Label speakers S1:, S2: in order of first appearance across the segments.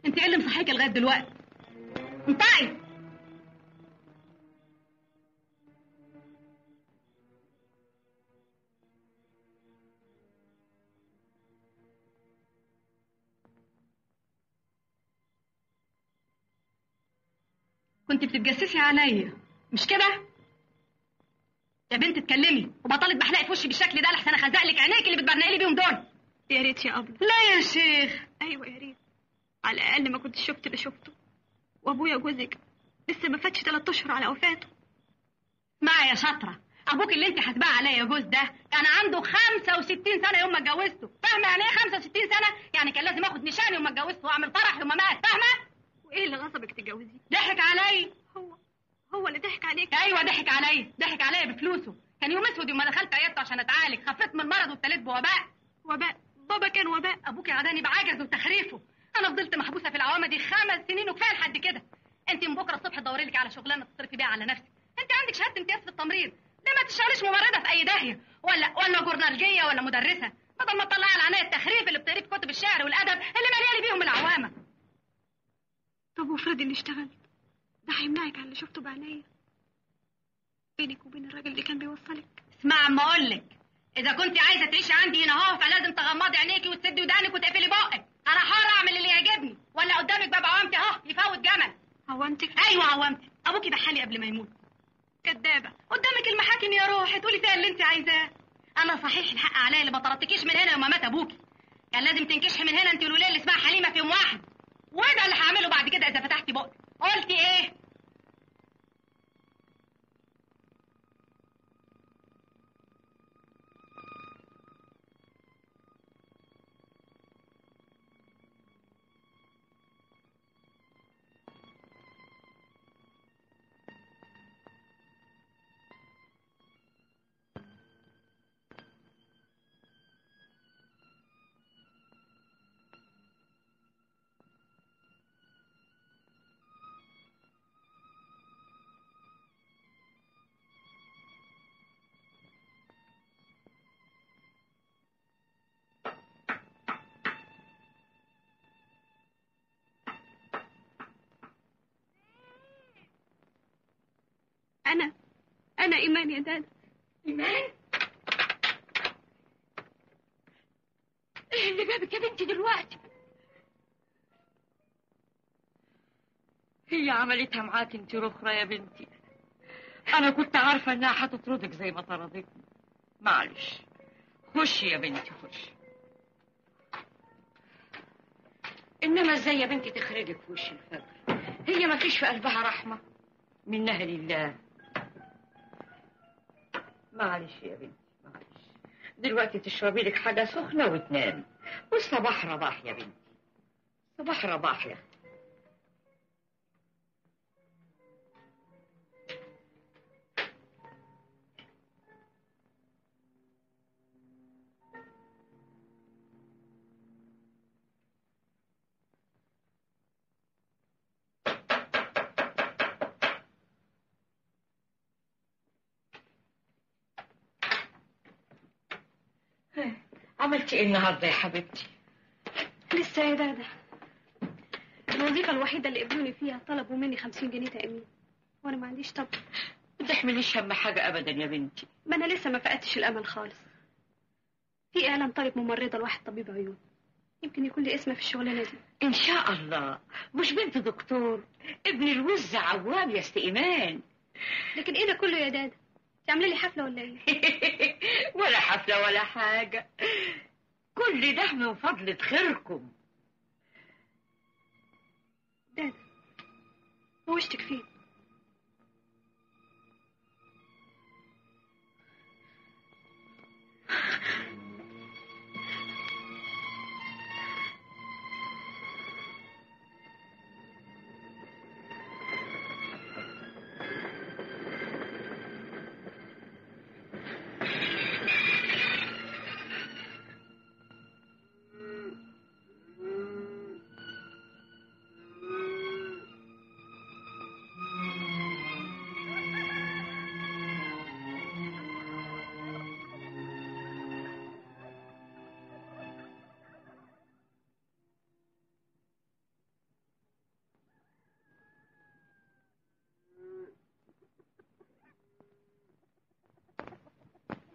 S1: انت ايه اللي مصحيكي لغايه دلوقتي؟ انطقي. كنت بتتجسسي عليا مش كده؟ يا بنت اتكلمي وبطلت بحلقي في وشي بالشكل ده لحسن اخزق لك عينيك اللي بتبرنقي لي بيهم دول.
S2: يا ريت يا ابله.
S1: لا يا شيخ.
S2: ايوه يا ريت، على الاقل ما كنتش شفت اللي شفته. وابويا جوزك لسه ما فاتش 3 اشهر على وفاته.
S1: اسمعي يا شاطره، ابوك اللي انت حاسباه عليا يا جوز ده كان عنده 65 سنه يوم ما اتجوزته. فاهمه يعني ايه 65 سنه؟ يعني كان لازم اخد نشان يوم ما اتجوزته واعمل فرح يوم ما مات. فاهمه؟
S2: وايه اللي غصبك تتجوزيه؟
S1: ضحك عليا.
S2: هو اللي ضحك عليك؟
S1: ايوه ضحك عليا بفلوسه. كان يوم اسود يوم ما دخلت عيادته عشان اتعالج، خفيت من المرض وابتليت بوباء.
S2: وباء؟ بابا كان وباء؟
S1: ابوك عداني بعجز وتخريفه. انا فضلت محبوسه في العوامه دي 5 سنين وكفايه لحد كده. انت من بكره الصبح تدوري لك على شغلانه تصرفي بيها على نفسك. انت عندك شهاده امتياز في التمريض، ليه ما تشتغليش ممرضه في اي داهيه ولا جورنالجيه ولا مدرسه، بدل ما تطلعي على عينيا التخريف اللي بتقريه في كتب الشعر والادب اللي مليانه بيهم العوامه.
S2: طب وافرضي اني اشتغلت، ده هيمنعك عن اللي شفته بعينيا بينك وبين الراجل اللي كان بيوصلك.
S1: اسمع اما اقول لك، اذا كنت عايزه تعيشي عندي هنا اهو فلازم تغمضي عينيكي وتسدي ودانك وتقفلي بقك. انا حاره اعمل اللي يعجبني، ولا قدامك باب عوامتي اهو يفوت جمل.
S2: عوامتك؟
S1: ايوه عوامتي. ابوكي بحالي قبل ما يموت.
S2: كدابه.
S1: قدامك المحاكم يا روحي تقولي فيها اللي انت عايزاه. انا صحيح الحق عليا اللي ما طردتكيش من هنا يوم ما مات ابوكي. كان لازم تنكشحي من هنا انت والوليه اللي اسمها حليمه في يوم واحد. وده اللي هعمله بعد كده اذا فتحتي بقك. قلتي ايه؟
S2: انا ايمان يا دادا.
S1: ايمان؟ ايه اللي جابك يا بنتي دلوقتي؟
S3: هي عملتها معاك انت رخرة يا بنتي. انا كنت عارفة انها هتطردك زي ما طردتني. معلش، خشي يا بنتي خشي. انما ازاي يا بنتي تخرجك في وش الفجر؟ هي ما فيش في قلبها رحمة منها لله. معلش يا بنتي معلش، دلوقتي تشربي لك حاجة سخنة وتنامي، والصباح رباح يا بنتي، صباح رباح يا اختي. عملتي ايه النهارده يا حبيبتي؟
S2: لسه يا دادا، الوظيفه الوحيده اللي قبلوني فيها طلبوا مني 50 جنيه تأمين، وانا ما عنديش. طب
S3: ما تحمليش هم حاجه ابدا يا بنتي.
S2: ما انا لسه ما فقدتش الامل خالص. في اعلان طالب ممرضه لواحد طبيب عيون، يمكن يكون لي اسم في الشغلانه دي.
S3: ان شاء الله. مش بنت دكتور؟ ابن الوز عوام يا استئمان.
S2: لكن ايه ده كله يا دادا؟ انت عامله لي حفله ولا ايه؟
S3: ولا حفله ولا حاجه، كل ده من فضلة خيركم.
S2: دادا وشتك فين؟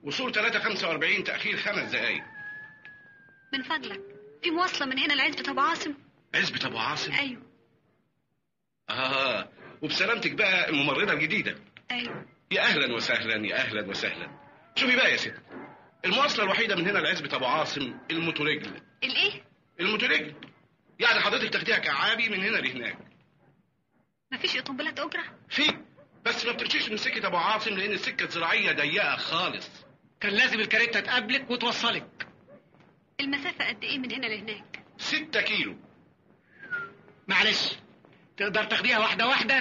S4: وصول 3:45 تأخير 5 دقايق.
S2: من فضلك في مواصلة من هنا لعزبة أبو عاصم؟
S4: عزبة أبو عاصم؟
S2: أيوه.
S4: وبسلامتك بقى الممرضة الجديدة.
S2: أيوه.
S4: يا أهلا وسهلا يا أهلا وسهلا. شوفي بقى يا ست، المواصلة الوحيدة من هنا لعزبة أبو عاصم الموتورجل.
S2: الإيه؟
S4: الموتورجل، يعني حضرتك تاخديها كعابي من هنا لهناك.
S2: مفيش قنبلات أجرة؟
S4: في، بس ما بتمشيش من سكة أبو عاصم لأن السكة الزراعية ضيقة خالص.
S5: كان لازم الكاريتا تقابلك وتوصلك.
S2: المسافة قد إيه من هنا لهناك؟
S4: 6 كيلو.
S5: معلش، تقدر تاخديها واحدة واحدة؟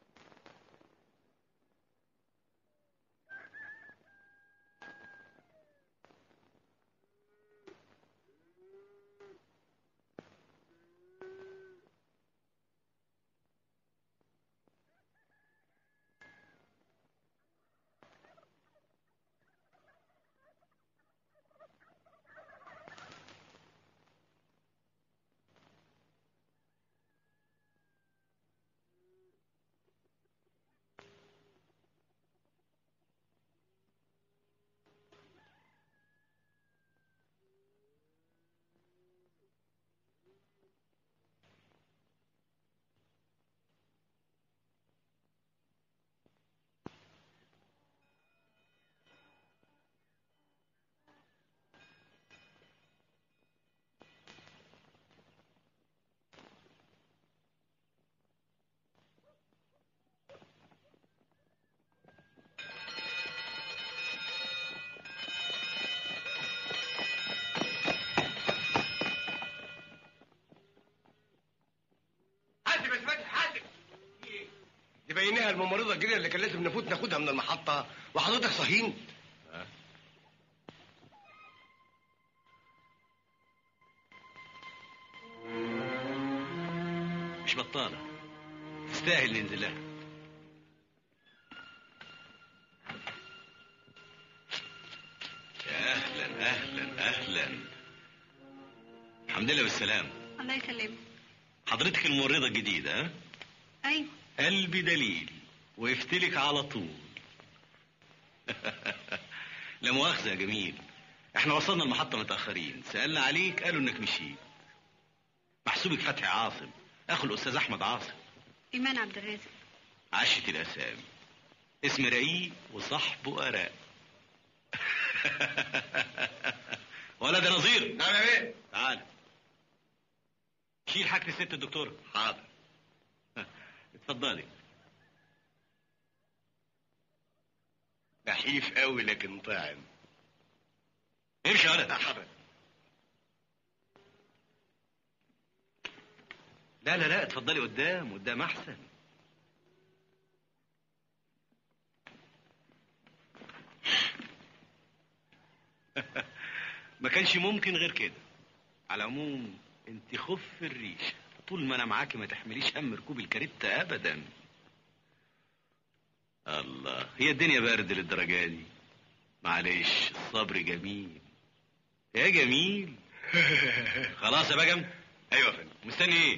S6: بينها الممرضة الجديدة اللي كان لازم نفوت ناخدها من المحطة، وحضرتك صهين.
S7: مش بطالة، تستاهل ننزل لها. يا أهلا أهلا أهلا، الحمد لله بالسلامة.
S2: الله يسلمك.
S7: حضرتك الممرضة الجديدة؟ ها؟
S2: أيوه.
S7: قلبي دليل، وقفتلك على طول. لا مؤاخذة يا جميل، احنا وصلنا المحطة متأخرين، سألنا عليك قالوا انك مشيت. محسوبك فتحي عاصم، اخو الاستاذ احمد عاصم.
S2: إيمان عبد الرازق.
S7: عشت الاسامي، اسم رقيق وصاحبه أراء. ولد نظير.
S6: نعم يا بيه.
S7: تعال شيل حاجة الست الدكتورة.
S6: حاضر.
S7: اتفضلي.
S6: نحيف قوي لكن طاعم.
S7: امشي يا ولد.
S6: حاضر.
S7: لا لا لا، اتفضلي قدام احسن. ما كانش ممكن غير كده. على العموم انت خف الريشه، طول ما انا معاكي ما تحمليش هم ركوب الكاريتا ابدا. الله، هي الدنيا برد للدرجه دي؟ معلش، الصبر جميل يا جميل. خلاص يا بجم.
S6: ايوه يا فندم.
S7: مستني ايه؟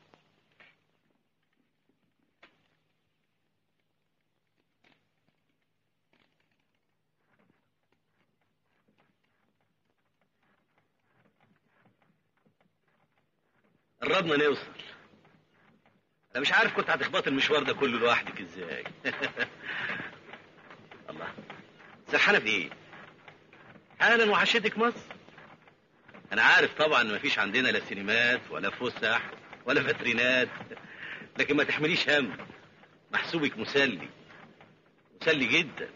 S7: قربنا نوصل. انا مش عارف كنت هتخبط المشوار ده كله لوحدك ازاي. الله، سرحانه في ايه؟ حالا وحشتك مصر. انا عارف طبعا مفيش عندنا لا سينمات ولا فسح ولا فاترينات، لكن ما تحمليش هم، محسوبك مسلي جدا.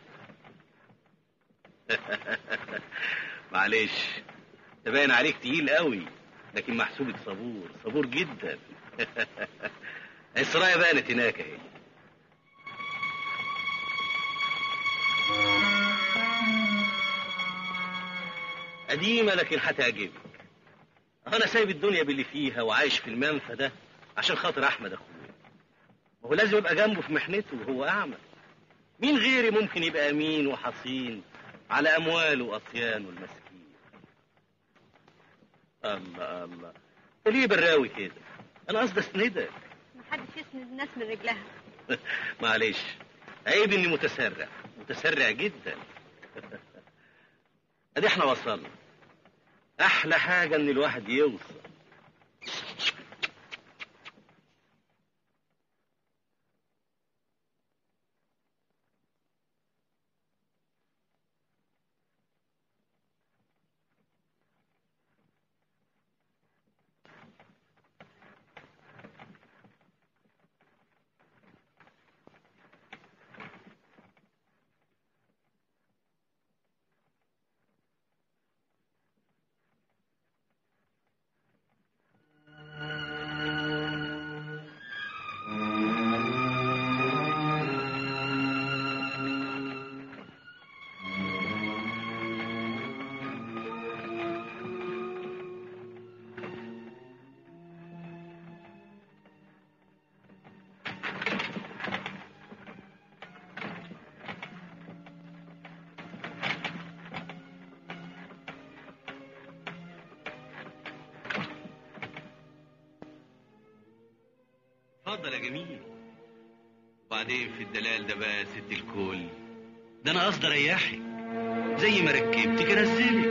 S7: معلش، ده باين عليك تقيل قوي، لكن محسوبك صبور جدا. السرايا بقت هناك اهي. قديمة لكن هتعجبك. انا سايب الدنيا باللي فيها وعايش في المنفى ده عشان خاطر احمد اخويا، وهو لازم يبقى جنبه في محنته وهو اعمى. مين غيري ممكن يبقى امين وحصين على امواله واطيانه المسكين؟ الله الله، انت ليه براوي كده؟ انا قصدي اسندك.
S2: محدش يسند الناس من رجلها.
S7: معلش، عيب اني متسرع جدا. ادي احنا وصلنا. احلى حاجه ان الواحد يوصل. اتفضل يا جميل. وبعدين في الدلال ده بقى ست الكل، ده انا قصدي اريحك زي ما ركبتك انزلك.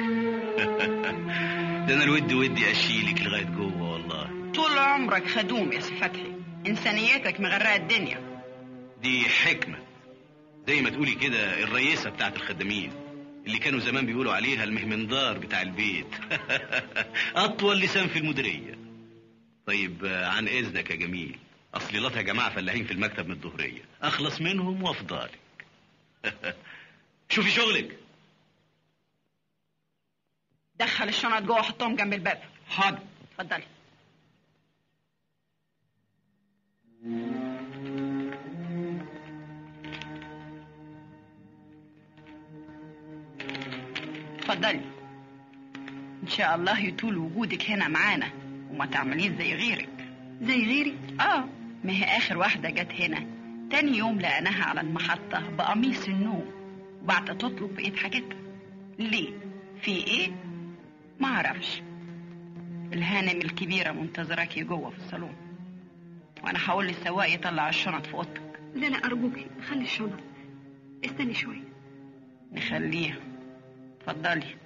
S7: ده انا الود ودي اشيلك لغايه جوه والله.
S8: طول عمرك خدوم يا سي فتحي، انسانيتك مغرقه الدنيا.
S7: دي حكمه زي ما تقولي كده، الرئيسه بتاعت الخدامين اللي كانوا زمان بيقولوا عليها المهمندار بتاع البيت. اطول لسان في المديريه. طيب عن اذنك يا جميل، اصلي لطها يا جماعه فلاحين في المكتب من الظهريه، اخلص منهم وافضلك. شوفي شغلك.
S8: دخل الشنط جوه وحطهم جنب الباب.
S5: حاضر.
S8: اتفضلي. اتفضلي. ان شاء الله يطول وجودك هنا معانا وما تعمليش زي غيرك.
S2: زي غيري؟
S8: ما هي اخر واحده جت هنا تاني يوم لقيناها على المحطه بقميص النوم وبعد تطلب بقيه حاجتها. ليه؟ في ايه؟ ما اعرفش. الهانم الكبيره منتظراكي جوه في الصالون، وانا هقول للسواق يطلع الشنط في اوضتك.
S2: لا لا ارجوكي خلي الشنط، استني شويه.
S8: نخليها. اتفضلي.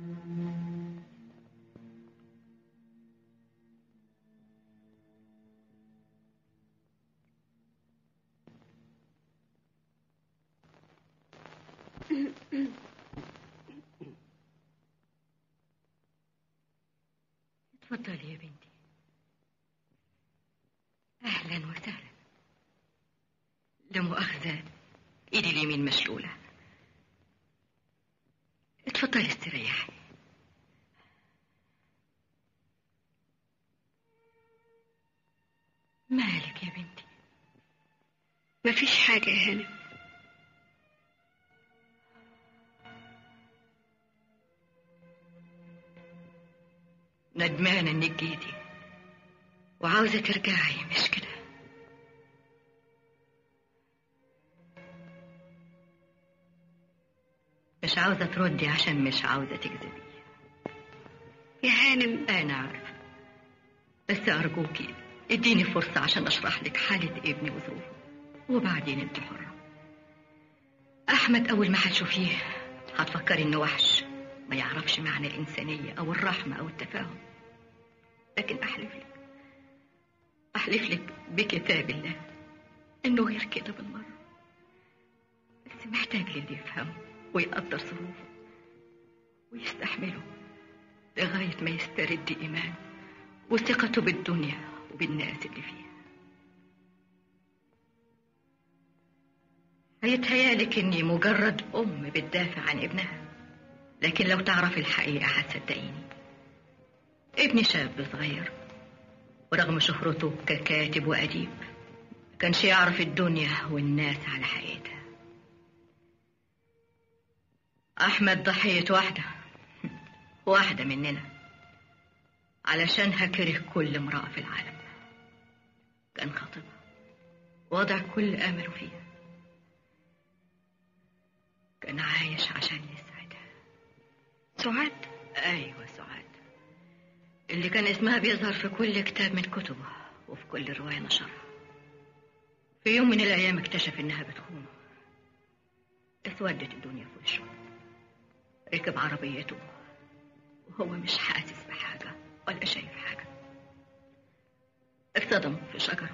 S3: اتفضلي يا بنتي. اهلا وسهلا. لا مؤاخذة، ايدي اليمين مشلولة. اتفضلي استريحي. مالك يا بنتي؟
S2: مفيش حاجه يا هانم.
S3: ندمانة انك جيتي وعاوزة ترجعي، مش كده؟ مش عاوزة تردي عشان مش عاوزة تكذبي.
S2: يا هانم
S3: أنا عارفة، بس أرجوكي اديني فرصة عشان أشرح لك حالة ابني وظروفه، وبعدين انت حرة. أحمد أول ما هتشوفيه هتفكري إنه وحش ما يعرفش معنى الإنسانية أو الرحمة أو التفاهم، لكن أحلف لك بكتاب الله إنه غير كده بالمرة. بس محتاج للي يفهمه ويقدر ظروفه ويستحمله لغاية ما يسترد إيمانه وثقته بالدنيا وبالناس اللي فيها. هيتهيالك إني مجرد أم بتدافع عن ابنها، لكن لو تعرف الحقيقة هتصدقيني. ابني شاب صغير، ورغم شهرته ككاتب وأديب كانش يعرف الدنيا والناس على حقيقتها. أحمد ضحية واحدة مننا علشانها كره كل امرأة في العالم. كان خاطبها، وضع كل آمله فيها، كان عايش عشان يسعدها.
S2: سعاد؟
S3: أيوة سعاد، اللي كان اسمها بيظهر في كل كتاب من كتبه وفي كل رواية نشرها. في يوم من الأيام اكتشف إنها بتخونه. اسودت الدنيا في وشه، ركب عربيته وهو مش حاسس بحاجة ولا شايف حاجة. اصطدم في شجرة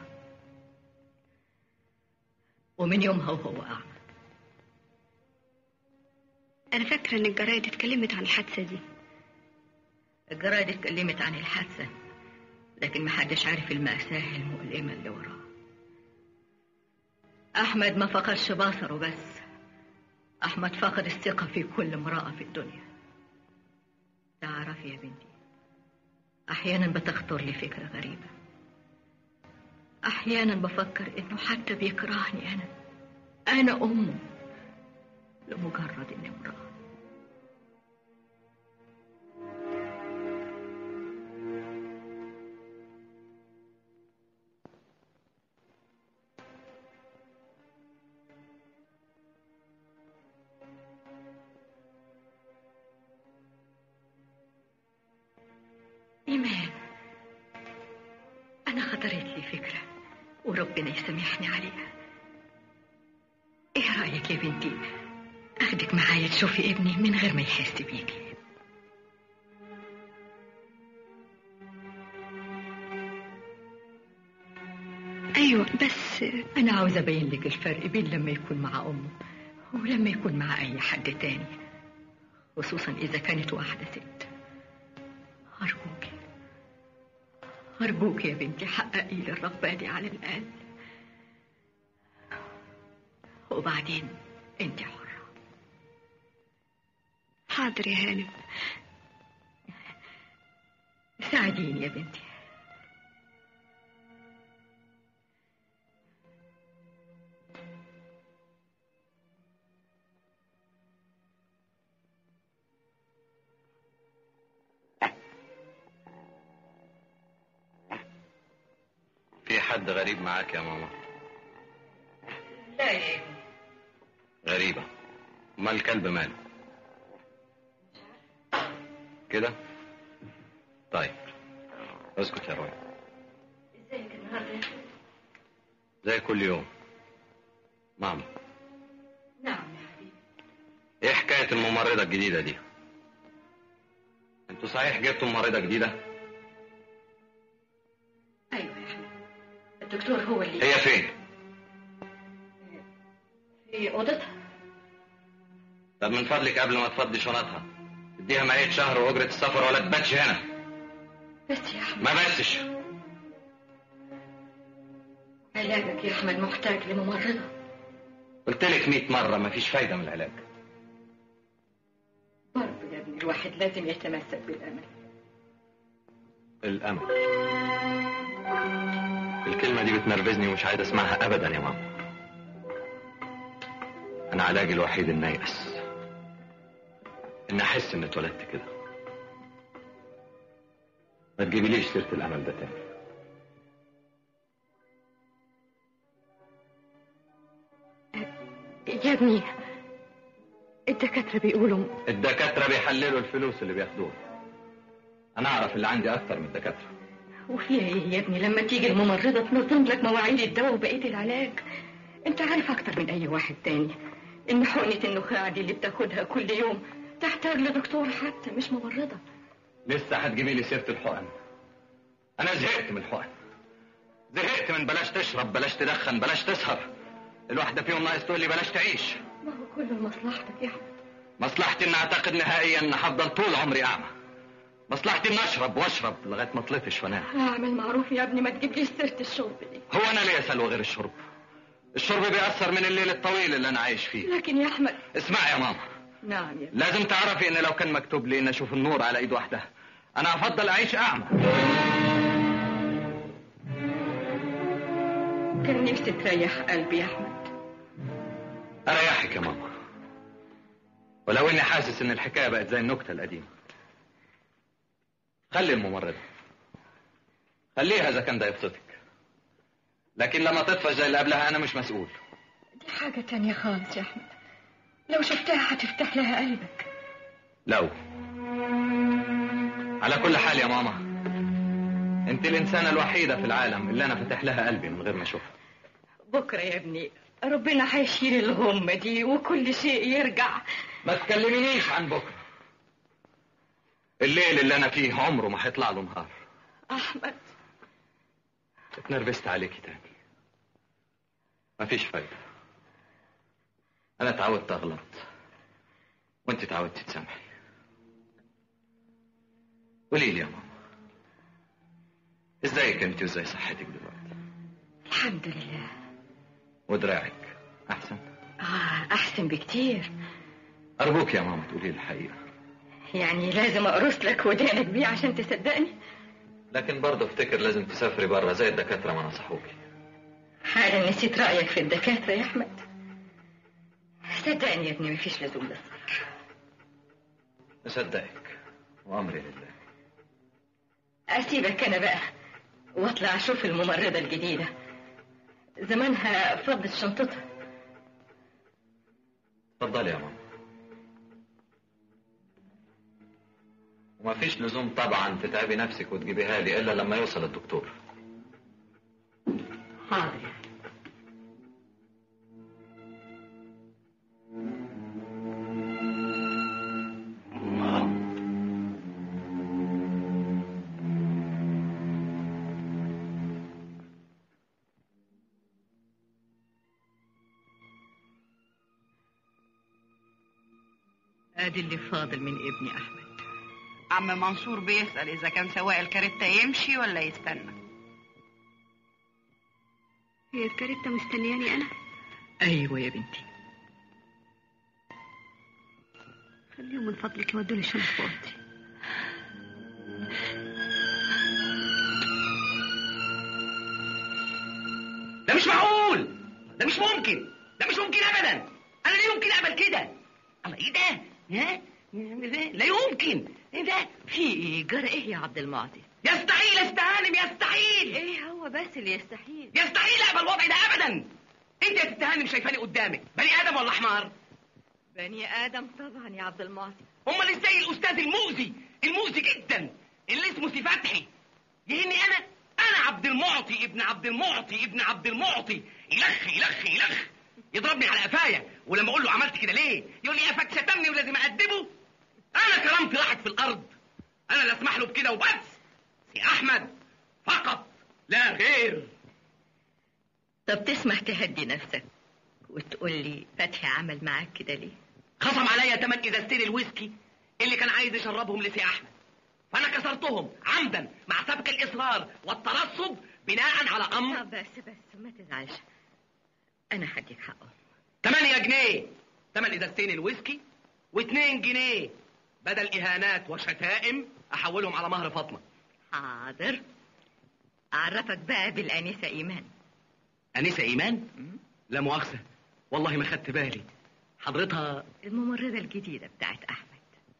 S3: ومن يومها وهو أعمى.
S2: أنا فاكرة إن الجرايد اتكلمت عن الحادثة دي.
S3: الجرايد اتكلمت عن الحادثة، لكن محدش عارف المأساة المؤلمة اللي وراها. أحمد ما فقدش بصره بس، أحمد فقد الثقة في كل امرأة في الدنيا. تعرفي يا بنتي، أحيانا بتخطر لي فكرة غريبة. أحيانا بفكر إنه حتى بيكرهني أنا أمه لمجرد إني امرأة. إيمان، أنا خطرت لي فكرة وربنا يسامحني عليها. إيه رأيك يا بنتي أخدك معايا تشوفي ابني من غير ما يحس بيكي؟
S2: أيوة، بس
S3: أنا عاوزة أبين لك الفرق بين لما يكون مع أمه ولما يكون مع أي حد تاني، خصوصا إذا كانت واحدة ست. أرجوك يا بنتي حققي لي الرغبة دي على الأقل، وبعدين أنت حرة.
S2: حاضر يا هانم.
S3: ساعديني يا بنتي.
S7: في حد غريب معاك يا ماما؟
S3: لا يا ابني.
S7: غريبة؟ ما الكلب ماله كده؟ طيب اسكت يا روي.
S3: ازيك النهارده؟
S7: زي كل يوم. ماما.
S3: نعم يا حبيبي.
S7: ايه حكاية الممرضة الجديدة دي؟ انتوا صحيح جبتوا ممرضة جديدة؟
S3: ايوه يا حبيبي، الدكتور هو اللي.
S7: هي فين؟
S3: في اوضتها.
S7: طب من فضلك قبل ما تفضي شنطها اديها ميعاد شهر واجرة السفر ولا تباتش هنا.
S3: بس يا احمد.
S7: ما بسش.
S3: علاجك يا احمد محتاج لممرضة.
S7: قلت لك 100 مرة مفيش فايدة من العلاج.
S3: برضه يا ابني الواحد لازم يتمسك بالامل.
S7: الامل؟ الكلمة دي بتنرفزني ومش عايز اسمعها ابدا يا ماما. انا علاجي الوحيد اني ايأس، ان احس اني اتولدت كده. ما تجيبيليش سيرة الامل ده تاني.
S3: يا ابني الدكاترة بيقولوا.
S7: الدكاترة بيحللوا الفلوس اللي بياخدوها. انا اعرف اللي عندي اكتر من الدكاترة.
S3: وفيها ايه يا ابني لما تيجي الممرضة تنظم لك مواعيد الدواء وبقية العلاج؟ انت عارف اكتر من اي واحد تاني ان حقنة النخاع دي اللي بتاخدها كل يوم تحتاج لدكتور حتى مش ممرضة.
S7: لسه هتجيبي لي سيرة الحقن؟ انا زهقت من الحقن، زهقت من بلاش تشرب بلاش تدخن بلاش تسهر. الواحدة فيهم ناقص تقول لي بلاش تعيش.
S3: ما هو كله لمصلحتك يا احمد.
S7: مصلحتي ان اعتقد نهائيا ان هفضل طول عمري اعمى. مصلحتي ان اشرب واشرب لغايه ما اطلتش وانام.
S3: اعمل معروف يا ابني ما تجيبليش سيرة الشرب دي.
S7: هو انا ليا سلوى غير الشرب؟ الشرب بيأثر من الليل الطويل اللي انا عايش فيه.
S3: لكن يا احمد.
S7: اسمعي يا ماما.
S3: نعم يا ابني.
S7: لازم تعرفي ان لو كان مكتوب لي ان اشوف النور على ايد واحده انا افضل اعيش اعمى.
S3: كان نفسي تريح قلبي يا احمد.
S7: اريحك يا ماما، ولو اني حاسس ان الحكايه بقت زي النكته القديمه. خلي الممرضه، خليها اذا كان ده يبسطك، لكن لما تطفش زي اللي قبلها انا مش مسؤول.
S3: دي حاجه تانية خالص يا احمد، لو شفتها هتفتح لها قلبك.
S7: لو على كل حال يا ماما، انت الانسانه الوحيده في العالم اللي انا فاتح لها قلبي من غير ما اشوفها.
S3: بكره يا ابني ربنا هيشيل الغمه دي وكل شيء يرجع.
S7: ما تكلمينيش عن بكره،
S9: الليل اللي انا فيه عمره ما هيطلع له نهار.
S3: احمد،
S9: اتنرفزت عليكي تاني. مفيش فايدة. انا اتعودت اغلط وانت اتعودتي تسامحي. قولي لي يا ماما، ازيك انت وازاي صحتك دلوقتي؟
S3: الحمد لله.
S9: ودراعك احسن؟
S3: احسن بكتير.
S9: ارجوك يا ماما تقولي لي الحقيقة.
S3: يعني لازم اقرص لك ودانك بيه عشان تصدقني؟
S9: لكن برضه افتكر لازم تسافري بره زي الدكاترة ما نصحوكي.
S3: حالا نسيت رأيك في الدكاترة يا أحمد. صدقني يا ابني مفيش لزوم للصبر.
S9: أصدقك وأمري لله.
S3: أسيبك أنا بقى وأطلع أشوف الممرضة الجديدة، زمانها فضت شنطتها.
S9: اتفضلي يا ماما. ومفيش لزوم طبعا تتعبي نفسك وتجيبيها لي إلا لما يوصل الدكتور.
S3: حاضر. ادي اللي فاضل من ابني احمد.
S8: عم منصور بيسأل إذا كان سواق الكاريتا يمشي ولا يستنى.
S2: هي الكاريتا مستنياني أنا؟
S3: ايوه يا بنتي.
S2: خليهم من فضلك يودوني الشنطة في أوضتي.
S5: ده مش معقول، ده مش ممكن، ده مش ممكن ابدا. انا لا يمكن اعمل كده. الله، ايه ده؟ لا يمكن. ايه ده؟
S3: في ايه؟ جرى ايه يا عبد المعطي؟
S5: يستحيل استهانم، يستحيل.
S3: ايه هو بس اللي يستحيل؟
S5: يستحيل اقبل الوضع ده ابدا. انت يا تتهانم شايفاني قدامك بني ادم ولا حمار؟
S3: بني ادم طبعا يا عبد المعطي.
S5: امال ازاي الاستاذ المؤذي جدا اللي اسمه سي فتحي يهني انا عبد المعطي ابن عبد المعطي ابن عبد المعطي، يلخ يضربني على قفايا، ولما اقول له عملت كده ليه يقول لي قفاك شتمني ولازم اادبه. انا كرامتي راحت في الارض. انا لا اسمح له بكده وبس. سي احمد فقط لا غير.
S3: طب تسمح تهدي نفسك وتقول لي فتحي عمل معاك كده ليه؟
S5: خصم عليا 8 ازازتين الويسكي اللي كان عايز يشربهم لسي احمد، فانا كسرتهم عمدا مع سبق الاصرار والترصد بناء على امر.
S3: طب بس ما تزعلش، انا هديك حقه.
S5: 8 جنيه 8 ازازتين الويسكي، و2 جنيه بدل اهانات وشتائم احولهم على مهر فاطمه.
S3: حاضر. اعرفك بقى بالانسه ايمان.
S5: انسه ايمان؟ لا مؤاخذه، والله ما خدت بالي. حضرتها
S3: الممرضه الجديده بتاعت احمد.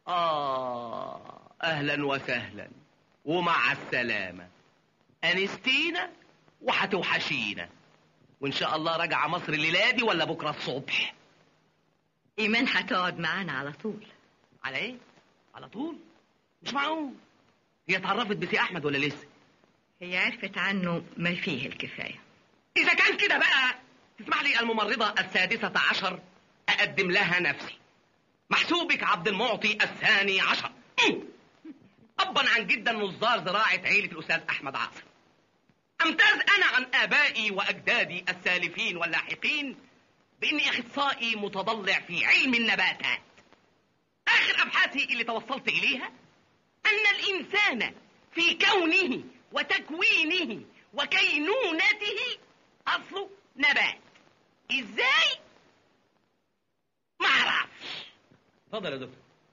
S5: اهلا وسهلا ومع السلامه. انستينا وهتوحشينا، وان شاء الله راجعه مصر الليله دي ولا بكره الصبح؟
S3: ايمان هتقعد معانا على طول.
S5: على ايه؟ على طول؟ مش معقول. هي اتعرفت بسي احمد ولا لسه؟
S3: هي عرفت عنه ما فيه الكفايه.
S5: اذا كان كده بقى تسمح لي الممرضه 16 اقدم لها نفسي. محسوبك عبد المعطي 12. ابا عن جدا نظار زراعه عيله الاستاذ احمد عاصم. امتاز انا عن ابائي واجدادي السالفين واللاحقين باني اخصائي متضلع في علم النباتات. اخر ابحاثي اللي توصلت اليها ان الانسان في كونه وتكوينه وكينونته اصله نبات. ازاي؟ ما اعرفش.
S7: اتفضل يا دكتور.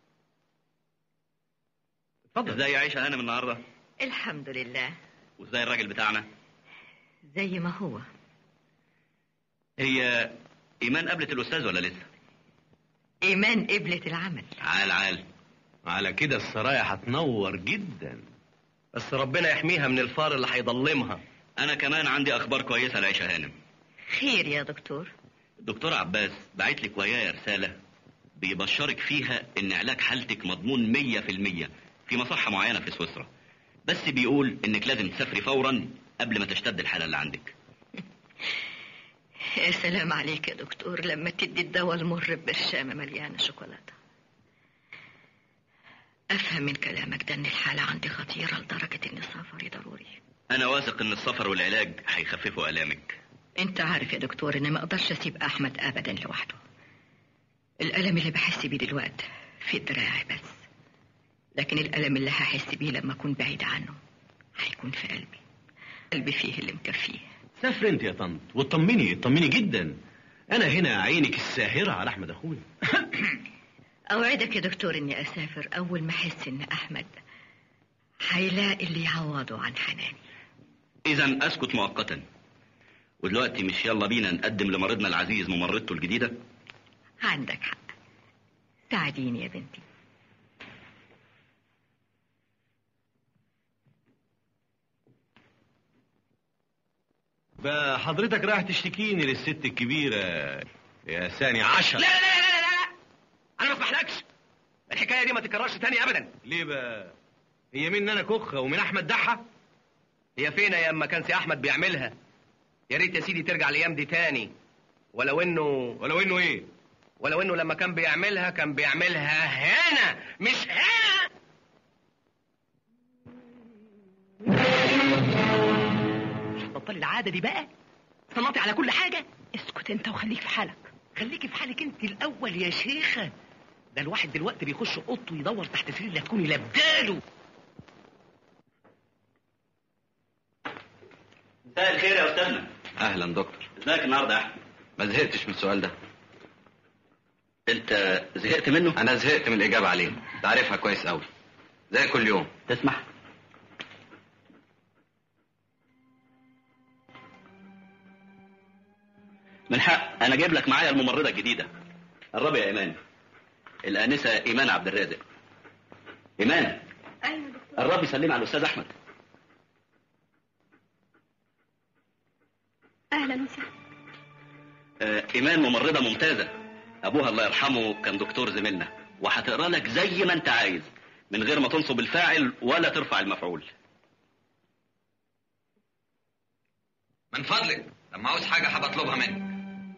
S7: اتفضل. ازاي عايشه انا من النهارده؟
S3: الحمد لله.
S7: وازاي الراجل بتاعنا؟
S3: زي ما هو.
S7: هي ايمان قابلت الاستاذ ولا لسه؟
S3: ايمان قبلت العمل.
S7: عال
S6: على كده السرايا هتنور جدا، بس ربنا يحميها من الفار اللي هيضلمها.
S7: انا كمان عندي اخبار كويسه لعيشه هانم.
S3: خير يا دكتور؟
S7: الدكتور عباس بعت لك ويايا رساله بيبشرك فيها ان علاج حالتك مضمون 100% في مصحه معينه في سويسرا، بس بيقول انك لازم تسافري فورا قبل ما تشتد الحاله اللي عندك.
S3: يا سلام عليك يا دكتور لما تدي الدواء المر ببرشامه مليانه شوكولاته. افهم من كلامك ده ان الحالة عندي خطيرة لدرجة ان سفري ضروري.
S7: انا واثق ان السفر والعلاج هيخففوا الامك.
S3: انت عارف يا دكتور اني ما اقدرش اسيب احمد ابدا لوحده. الالم اللي بحس بيه دلوقتي في دراعي بس، لكن الالم اللي هحس بيه لما اكون بعيد عنه هيكون في قلبي فيه اللي مكفيه.
S6: سافر انت يا طنط واطمني جدا. انا هنا عينك الساهرة على احمد اخوي.
S3: اوعدك يا دكتور اني اسافر اول ما احس ان احمد هيلاقي اللي يعوضه عن حناني.
S7: اذا اسكت مؤقتا. ودلوقتي مش يلا بينا نقدم لمريضنا العزيز ممرضته الجديدة؟
S3: عندك حق، ساعديني يا بنتي.
S6: بقى حضرتك رايح تشتكيني للست الكبيرة يا ثاني عشر؟
S5: لا لا لا لا لا، انا ما اسمحلكش. الحكايه دي ما تكررش تاني ابدا.
S6: ليه بقى؟ هي من انا كخه ومن احمد دحه؟
S5: هي فين ايام ما كان سي احمد بيعملها؟ يا ريت يا سيدي ترجع الايام دي تاني. ولو انه
S6: ايه؟
S5: ولو انه لما كان بيعملها هنا مش هنا. مش هتبطلي العاده دي بقى؟ صنعتي على كل حاجه.
S8: اسكت انت وخليك في حالك.
S5: خليكي في حالك انت الاول يا شيخه. ده الواحد دلوقتي بيخش اوضته يدور تحت سرير اللي هتكوني لابداله.
S7: مساء الخير يا استاذنا.
S9: اهلا دكتور.
S7: ازيك النهارده يا احمد؟
S9: ما زهقتش من السؤال ده.
S7: انت زهقت منه؟
S9: انا زهقت من الاجابه عليه، تعرفها كويس قوي زي كل يوم.
S7: تسمح؟ من حق انا جايب لك معايا الممرضه الجديده. قربي يا ايمان. الانسه ايمان عبد الرازق. ايمان.
S2: ايوه دكتور.
S7: قربي سلمي على الاستاذ احمد.
S2: اهلا وسهلا.
S7: ايمان ممرضه ممتازه. ابوها الله يرحمه كان دكتور زميلنا، وهتقرا لك زي ما انت عايز من غير ما تنصب الفاعل ولا ترفع المفعول.
S9: من فضلك لما عاوز حاجه هبطلبها منك.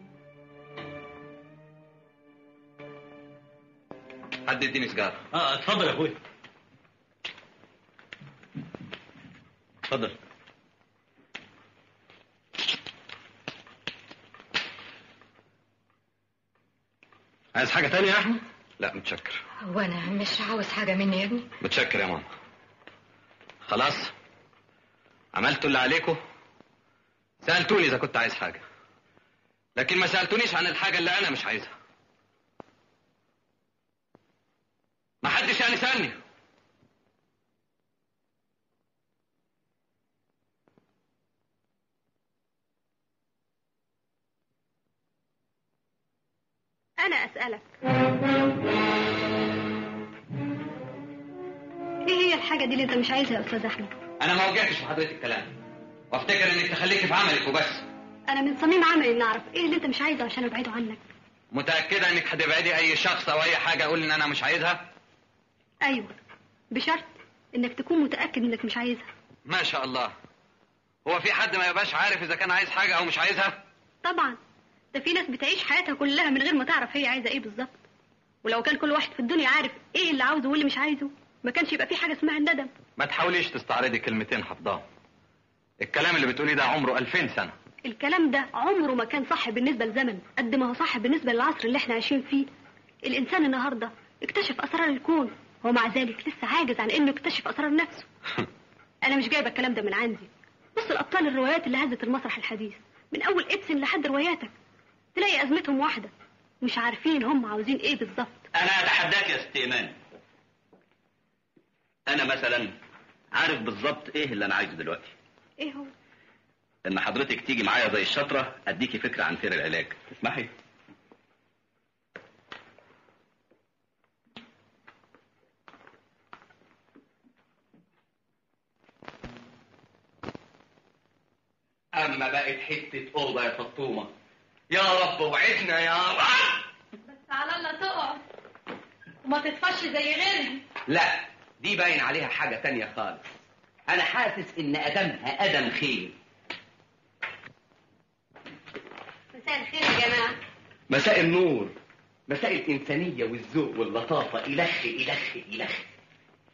S9: حد يديني سجاره.
S6: اتفضل يا اخويا. اتفضل. عايز حاجة تانية يا أحمد؟
S9: لا متشكر.
S3: وانا مش عاوز حاجة مني يا ابني.
S9: متشكر يا ماما. خلاص عملتوا اللي عليكم. سألتوني إذا كنت عايز حاجة، لكن ما سألتونيش عن الحاجة اللي أنا مش عايزها. ما حدش يعني سألني.
S2: أنا أسألك، إيه هي الحاجة دي اللي أنت مش عايزها يا أستاذ أحمد؟
S9: أنا ما وجهتش في حضرتك الكلام، وافتكر إنك تخليكي في عملك وبس.
S2: أنا من صميم عملي إن أعرف إيه اللي أنت مش عايزه عشان أبعده عنك.
S9: متأكدة إنك هتبعدي أي شخص أو أي حاجة أقول إن أنا مش عايزها؟
S2: أيوه، بشرط إنك تكون متأكد إنك مش عايزها.
S9: ما شاء الله. هو في حد ما يبقاش عارف إذا كان عايز حاجة أو مش عايزها؟
S2: طبعا، ده في ناس بتعيش حياتها كلها من غير ما تعرف هي عايزة إيه بالظبط. ولو كان كل واحد في الدنيا عارف إيه اللي عاوزه واللي مش عايزه ما كانش يبقى في حاجة اسمها الندم.
S9: ما تحاوليش تستعرضي كلمتين حفظاهم. الكلام اللي بتقوليه ده عمره 2000 سنة.
S2: الكلام ده عمره ما كان صح بالنسبة للزمن قد ما هو صح بالنسبة للعصر اللي احنا عايشين فيه. الإنسان النهاردة اكتشف أسرار الكون، ومع ذلك لسه عاجز عن إنه يكتشف أسرار نفسه. أنا مش جايبة الكلام ده من عندي. بص الأبطال الروايات اللي هزت المسرح الحديث من أول إبسن لحد رواياتك تلاقي أزمتهم واحدة، مش عارفين هم عاوزين إيه بالظبط.
S7: أنا أتحداك يا ست إيمان. أنا مثلا عارف بالظبط إيه اللي أنا عايزه دلوقتي.
S2: إيه هو؟
S7: إن حضرتك تيجي معايا زي الشطرة أديكي فكرة عن سير العلاج. تسمحي؟
S5: اما بقت حته اوضه يا فطومه. يا رب وعدنا يا رب.
S1: بس على الله تقعد وما تطفش زي غيرها.
S5: لا دي باين عليها حاجه تانية خالص. انا حاسس ان ادمها ادم خير.
S2: مساء الخير يا جماعة.
S5: مساء النور. مساء الانسانيه والذوق واللطافه. الخ الخ الخ.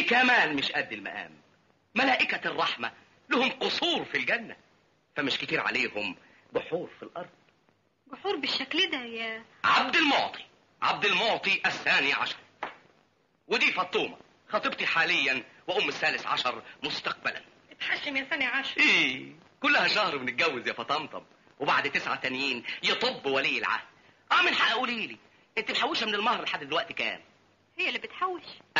S5: كمان مش قد المقام. ملائكة الرحمة لهم قصور في الجنة، فمش كتير عليهم بحور في الأرض.
S2: بحور بالشكل ده يا
S5: عبد المعطي الثاني عشر، ودي فطومة خطيبتي حاليا وأم الثالث عشر مستقبلا.
S1: اتحشم يا ثاني عشر.
S5: ايه كلها شهر بنتجوز يا فطمطم، وبعد 9 تانيين يطب ولي العهد. من حق قولي لي انت محوشه من المهر لحد دلوقتي كام؟
S2: هي اللي بتحوش.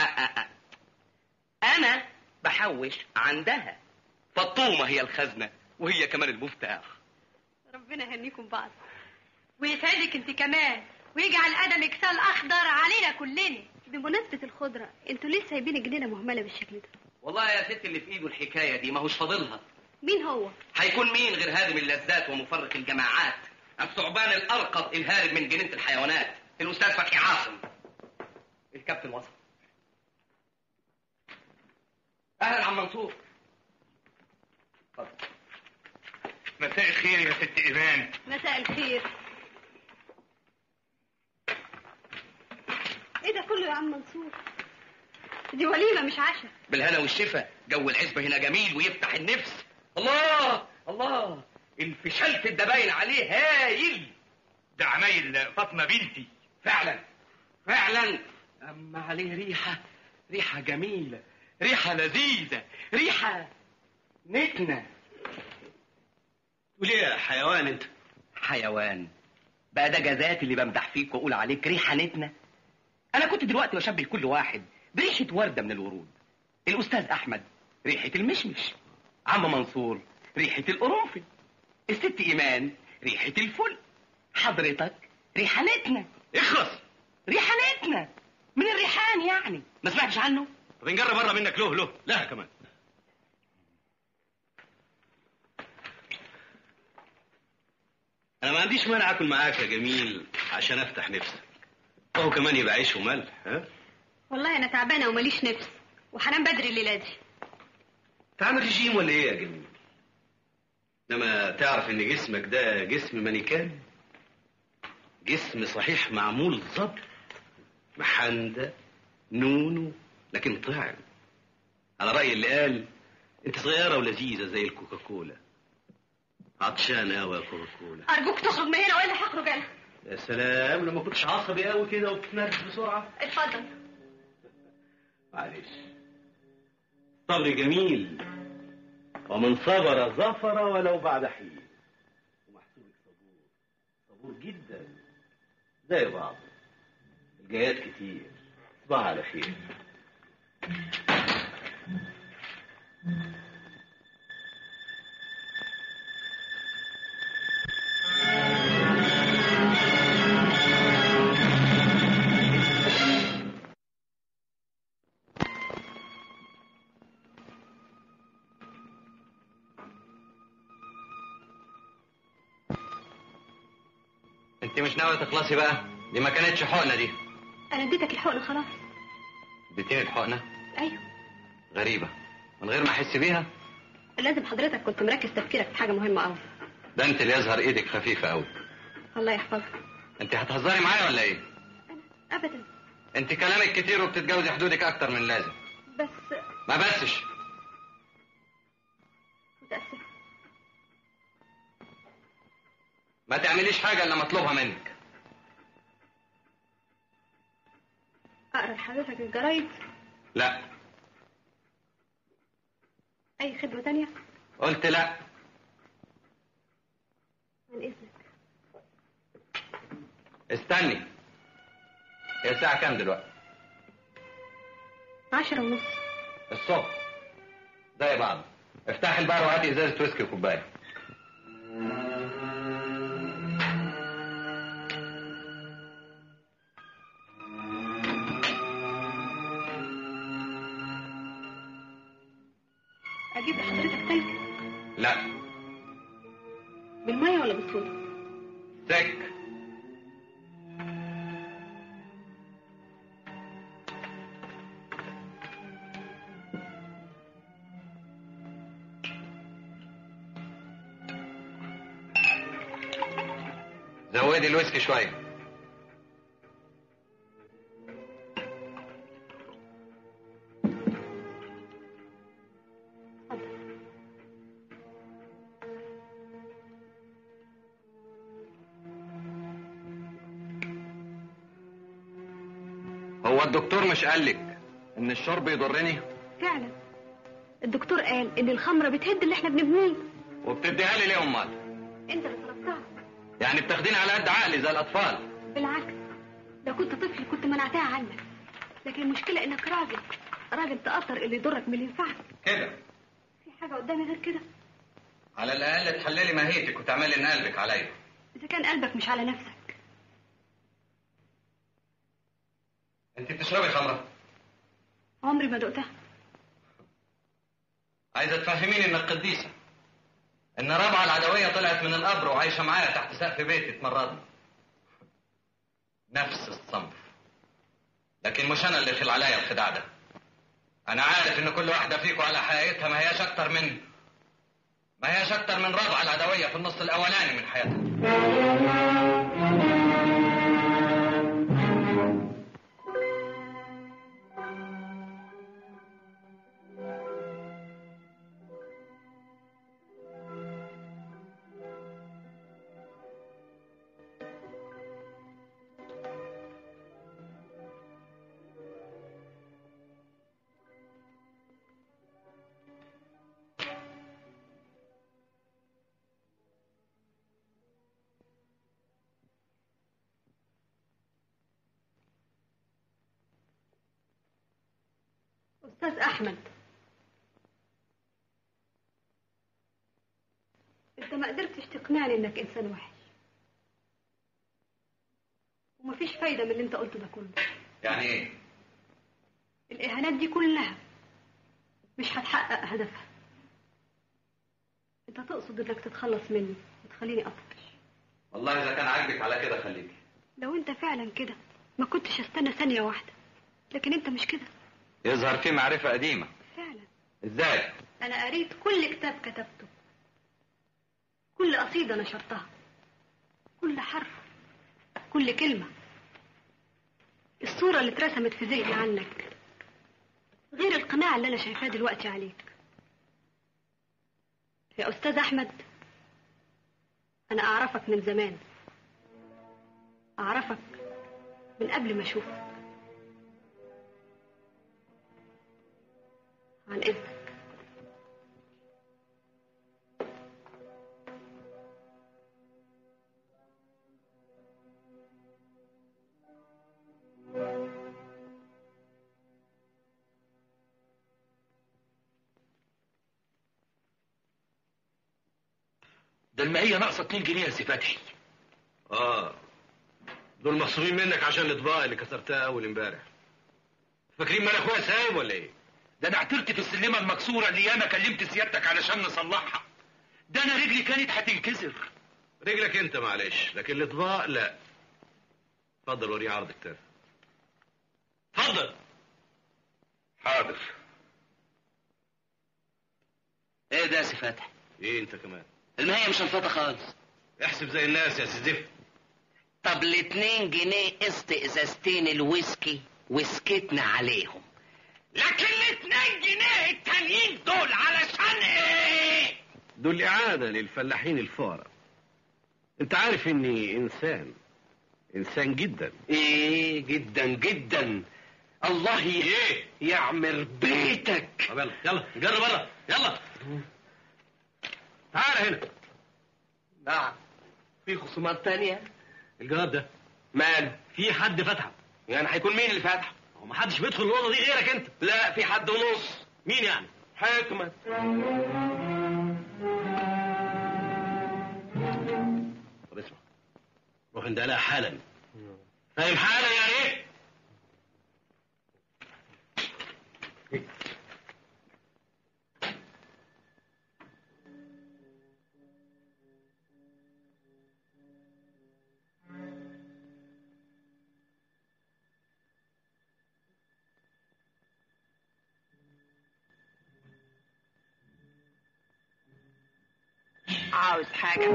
S5: انا بحوش عندها. فطومه هي الخزنه وهي كمان المفتاح.
S2: ربنا يهنيكم بعض.
S1: ويسعدك انت كمان، ويجعل قدمك سال اخضر علينا كلنا.
S2: بمناسبة الخضرة، انتوا ليه سايبين جنينة مهملة بالشكل ده؟
S5: والله يا ست اللي في ايده الحكايه دي ما هوش فاضلها.
S2: مين هو؟
S5: هيكون مين غير هادم اللذات ومفرق الجماعات، الثعبان الارقط الهارب من جنينه الحيوانات، الاستاذ فتحي عاصم. الكابتن وصل. اهلا عم منصور. اتفضل.
S10: مساء الخير يا ست ايمان.
S2: مساء الخير. ايه ده كله يا عم منصور؟ دي وليمة مش عشاء.
S5: بالهنا والشفا، جو العزبة هنا جميل ويفتح النفس. الله الله، انفشلت الدباين عليه هايل.
S10: ده عمايل فاطمة بنتي.
S5: فعلا فعلا، اما عليه ريحة جميلة، ريحة لذيذة، ريحة نتنة.
S7: وليه يا حيوان انت؟
S5: حيوان بقى ده جزات اللي بمدح فيك واقول عليك ريحة نتنة؟ انا كنت دلوقتي بشبه كل واحد بريحة وردة من الورود. الاستاذ احمد ريحة المشمش، عم منصور ريحة القرنفل، الست ايمان ريحة الفل، حضرتك ريحة نتنة.
S7: اخلص.
S5: ريحة نتنة من الريحان يعني، ما سمعتش عنه؟
S7: طب نجرب مرة منك له لا كمان. انا ما عنديش مانع اكل معاك يا جميل عشان افتح نفسك، وهو كمان يبقى عيش وملح. ها
S2: والله انا تعبانه وماليش نفس، وهنام بدري الليله دي.
S7: تعمل رجيم ولا ايه يا جميل؟ انما تعرف ان جسمك ده جسم مانيكان، جسم صحيح معمول ظبط، محندة نونو لكن طعم. على رأي اللي قال انت صغيرة ولذيذة زي الكوكاكولا. عطشانة قوي يا كوكاكولا.
S2: ارجوك تخرج من هنا والا هخرج انا.
S7: يا سلام، لما كنتش عصبي قوي كده وبتتنرفز بسرعة.
S2: اتفضل.
S7: معلش. صبر جميل، ومن صبر ظفر ولو بعد حين. ومحسوبك صبور جدا زي بعض. الجايات كتير. صباح على خير.
S9: انت مش ناوية تخلصي بقى؟ دي ما كانتش حقنة دي.
S2: انا اديتك الحقنه خلاص.
S9: اديتيني الحقنة؟
S2: ايوه.
S9: غريبة، من غير ما احس بيها.
S2: لازم حضرتك كنت مركز تفكيرك في حاجه مهمه قوي.
S9: ده انت اللي يظهر ايدك خفيفة قوي.
S2: الله يحفظك.
S9: انت هتهزري معايا ولا ايه؟
S2: انا ابدا.
S9: انت كلامك كتير وبتتجاوزي حدودك اكتر من لازم.
S2: بس
S9: ما بسش.
S2: متاسفه.
S9: ما تعمليش حاجة الا مطلوبها منك.
S2: اقرا لحضرتك الجرايد؟
S9: لا.
S2: اي خدمه تانية؟
S9: قلت لا.
S2: من اذنك.
S9: استني، هي الساعة كام دلوقتي؟
S2: 10:30
S9: الصبح. زي بعض. افتحي البار وهاتي ازازة ويسكي وكوباية.
S2: اجيب لحضرتك تلج؟
S9: لا.
S2: بالميه ولا بالصودا؟
S9: سك. زودي الويسكي شوية. هو الدكتور مش قالك ان الشرب يضرني؟
S2: فعلا الدكتور قال ان الخمره بتهد اللي احنا بنبنيه.
S9: وبتديها لي ليه امال؟
S2: انت اللي طلبتها.
S9: يعني بتاخديني على قد عقلي زي الاطفال؟
S2: بالعكس، لو كنت طفل كنت منعتها عنك، لكن المشكله انك راجل تقدر اللي يضرك من اللي ينفعك.
S9: كده
S2: في حاجه قدامي غير كده؟
S9: على الاقل تحللي ماهيتك وتعملي ان قلبك عليا.
S2: اذا كان قلبك مش على نفسك.
S9: انت بتشربي خمره؟
S2: عمري ما دقتها.
S9: عايزه تفهميني انك قديسه، ان رابعه العدويه طلعت من القبر وعايشه معايا تحت سقف بيتي تمرضني. نفس الصنف، لكن مش انا اللي خل عليا الخداع ده. انا عارف ان كل واحده فيكم على حقيقتها ما هياش اكتر من رابعه العدويه في النص الاولاني من حياتها.
S2: أستاذ أحمد، أنت ما قدرتش تقنعني إنك إنسان وحش، ومفيش فايدة من اللي أنت قلته ده كله.
S9: يعني إيه؟
S2: الإهانات دي كلها مش هتحقق هدفها. أنت تقصد إنك تتخلص مني وتخليني أطفش.
S9: والله إذا كان عاجبك على كده خليكي.
S2: لو أنت فعلا كده ما كنتش استنى ثانية واحدة، لكن أنت مش كده.
S9: يظهر في معرفة قديمة.
S2: فعلا.
S9: ازاي؟
S2: انا قريت كل كتاب كتبته، كل قصيدة نشرتها، كل حرف، كل كلمة. الصورة اللي اترسمت في ذهني عنك غير القناع اللي انا شايفاه دلوقتي عليك. يا استاذ احمد، انا اعرفك من زمان، اعرفك من قبل ما اشوفك. عن إذنك.
S5: ده المائية ناقصة 2 جنيه يا سي فتحي.
S6: دول مصروفين منك عشان الاطباق اللي كسرتها اول امبارح. فاكرين ما انا اخويا سايب ولا ايه؟
S5: ده انا اعترت في السلمة المكسورة اللي ياما كلمت سيادتك علشان نصلحها. ده انا رجلي كانت هتنكسر.
S6: رجلك انت معلش، لكن الاطباق لا. اتفضل وريه عرض كتاب. اتفضل.
S5: حاضر. ايه ده يا سي فتحي؟
S6: ايه انت كمان؟
S5: المائية مش هنفضة خالص.
S6: احسب زي الناس يا سيدي.
S5: طب ال2 جنيه قسط ازازتين الويسكي وسكتنا عليهم. لكن ال2 جنيه التانيين دول علشان ايه؟
S6: دول اعادة للفلاحين الفقراء. انت عارف اني انسان جدا.
S5: ايه جدا جدا. الله
S6: ايه
S5: يعمر بيتك.
S6: طب يلا جرب بره يلا. تعال هنا.
S5: نعم. في خصومات تانية؟
S6: الجواب ده
S5: مال؟
S6: في حد فتحه.
S5: يعني هيكون مين اللي فتحه؟
S6: هو ما حدش بيدخل الاوضه دي غيرك انت.
S5: لا في حد ونص.
S6: مين يعني؟
S5: حكمة.
S6: طب اسمع، روح اندهلها حالا. فاهم حالا يعني ايه؟
S8: عاوز حاجة؟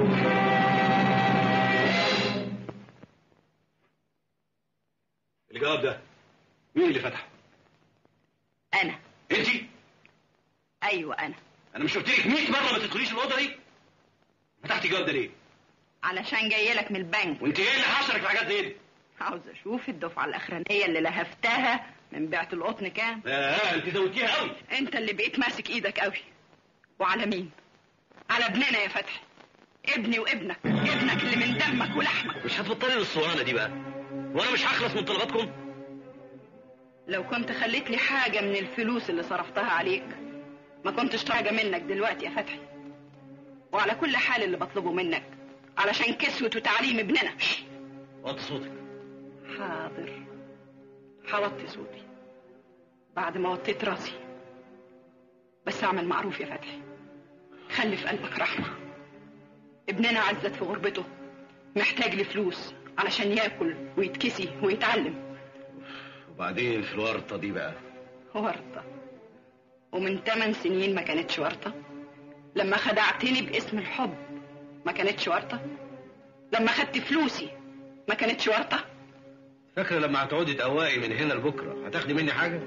S6: الجواب ده مين اللي فتحه؟
S8: أنا.
S6: انتي؟
S8: أيوة أنا.
S6: انا مش قلت لك 100 مره ما تدخليش الاوضه دي؟ فتحتي الجواب ده ليه؟
S8: علشان جاي لك من البنك.
S6: وانت ايه اللي حشرك في حاجات زي دي؟
S8: عاوز اشوف الدفعه الاخرانيه اللي لهفتها من بيعه القطن كام.
S7: انت زودتيها قوي.
S8: انت اللي بقيت ماسك ايدك قوي. وعلى مين؟ على ابننا يا فتحي، ابني وابنك، ابنك اللي من دمك ولحمك.
S7: مش هتفضلي للصوانه دي بقى؟ وانا مش هخلص من طلباتكم؟
S8: لو كنت خليت لي حاجه من الفلوس اللي صرفتها عليك ما كنتش حاجه منك دلوقتي يا فتحي. وعلى كل حال اللي بطلبه منك علشان كسوة وتعليم ابننا.
S7: وطي صوتك.
S8: حاضر، هوطي صوتي بعد ما وطيت راسي. بس اعمل معروف يا فتحي، خلي في قلبك رحمة. ابننا عزت في غربته، محتاج لفلوس علشان ياكل ويتكسي ويتعلم.
S7: وبعدين في الورطة دي بقى؟
S8: ورطة؟ ومن 8 سنين ما كانتش ورطة؟ لما خدعتني باسم الحب ما كانتش ورطة؟ لما خدت فلوسي ما كانتش ورطة؟
S7: فاكرة لما هتقعدي تقوقي من هنا لبكرة هتاخدي مني حاجة؟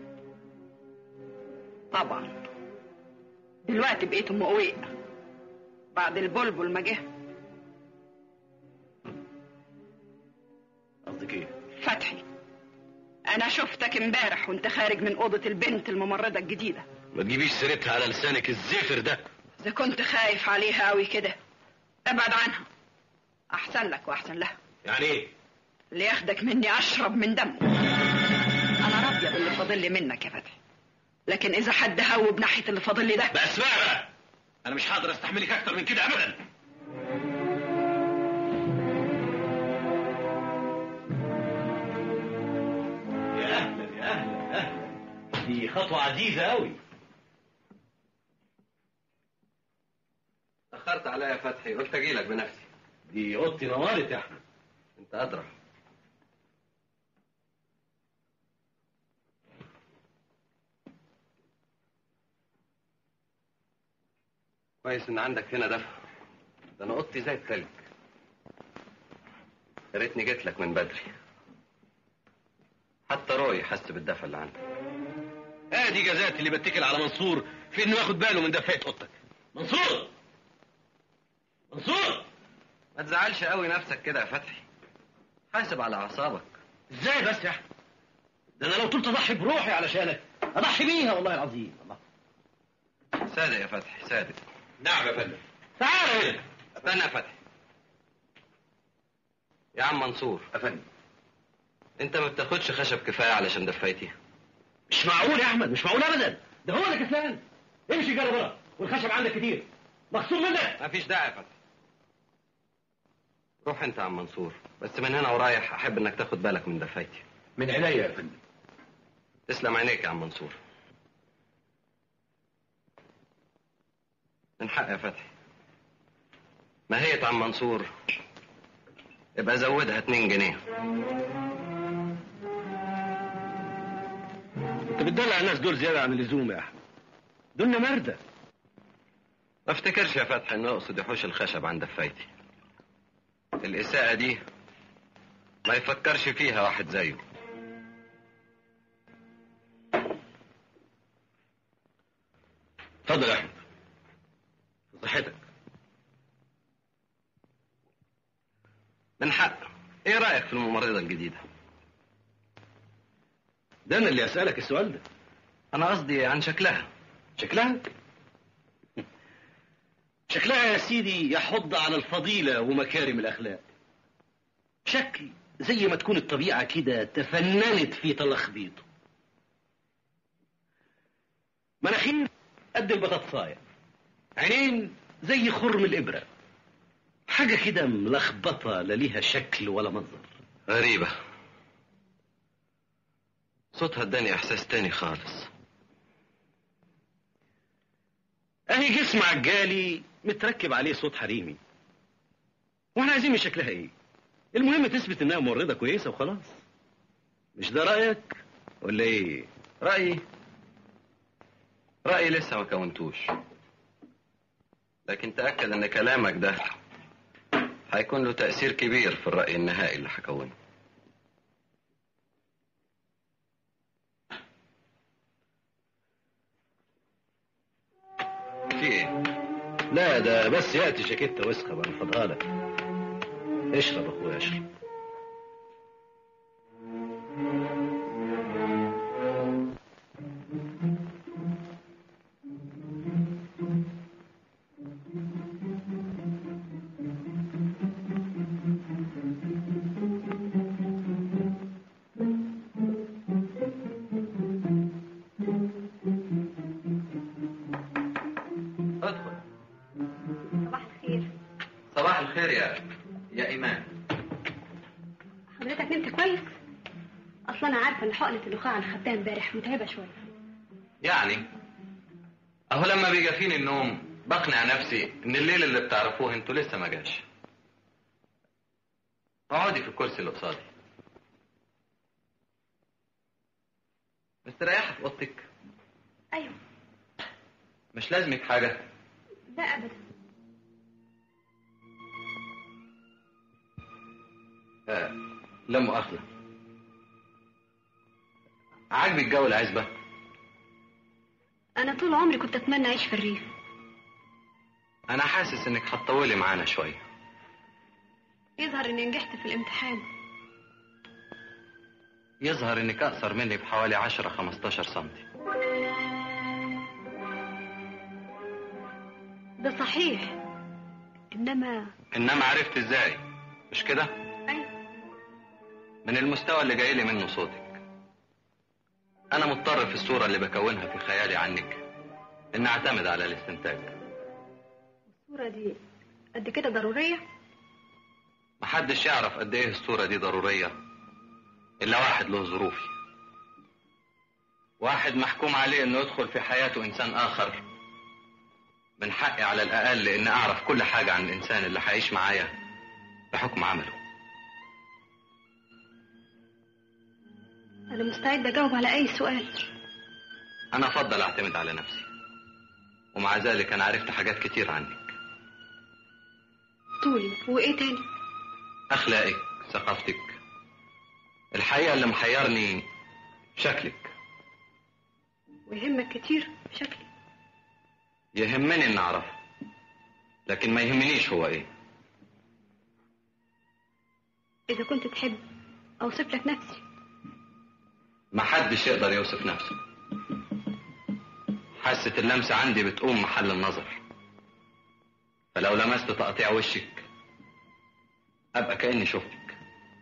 S8: طبعا. دلوقتي بقيت ام قويق بعد البلبل ما جه.
S7: قصدك ايه؟
S8: فتحي، انا شفتك امبارح وانت خارج من اوضه البنت الممرضه الجديده.
S7: ما تجيبيش سيرتها على لسانك الزفر ده.
S8: اذا كنت خايف عليها قوي كده ابعد عنها، احسن لك واحسن لها.
S7: يعني ايه؟
S8: اللي ياخدك مني اشرب من دمه. انا راضيه باللي فاضل لي منك يا فتحي، لكن اذا حد هوب ناحيه اللي فاضل لي ده.
S7: بقى اسمعي بقى، انا مش هقدر استحملك اكتر من كده ابدا. يا اهلا يا اهلا اهلا، دي خطوه عزيزه قوي.
S9: اخرت عليا يا فتحي، قلت اجي لك بنفسي.
S7: دي اوضتي نورت يا احمد.
S9: انت ادرى. كويس ان عندك هنا دفع، ده انا اوضتي زي التلج. يا ريتني جيت لك من بدري، حتى روي حس بالدفع اللي عندك.
S7: دي جزاتي اللي بتكل على منصور في انه ياخد باله من دفعة اوضتك. منصور منصور،
S9: ما تزعلش قوي نفسك كده يا فتحي، حاسب على اعصابك.
S7: ازاي بس يا احمد؟ ده انا لو طلت اضحي بروحي علشانك اضحي بيها والله العظيم. الله.
S9: صادق يا فتحي صادق.
S7: نعم يا فندم. تعال هنا.
S9: استنى يا فتحي. يا عم منصور.
S7: يا فندم.
S9: انت ما بتاخدش خشب كفايه علشان دفايتي؟
S7: مش معقول يا احمد، مش معقول ابدا. ده هو اللي كسلان. امشي جرب بره، والخشب عندك كتير مخصوم منك.
S9: مفيش داعي يا فتحي. روح انت يا عم منصور، بس من هنا ورايح احب انك تاخد بالك من دفايتي.
S7: من عينيا يا فندم.
S9: تسلم عينيك يا عم منصور. من حق يا فتحي. ماهية عم منصور يبقى زودها 2 جنيه.
S7: انت بتدلع الناس دول زياده عن اللزوم يا احمد، دول مرده.
S9: ما افتكرش يا فتحي انه يقصد يحوش الخشب عن دفايتي. الاساءة دي ما يفكرش فيها واحد زيه.
S7: اتفضل يا احمد. صحتك.
S9: من حق. ايه رايك في الممرضه الجديده؟
S7: ده انا اللي اسالك السؤال ده.
S9: انا قصدي عن شكلها.
S7: شكلها؟ شكلها يا سيدي يحض على الفضيله ومكارم الاخلاق. شكل زي ما تكون الطبيعه كده تفننت في تلخبيطه. مناخير قد البطاطسايه، عينين زي خرم الابره، حاجه كده ملخبطه لا ليها شكل ولا منظر.
S9: غريبه. صوتها اداني احساس تاني خالص.
S7: اهي جسم عجالي متركب عليه صوت حريمي، واحنا عايزين من شكلها ايه؟ المهم تثبت انها ممرضه كويسه وخلاص. مش ده رايك ولا ايه؟
S9: رايي لسه ما كونتوش، لكن تاكد ان كلامك ده هيكون له تاثير كبير في الراي النهائي اللي هكونه. في ايه؟
S7: لا ده بس ياتي جاكيته وسخه بنفضها لك. اشرب اخويا اشرب.
S9: خير يا ايمان.
S2: حضرتك نمت كويس؟ اصلا انا عارفه ان حقنه النخاع اللي خدتها امبارح متعبه شويه.
S9: يعني اهو لما بيجافيني النوم بقنع نفسي ان الليل اللي بتعرفوه انتوا لسه ما جاش. اقعدي في الكرسي اللي قصادي. مستريحه في اوضتك؟
S2: ايوه.
S9: مش لازمك حاجه؟
S2: لا ابدا.
S9: لا مؤاخذه. عاجبك جو العزبه؟
S2: انا طول عمري كنت اتمنى اعيش في الريف.
S9: انا حاسس انك هتطولي معانا شويه.
S2: يظهر اني نجحت في الامتحان.
S9: يظهر انك اقصر مني بحوالي 10-15 سنتي.
S2: ده صحيح. انما
S9: عرفت ازاي؟ مش كده؟
S2: ايوه.
S9: من المستوى اللي جاي لي منه صوتك. انا مضطر في الصورة اللي بكونها في خيالي عنك ان اعتمد على الاستنتاج.
S2: الصورة دي قد كده ضرورية؟
S9: محدش يعرف قد ايه الصورة دي ضرورية الا واحد له ظروفي. واحد محكوم عليه انه يدخل في حياته انسان اخر. من حقي على الاقل ان اعرف كل حاجة عن الانسان اللي هيعيش معايا بحكم عمله.
S2: انا مستعد اجاوب على اي سؤال.
S9: انا افضل اعتمد على نفسي، ومع ذلك انا عرفت حاجات كتير عنك.
S2: طولي وايه تاني؟
S9: اخلاقك، ثقافتك. الحقيقة اللي محيرني شكلك.
S2: ويهمك كتير شكلي؟
S9: يهمني ان اعرفه، لكن ما يهمنيش هو ايه.
S2: اذا كنت تحب اوصف لك نفسي.
S9: ما حدش يقدر يوصف نفسه. حاسة اللمسة عندي بتقوم محل النظر، فلو لمست تقطيع وشك ابقى كأني شفتك.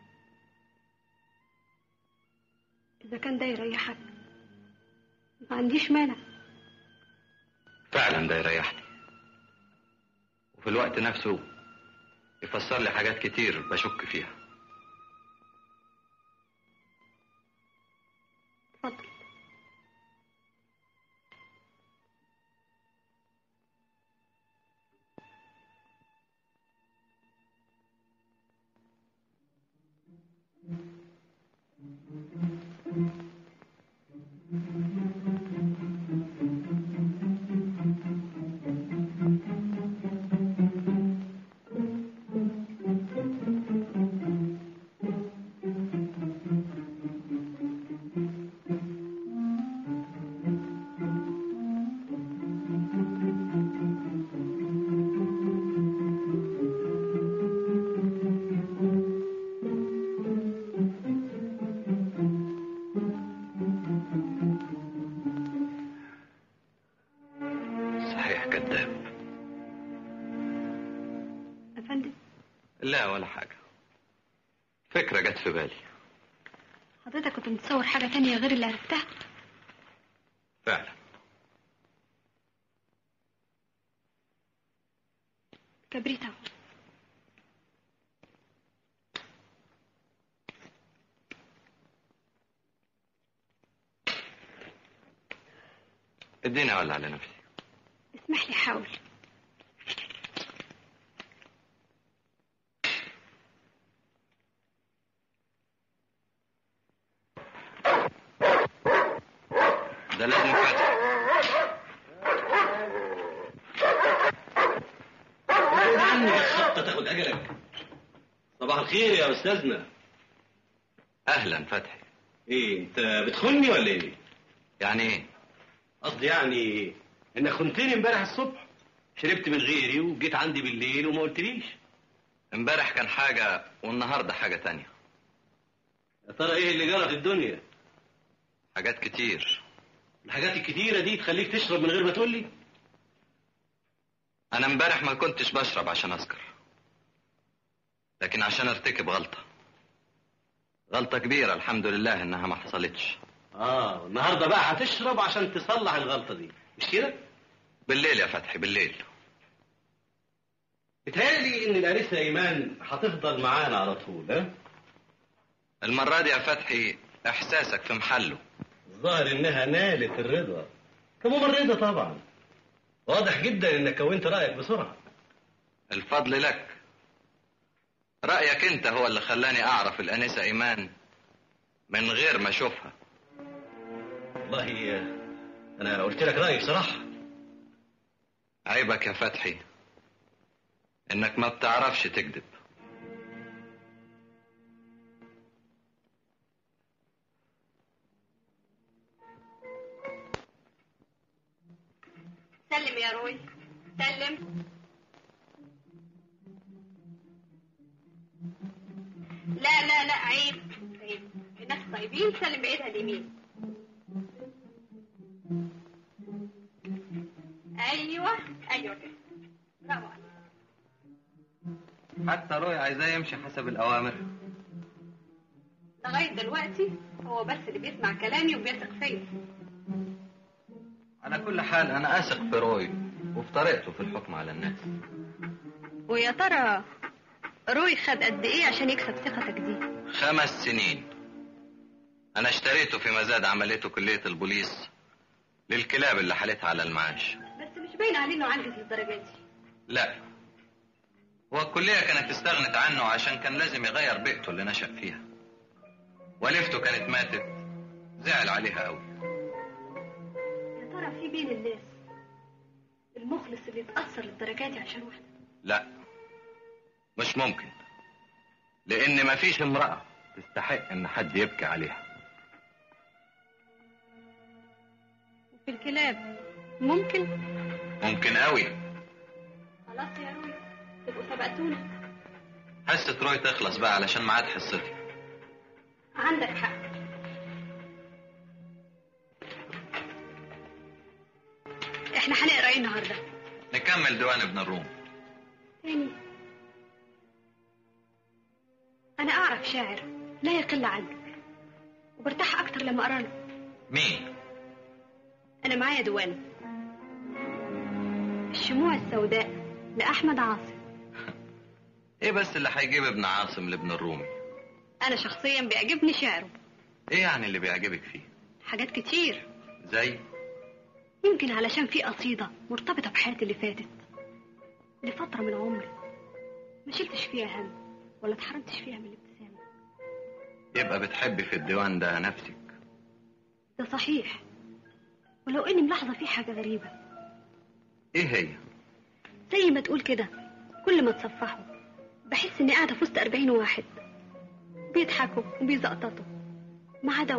S2: اذا كان ده يريحك ما عنديش مانع.
S9: فعلا ده يريحني، وفي الوقت نفسه يفسر لي حاجات كتير بشك فيها.
S2: اتفضل.
S9: لا ولا حاجة، فكرة جت في بالي.
S2: حضرتك كنت متصور حاجة تانية غير اللي عرفتها؟
S9: فعلا.
S2: كبريت اهو.
S9: اديني اولع على نفسي.
S2: اسمح لي حاول.
S9: ده لازم فتح.
S7: ابعد عني بالخبطة تاخد اجلك. صباح الخير يا استاذنا.
S9: اهلا فتحي.
S7: ايه انت بتخوني ولا ايه؟
S9: يعني ايه؟
S7: قصدي يعني انك خنتني امبارح الصبح، شربت من غيري وجيت عندي بالليل وما قلتليش.
S9: امبارح كان حاجة والنهاردة حاجة تانية.
S7: يا ترى ايه اللي جرى في الدنيا؟
S9: حاجات كتير.
S7: الحاجات الكتيرة دي تخليك تشرب من غير ما تقولي؟
S9: انا امبارح ما كنتش بشرب عشان اسكر، لكن عشان ارتكب غلطة كبيرة الحمد لله انها ما حصلتش.
S7: النهارده بقى هتشرب عشان تصلح الغلطة دي، مش كده؟
S9: بالليل يا فتحي بالليل.
S7: بيتهيألي ان الانسه ايمان هتفضل معانا على طول. ها؟
S9: المرة دي يا فتحي احساسك في محله.
S7: الظاهر انها نالت الرضا كممرضة طبعا. واضح جدا انك كونت رأيك بسرعة.
S9: الفضل لك. رأيك انت هو اللي خلاني اعرف الانسة ايمان من غير ما اشوفها.
S7: والله انا قلت لك رأيي بصراحة.
S9: عيبك يا فتحي انك ما بتعرفش تكذب.
S2: سلم يا روي، سلم. لا لا لا، عيب عيب. الناس طيبين، سلم بايدها اليمين. ايوه ايوه كده، برافو عليك.
S9: حتى روي عايزاه يمشي حسب الاوامر.
S2: لغايه دلوقتي هو بس اللي بيسمع كلامي وبيثق فيا.
S9: على كل حال انا اثق في روي وفي طريقته في الحكم على الناس.
S2: ويا ترى روي خد قد ايه عشان يكسب ثقتك دي؟
S9: 5 سنين. انا اشتريته في مزاد عمليته كلية البوليس للكلاب اللي حالتها على المعاش.
S2: بس مش باين عليه انه عاجز للدرجه دي.
S9: لا، هو الكلية كانت استغنت عنه عشان كان لازم يغير بيئته اللي نشأ فيها. والدته كانت ماتت، زعل عليها قوي.
S2: يا ترى في بين الناس المخلص اللي يتأثر للدرجات دي عشان واحدة؟
S9: لا، مش ممكن، لان مفيش امرأة تستحق ان حد يبكي عليها.
S2: وفي الكلاب ممكن
S9: قوي.
S2: خلاص يا روي، تبقوا سبقتونا.
S9: حصة روي تخلص بقى علشان ميعاد حصتي.
S2: عندك حق. احنا هنقرا ايه النهارده؟
S9: نكمل ديوان ابن الروم.
S2: تاني؟ انا اعرف شاعر لا يقل عنك وبرتاح اكتر لما اقرا له.
S9: مين؟
S2: انا معايا ديوان الشموع السوداء لاحمد عاصم.
S9: ايه بس اللي هيجيب ابن عاصم لابن الرومي؟
S2: انا شخصيا بيعجبني شعره.
S9: ايه يعني اللي بيعجبك فيه؟
S2: حاجات كتير.
S9: زي؟
S2: يمكن علشان في قصيدة مرتبطة بحياتي اللي فاتت، لفترة من عمري ما شلتش فيها هم ولا اتحرمتش فيها من الابتسامة.
S9: يبقى بتحبي في الديوان ده نفسك.
S2: ده صحيح، ولو اني ملاحظة فيه حاجة غريبة.
S9: ايه هي؟
S2: زي ما تقول كده، كل ما تصفحوا بحس اني قاعدة في وسط 40 واحد بيضحكوا وبيزقططوا، ما عدا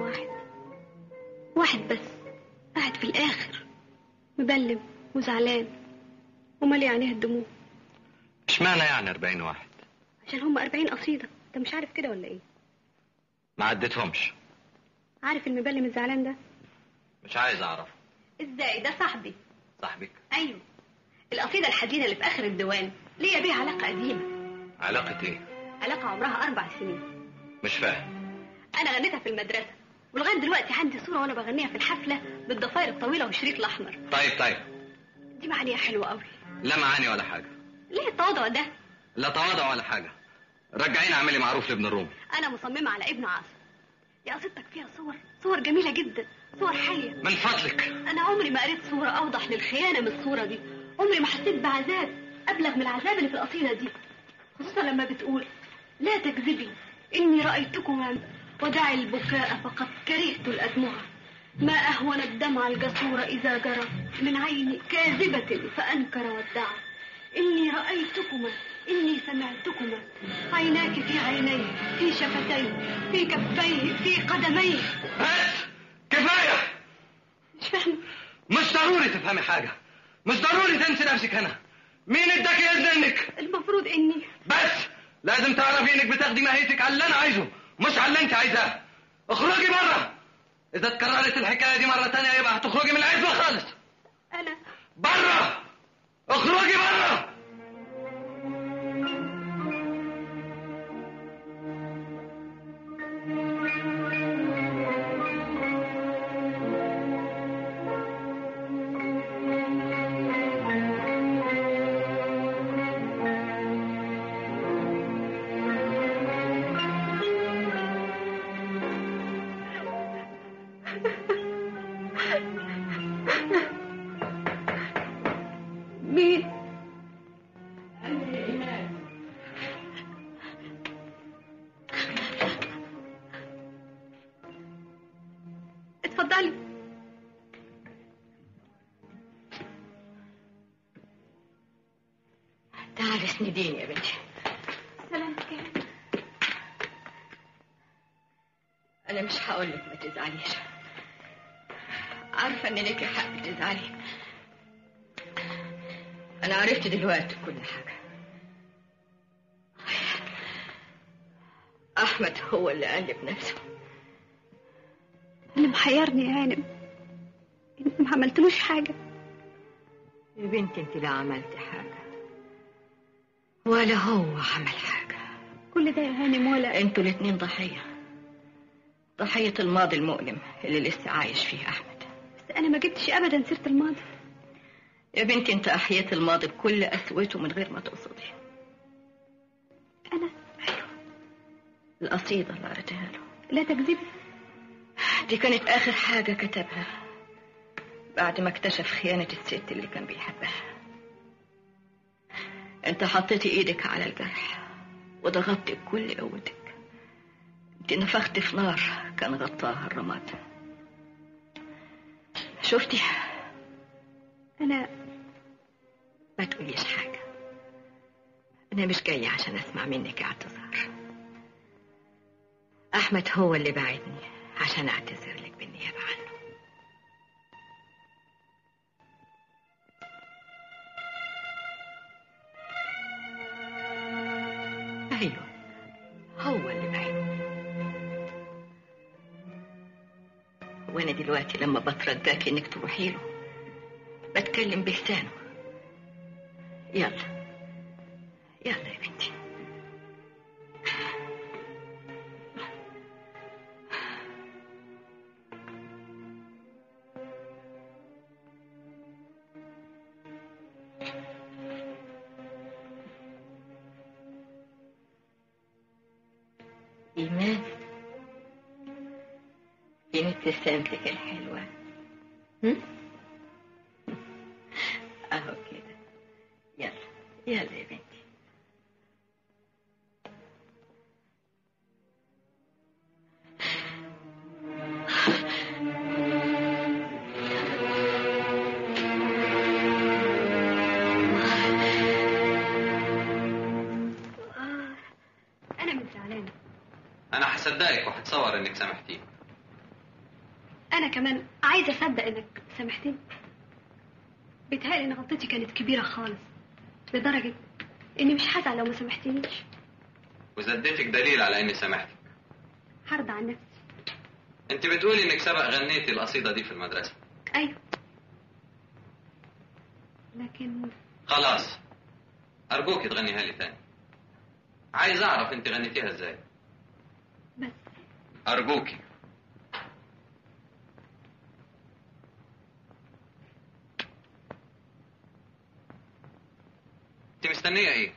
S2: واحد بس قاعد في الاخر مبلم وزعلان ومالي عينيه الدموع.
S9: اشمعنى يعني 40 واحد؟
S2: عشان هم 40 قصيدة. انت مش عارف كده ولا ايه؟
S9: ما عدتهمش.
S2: عارف المبلم الزعلان ده؟
S9: مش عايز اعرف.
S2: ازاي؟ ده صاحبي.
S9: صاحبك؟
S2: ايوه. القصيدة الحزينة اللي في اخر الديوان ليا بيها علاقة قديمة.
S9: علاقة ايه؟
S2: علاقة عمرها 4 سنين.
S9: مش فاهم.
S2: انا غنيتها في المدرسة، ولغاية دلوقتي عندي صورة وانا بغنيها في الحفلة بالضفاير الطويلة والشريط الاحمر.
S9: طيب
S2: دي معانيها حلوة قوي.
S9: لا معاني ولا حاجة.
S2: ليه التواضع ده؟
S9: لا تواضع ولا حاجة. رجعيني اعملي معروف لابن الروم.
S2: انا مصممة على ابن عاصم. يا قصيدتك فيها صور جميلة جدا، صور حية.
S9: من فضلك.
S2: انا عمري ما قريت صورة اوضح للخيانة من الصورة دي. عمري ما حسيت بعذاب ابلغ من العذاب اللي في القصيدة دي، خصوصا لما بتقول: لا تكذبي اني رأيتكما ودعي البكاء فقد كرهت الأدمع، ما أهون الدمع الجسور إذا جرى من عين كاذبة فأنكر وادعى، إني رأيتكما إني سمعتكما، عيناك في عيني، في شفتيه، في كفيه، في قدميه.
S9: بس كفاية.
S2: مش فاهمة.
S9: مش ضروري تفهمي حاجة، مش ضروري تنسي نفسك. هنا مين اداك إذن انك؟
S2: المفروض إني
S9: بس لازم تعرفي انك بتاخدي ماهيتك على اللي انا عايزه مش على اللي انت عايزاه. اخرجي بره. اذا اتكررت الحكايه دي مره تانية يبقى هتخرجي من العزبه خالص.
S2: أنا
S9: بره. اخرجي بره.
S3: تعالي اسنديني يا بنتي.
S2: سلامتك يا هانم.
S3: انا مش هقول لك ما تزعليش، عارفه ان ليكي حق تزعلي. انا عرفت دلوقتي كل حاجه. احمد هو اللي قلب نفسه.
S2: اللي محيرني يا هانم انت ما عملتلوش حاجه.
S3: يا بنتي انت لا عملتي حاجه ولا هو عمل حاجه.
S2: كل ده يا هانم ولا
S3: انتوا الاتنين ضحيه الماضي المؤلم اللي لسه عايش فيه احمد.
S2: بس انا ما جبتش ابدا سيره الماضي.
S3: يا بنتي انت احييت الماضي بكل قسوته من غير ما تقصدي.
S2: انا
S3: القصيده اللي قريتها له
S2: لا تكذبي،
S3: دي كانت اخر حاجه كتبها بعد ما اكتشف خيانه الست اللي كان بيحبها. انت حطيتي ايدك على الجرح وضغطت بكل قوتك. انت نفخت في نار كان غطاها الرماد. شفتي؟
S2: انا
S3: ما تقوليش حاجه، انا مش جايه عشان اسمع منك اعتذار. احمد هو اللي بعدني عشان اعتذر لك بالنيابه عنه. ايوه هو اللي بعدني. وانا دلوقتي لما بترجاكي انك تروحي له بتكلم بلسانه. يلا يلا يا بنتي. إيمان فين ابتسامتك الحلوة؟ أهو كده. يلا يلا يا بنتي.
S2: انا مش زعلانه.
S9: انا هصدقك وهتصور انك سامحتيني.
S2: انا كمان عايزه اصدق انك سامحتني. بيتهيألي ان غلطتي كانت كبيره خالص لدرجه اني مش هزعل لو ما سامحتنيش.
S9: وزدتك دليل على اني سامحتك.
S2: هرضى عن نفسي.
S9: انت بتقولي انك سبق غنيتي القصيده دي في المدرسه.
S2: ايوه لكن
S9: خلاص ارجوك تغنيها لي تاني. عايز اعرف انت غنيتيها ازاي.
S2: بس
S9: ارجوكي. انت مستنيه ايه؟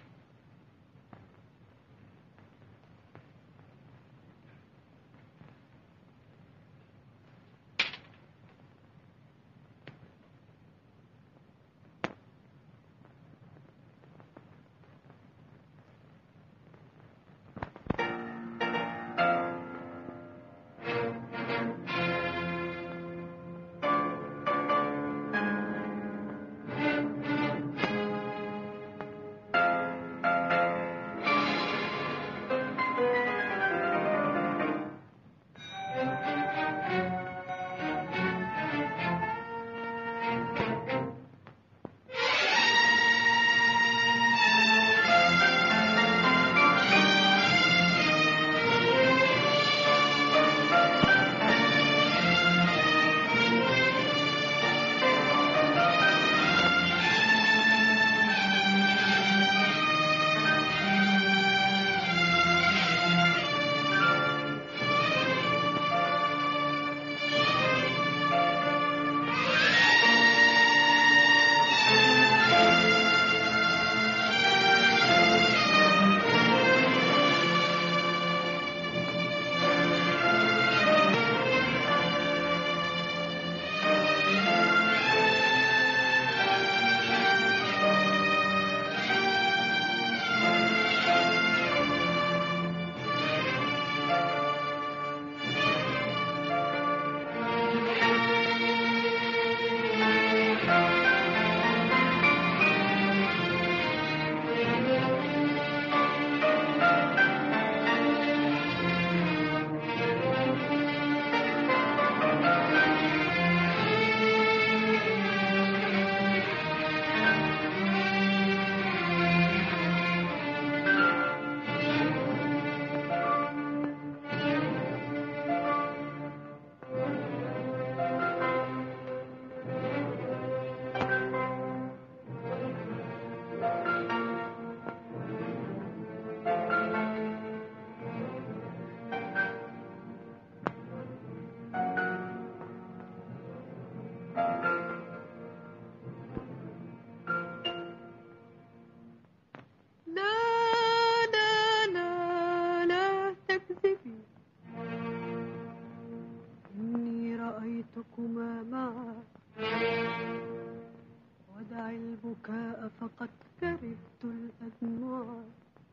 S11: جاء فقد كرهت الأدمع.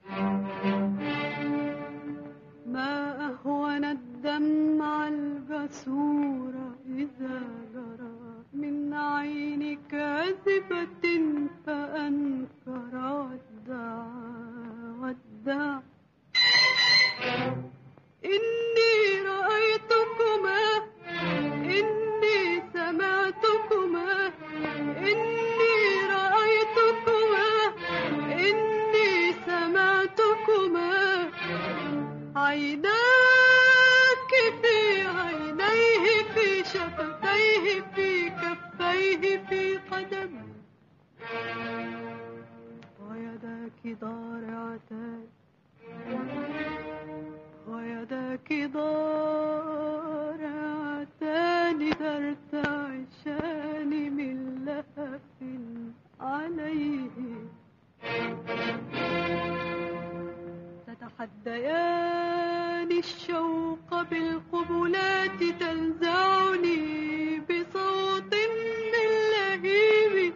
S11: ما أهون الدمع الجسور إذا جرى من عين كاذبة فأنكر ودع. إني رأيتكما، إني سمعتكما، إني رأيتكما، إني سمعتكما. عيناك في عينيه، في شفتيه، في كفيه، في قدمه. ويداك ضارعتان، ويداك ضارعتان ترتعشان من لهف عليه. تتحديان الشوق بالقبلات، تنزعني بصوت من لهيب.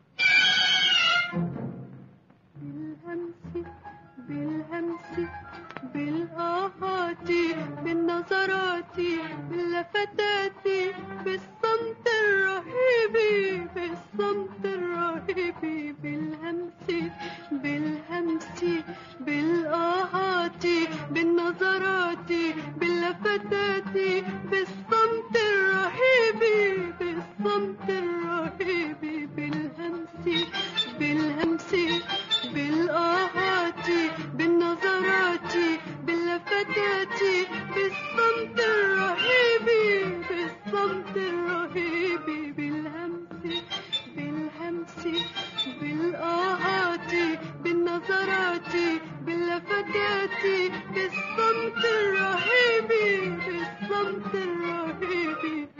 S11: بالهمس بالهمس بالآهات، بالنظرات، باللفتات، بالصمت الرهيب، بالصمت الرهيب. بالهمس بالهمس بالآهات، بالنظرات، باللفتات، بالصمت الرهيب، بالصمت الرهيب. بالهمس بالهمس بالآهات، بالنظرات، باللفتات، بالصمت الرهيب، بالصمت الرهيب. بالهمس بالهمس بالآهات، بالنظرات، باللفتات، بالصمت الرهيب، بالصمت الرهيب.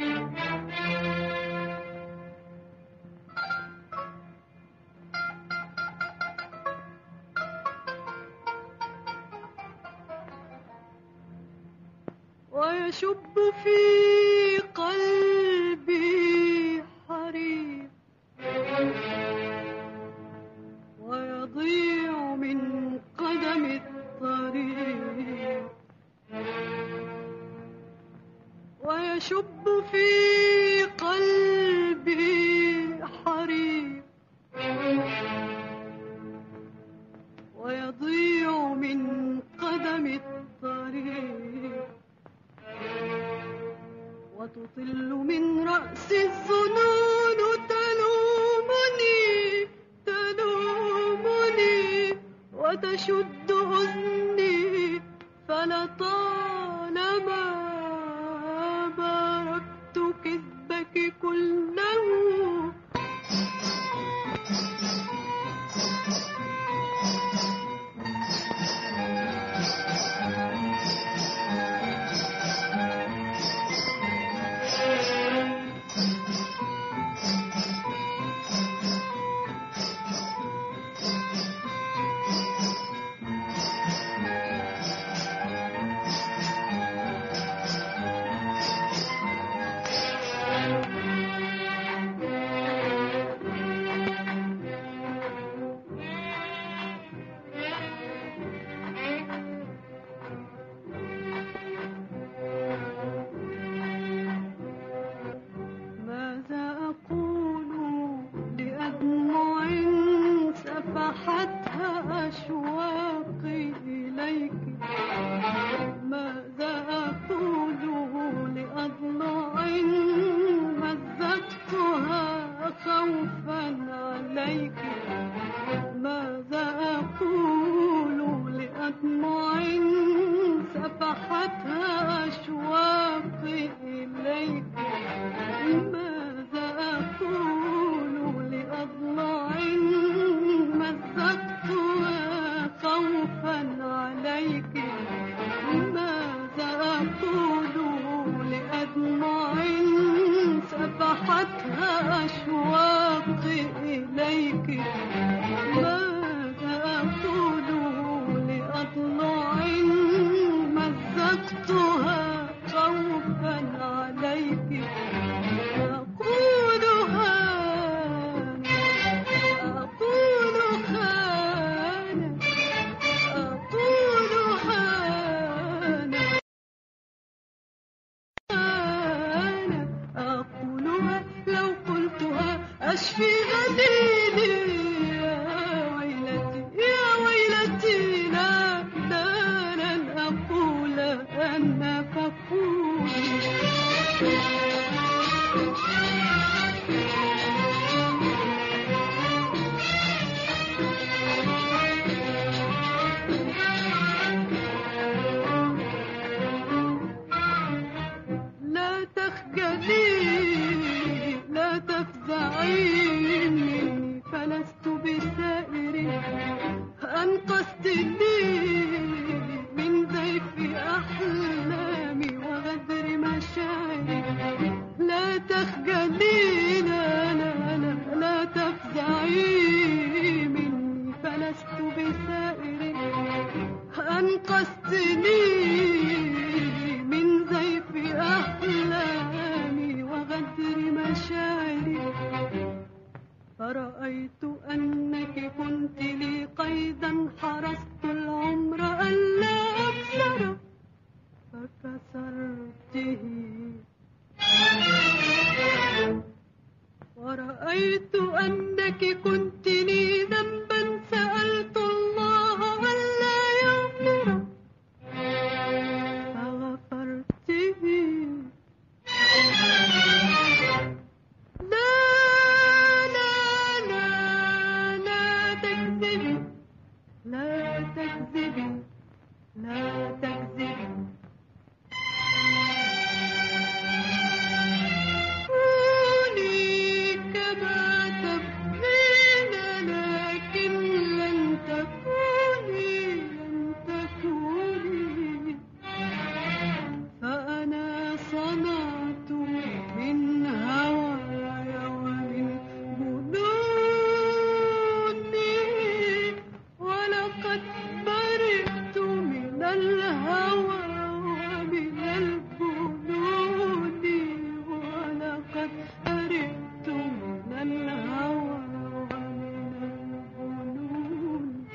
S11: ويشب في قلبي حريق، ويضيع من قدم الطريق. ويشب في قلبي حريق، ويضيع من قدم الطريق. وتطل من رأس الظنون تلومني، تلومني، وتشد أذني. فلطالما باركت كذبك كله. أنقذتني من ضيف أحلامي وغدر مشاعري. لا تخجلي، لا لا لا لا تفزعي مني، فلست بسائر. أنقذتني من ضيف أحلامي وغدر مشاعري. فرأيت أنك كنت لي قيدا حرست العمر ألا أكسر، فكسرته. ورأيت أنك كنت لي ذنبا سألت الله ألا يغفر، فغفرته. لا لا لا لا تكذبي، لا تكذبي، لا تكذبي. كوني كما تبغين، لكن لن تكوني، لن تكوني. فأنا صنعت من هواي ومن جنوني، ولقد برئت من الهوى ومن الجنون، ولقد برئت من الهوى ومن الجنون.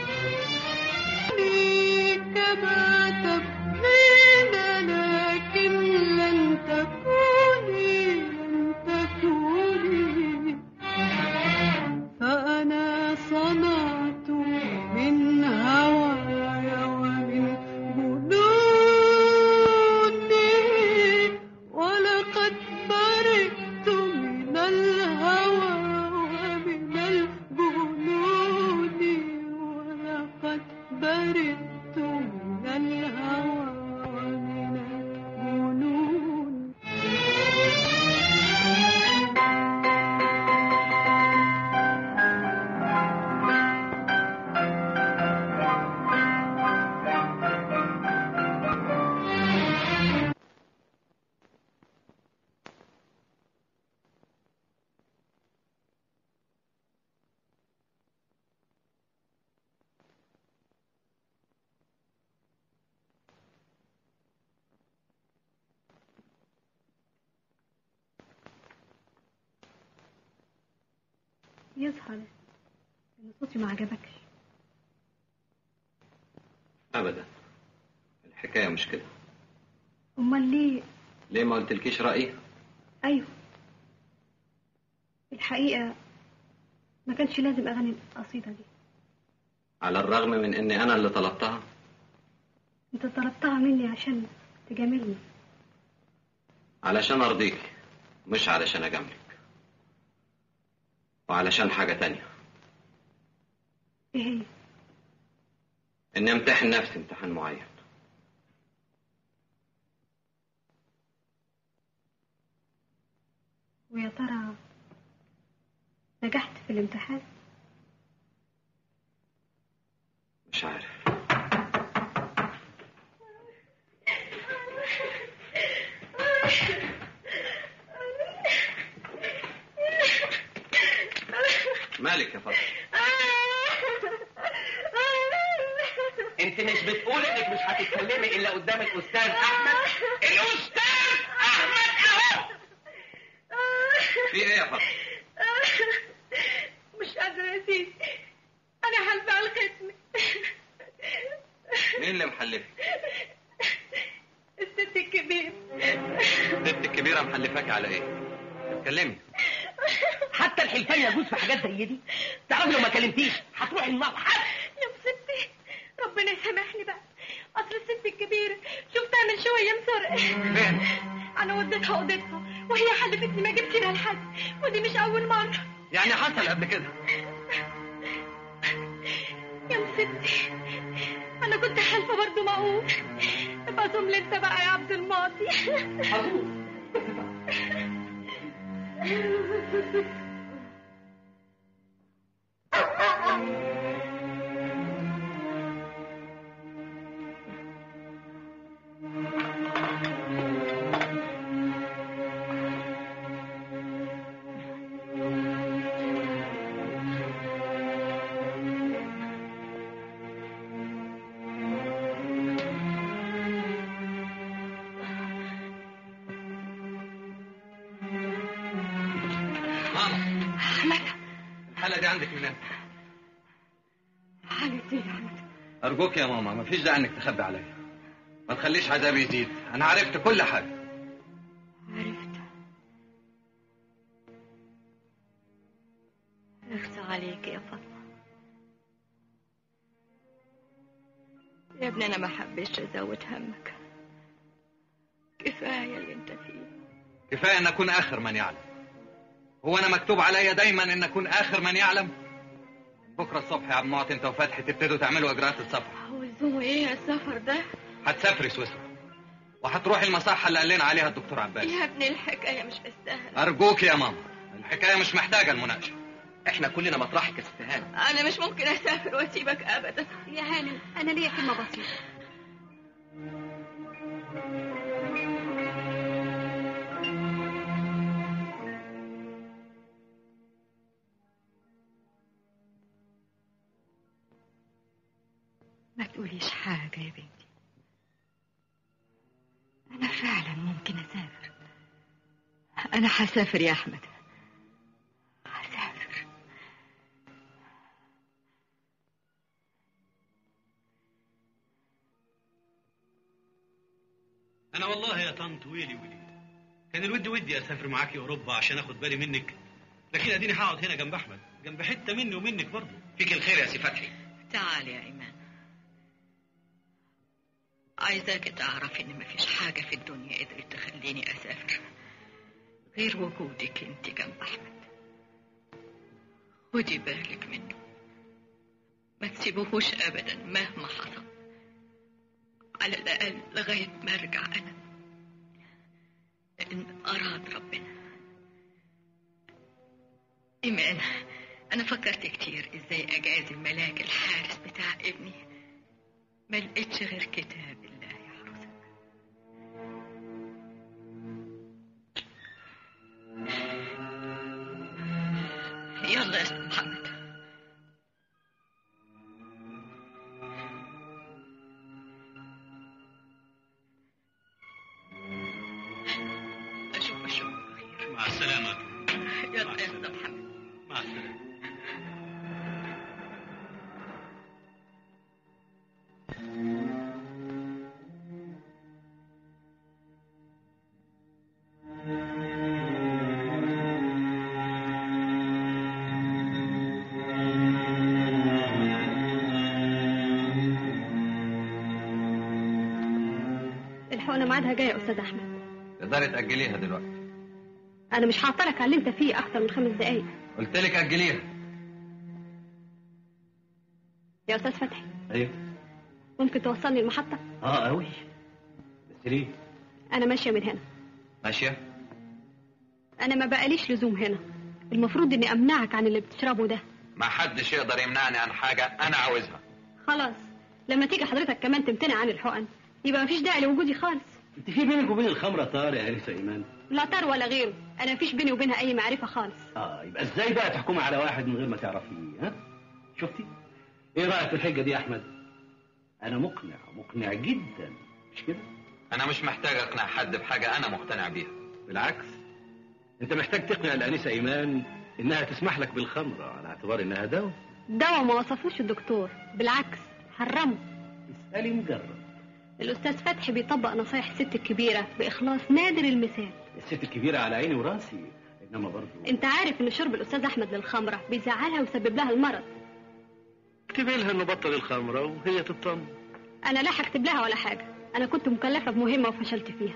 S11: كما تبغين، لكن لن تكوني، لن تكوني. فأنا صنعت من هواي ومن جنوني، ولقد برئت من الهوى ومن الجنون، ولقد برئت من الهوى ومن الجنون.
S2: يظهر ان صوتي ما عجبكش.
S9: ابدا، الحكايه مش كده.
S2: امال
S9: ليه ما قلتلكيش رايي؟
S2: ايوه، الحقيقه ما كانش لازم اغني القصيده دي.
S9: على الرغم من اني انا اللي طلبتها.
S2: انت طلبتها مني عشان تجاملني.
S9: علشان ارضيكي، مش علشان اجاملك. وعلشان حاجه تانية.
S2: ايه هي؟
S9: اني امتحن نفسي امتحان معين.
S2: ويا ترى نجحت في الامتحان؟
S9: مش عارف. مالك يا فاطمه؟
S5: انت مش بتقول انك مش هتتكلمي الا قدام الاستاذ احمد؟ الاستاذ احمد اهو.
S9: في ايه يا فاطمه؟
S1: مش قادرة يا سيدي، أنا حالفة على الختم.
S9: مين اللي محلفك؟
S1: الست الكبير.
S9: الست الكبيره محلفاك على ايه؟ اتكلمي.
S5: حتى الحلفان يجوز في حاجات زي دي؟ تعرفي لو ما كلمتيش هتروحي النار.
S1: يا ستي ربنا يسامحني بقى، أصل الست الكبيرة شفتها من شوية مسرقة.
S9: فين؟
S1: أنا وديتها أوضتها وهي حلفتني ما جبتش لها لحد، ودي مش أول مرة.
S9: يعني حصل قبل كده؟
S1: يا ستي أنا كنت حالفة برضه ما أقول. ابقى زمل أنت بقى يا عبد الماضي.
S9: من امتى؟
S3: حالتي يا احمد.
S9: ارجوك يا ماما مفيش داعي انك تخبي عليا. ما تخليش عذابي يزيد، انا عرفت كل حاجه.
S3: عرفت. اخصى عليك يا فاطمه. يا ابني انا ما حبيتش ازود همك. كفايه اللي انت فيه.
S9: كفايه ان اكون اخر من يعلم. هو انا مكتوب عليا دايما ان اكون اخر من يعلم؟ بكره الصبح يا عم معطي انت وفتحي تبتدوا تعملوا اجراءات السفر.
S3: عاوزوه ايه السفر ده؟
S9: هتسافري سويسرا وهتروحي المصحه اللي قال لنا عليها الدكتور عباس.
S3: يا ابني الحكايه مش مستاهله.
S9: ارجوك يا ماما الحكايه مش محتاجه المناقشه.
S5: احنا كلنا مطرحك يا ست هانم.
S3: انا مش ممكن اسافر واسيبك ابدا.
S2: يا هانم انا ليا كلمه بسيطه.
S3: ما تقوليش حاجه يا بنتي. انا فعلا ممكن اسافر. انا هسافر يا احمد. هسافر.
S7: انا والله يا طنط ويلي كان الود ودي اسافر معاكي اوروبا عشان اخد بالي منك، لكن اديني هقعد هنا جنب احمد، جنب حته مني ومنك برضه.
S5: فيك الخير يا سي فتحي.
S3: تعال يا ايمان. عايزاك تعرف ان مفيش حاجه في الدنيا قدرت تخليني اسافر غير وجودك انت جنب احمد. خدي بالك منه، ما تسيبوهوش ابدا مهما حصل، على الاقل لغايه ما ارجع انا ان اراد ربنا. ايمان انا فكرت كتير ازاي اجازي الملاك الحارس بتاع ابني، ما لقيتش غير كتاب الله يحرسك. يلا يا استاذ محمد. اشوفك بخير.
S7: مع السلامه.
S3: يلا يا استاذ محمد.
S7: مع السلامه.
S2: الحقنه ميعادها جاي يا استاذ احمد.
S9: تقدري تاجليها دلوقتي.
S2: انا مش هعطلك على اللي انت فيه اكتر من 5 دقايق.
S9: قلت لك اجليها.
S2: يا استاذ فتحي
S7: ايوه.
S2: ممكن توصلني المحطه؟
S7: قوي. بس ليه؟
S2: انا ماشيه من هنا.
S9: ماشيه؟
S2: انا ما بقاليش لزوم هنا. المفروض اني امنعك عن اللي بتشربه ده.
S9: ما حدش يقدر يمنعني عن حاجه انا عاوزها.
S2: خلاص لما تيجي حضرتك كمان تمتنع عن الحقن يبقى مفيش داعي لوجودي خالص.
S7: انت في بينك وبين الخمره طار يا انسه ايمان؟
S2: لا طار ولا غيره، انا مفيش بيني وبينها اي معرفه خالص.
S7: يبقى ازاي بقى تحكمي على واحد من غير ما تعرفيه؟ ها؟ شفتي؟ ايه رايك في الحجه دي يا احمد؟ انا مقنع جدا، مش كده؟
S9: انا مش محتاج اقنع حد بحاجه انا مقتنع بيها، بالعكس
S7: انت محتاج تقنع الانسه ايمان انها تسمح لك بالخمره على اعتبار انها دواء.
S2: دواء ما وصفوش الدكتور، بالعكس حرمه.
S7: اسالي مجرب.
S2: الاستاذ فتحي بيطبق نصايح الست الكبيره باخلاص نادر المثال.
S7: الست الكبيره على عيني وراسي، انما برضه
S2: انت عارف ان شرب الاستاذ احمد للخمره بيزعلها ويسبب لها المرض.
S7: اكتبي لها انه بطل الخمره وهي تطمن.
S2: انا لا هكتب لها ولا حاجه، انا كنت مكلفه بمهمه وفشلت فيها.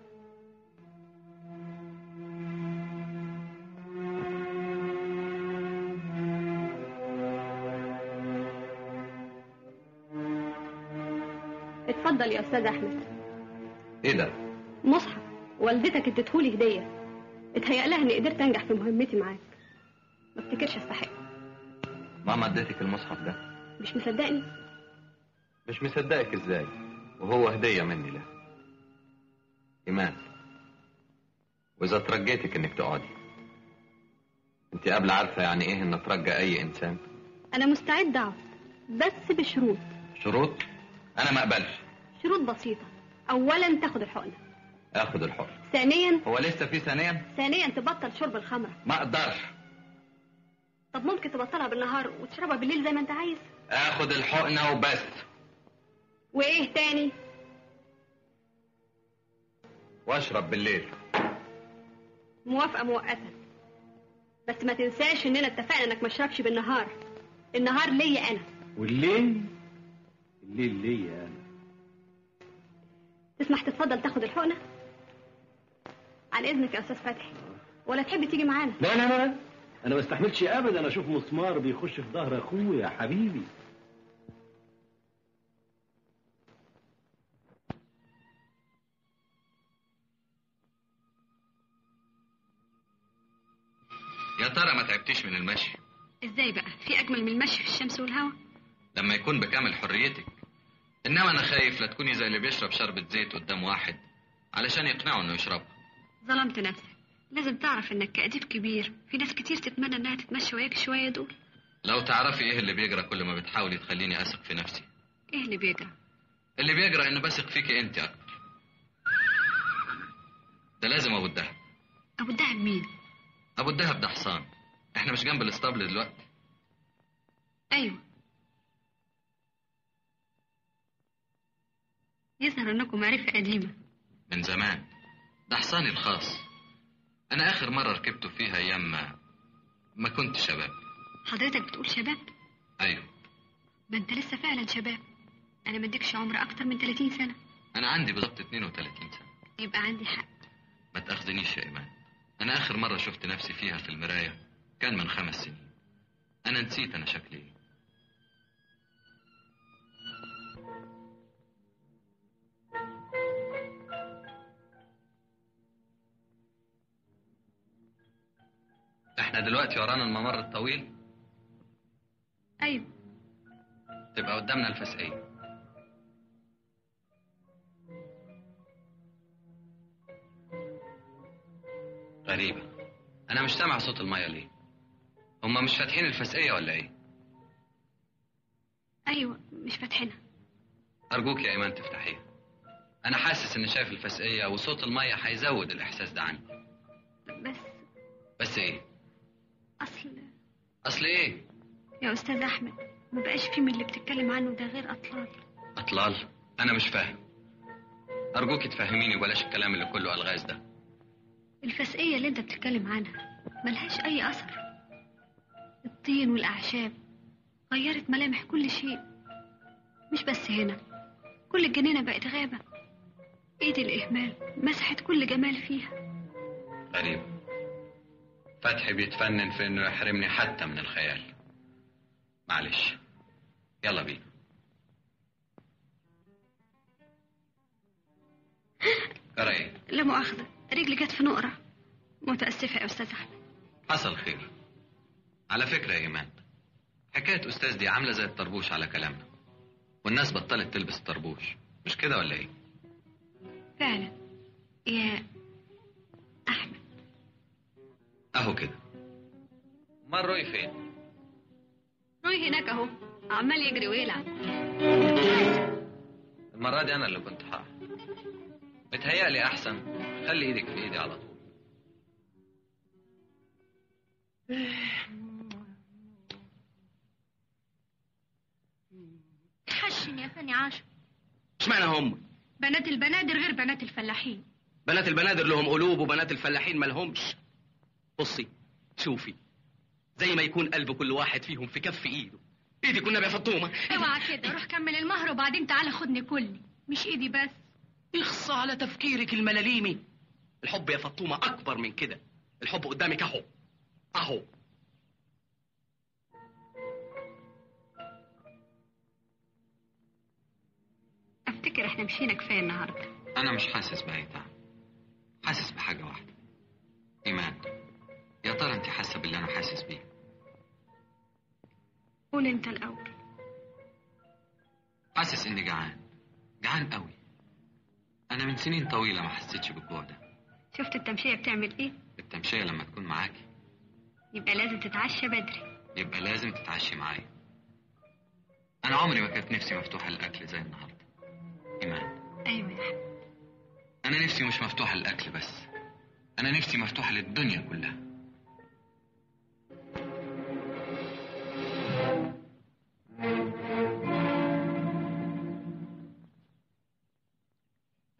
S2: اتفضل يا استاذ احمد.
S9: ايه ده؟
S2: مصحف والدتك اديتهولي هديه. اتهيأ لها اني قدرت انجح في مهمتي معاك. ما افتكرش استحق.
S9: ماما اديتك المصحف ده؟
S2: مش مصدقني؟
S9: مش مصدقك ازاي وهو هديه مني له. ايمان، واذا ترجيتك انك تقعدي، انت قبل عارفه يعني ايه ان اترجى اي انسان؟
S2: انا مستعد اقعد بس بشروط.
S9: شروط؟ انا ما اقبلش.
S2: شروط بسيطه. اولا تاخد الحقنه.
S9: اخد الحقنه.
S2: ثانيا
S9: هو لسه في ثانيا؟
S2: ثانيا تبطل شرب الخمره.
S9: ما اقدرش.
S2: طب ممكن تبطلها بالنهار وتشربها بالليل زي ما انت عايز؟
S9: اخد الحقنة وبس.
S2: وايه تاني؟
S9: واشرب بالليل.
S2: موافقة مؤقتا، بس ما تنساش اننا اتفقنا انك ما تشربش بالنهار. النهار ليا انا.
S7: والليل؟ الليل ليا انا.
S2: تسمح تتفضل تاخد الحقنة؟ عن اذنك يا استاذ فتحي، ولا تحب تيجي معانا؟
S7: لا لا لا، انا ما استحملش ابدا اشوف مسمار بيخش في ظهر اخويا يا حبيبي.
S9: يا ترى ما تعبتيش من المشي؟
S2: ازاي بقى؟ في اجمل من المشي في الشمس والهواء؟
S9: لما يكون بكامل حريتك. انما انا خايف لا تكوني زي اللي بيشرب شربة زيت قدام واحد علشان يقنعه انه يشربها.
S2: ظلمت نفسك. لازم تعرف انك كأديب كبير، في ناس كتير تتمنى انها تتمشى وياك شويه دول.
S9: لو تعرفي ايه اللي بيجرى كل ما بتحاولي تخليني اثق في نفسي.
S2: ايه اللي بيجرى؟
S9: اللي بيجرى انه بثق فيكي انت اكتر. ده لازم ابو الدهب.
S2: ابو الدهب مين؟
S9: ابو الدهب ده حصان. احنا مش جنب الاسطبل دلوقتي؟
S2: ايوه. يظهر انكم معرفه قديمه.
S9: من زمان. ده حصاني الخاص. انا اخر مره ركبته فيها ايام ما كنت شباب.
S2: حضرتك بتقول شباب؟
S9: ايوه.
S2: ما انت لسه فعلا شباب. انا ما اديكش عمر اكتر من 30 سنه.
S9: انا عندي بالظبط 32 سنه.
S2: يبقى عندي حق.
S9: ما تاخذنيش يا ايمان. انا اخر مره شفت نفسي فيها في المرايه كان من 5 سنين. انا نسيت انا شكلي ايه. احنا دلوقتي ورانا الممر الطويل.
S2: ايوه.
S9: تبقى قدامنا الفسقية. غريبة، انا مش سامع صوت المية ليه؟ هما مش فاتحين الفسقية ولا ايه؟
S2: ايوه مش فاتحينها.
S9: ارجوك يا ايمان تفتحيها. انا حاسس اني شايف الفسقية وصوت المية هيزود الاحساس ده عندي. بس ايه؟ اصل ايه؟
S2: يا استاذ احمد، ما بقاش في من اللي بتتكلم عنه ده غير اطلال.
S9: اطلال؟ انا مش فاهم. ارجوك تفهميني وبلاش الكلام اللي كله الغاز ده.
S2: الفسقية اللي انت بتتكلم عنها ملهاش اي اثر. الطين والاعشاب غيرت ملامح كل شيء. مش بس هنا، كل الجنينة بقت غابة. ايد الاهمال مسحت كل جمال فيها.
S9: غريب. فتحي بيتفنن في انه يحرمني حتى من الخيال. معلش، يلا بينا. جرى ايه؟
S2: لا مؤاخذة، رجلي جت في نقرة. متأسفة يا أستاذ أحمد.
S9: حصل خير. على فكرة يا إيمان، حكاية أستاذ دي عاملة زي الطربوش على كلامنا، والناس بطلت تلبس الطربوش، مش كده ولا إيه؟
S2: فعلا يا أحمد.
S9: أهو كده. أمال روي فين؟
S2: روي هناك أهو، عمال يجري ويلعب.
S9: المرة دي أنا اللي كنت هقع. متهيألي أحسن خلي إيدك في إيدي على طول.
S1: تحشن يا فني عاشر.
S5: اشمعنى هم؟
S1: بنات البنادر غير بنات الفلاحين.
S5: بنات البنادر لهم قلوب وبنات الفلاحين مالهمش. بصي شوفي، زي ما يكون قلب كل واحد فيهم في كف ايده. ايدي كنا يا فطومه.
S1: اوعى كده، روح كمل المهر وبعدين تعالى خدني كلي، مش ايدي بس.
S5: اخصى على تفكيرك الملاليمي. الحب يا فطومه اكبر من كده. الحب قدامك اهو اهو.
S2: افتكر احنا مشينا كفايه النهارده.
S9: أنا مش حاسس بأي تعب. حاسس بحاجة واحدة. إيمان، يا ترى أنت حاسة باللي أنا حاسس بيه؟
S2: قول أنت الأول.
S9: حاسس إني جعان. جعان قوي. أنا من سنين طويلة ما حسيتش بالجوع ده.
S2: شفت التمشية بتعمل إيه؟
S9: التمشية لما تكون معاكي.
S2: يبقى لازم تتعشى بدري.
S9: يبقى لازم تتعشي معايا. أنا عمري ما كانت نفسي مفتوحة للأكل زي النهاردة. إيمان.
S2: أيوة يا أحمد.
S9: أنا نفسي مش مفتوحة للأكل بس. أنا نفسي مفتوحة للدنيا كلها.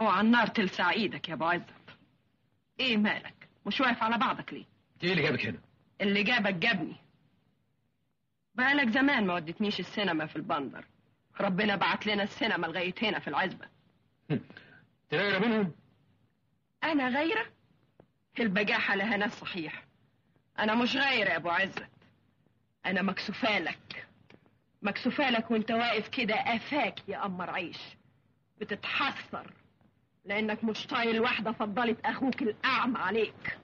S12: اوعى النار تلسع ايدك يا ابو عزت. ايه مالك؟ مش واقف على بعضك ليه؟
S13: ايه اللي جابك هنا؟
S12: اللي جابك جابني. بقالك زمان ما ودتنيش السينما في البندر. ربنا بعت لنا السينما لغايه هنا في العزبه.
S13: تغير منهم؟
S12: انا غيره؟ البجاحه لها ناس صحيح. انا مش غيره يا ابو عزت. انا مكسوفالك. مكسوفالك وانت واقف كده قفاك يا قمر عيش. بتتحسر لانك مش طايل واحده فضلت اخوك الاعمى عليك.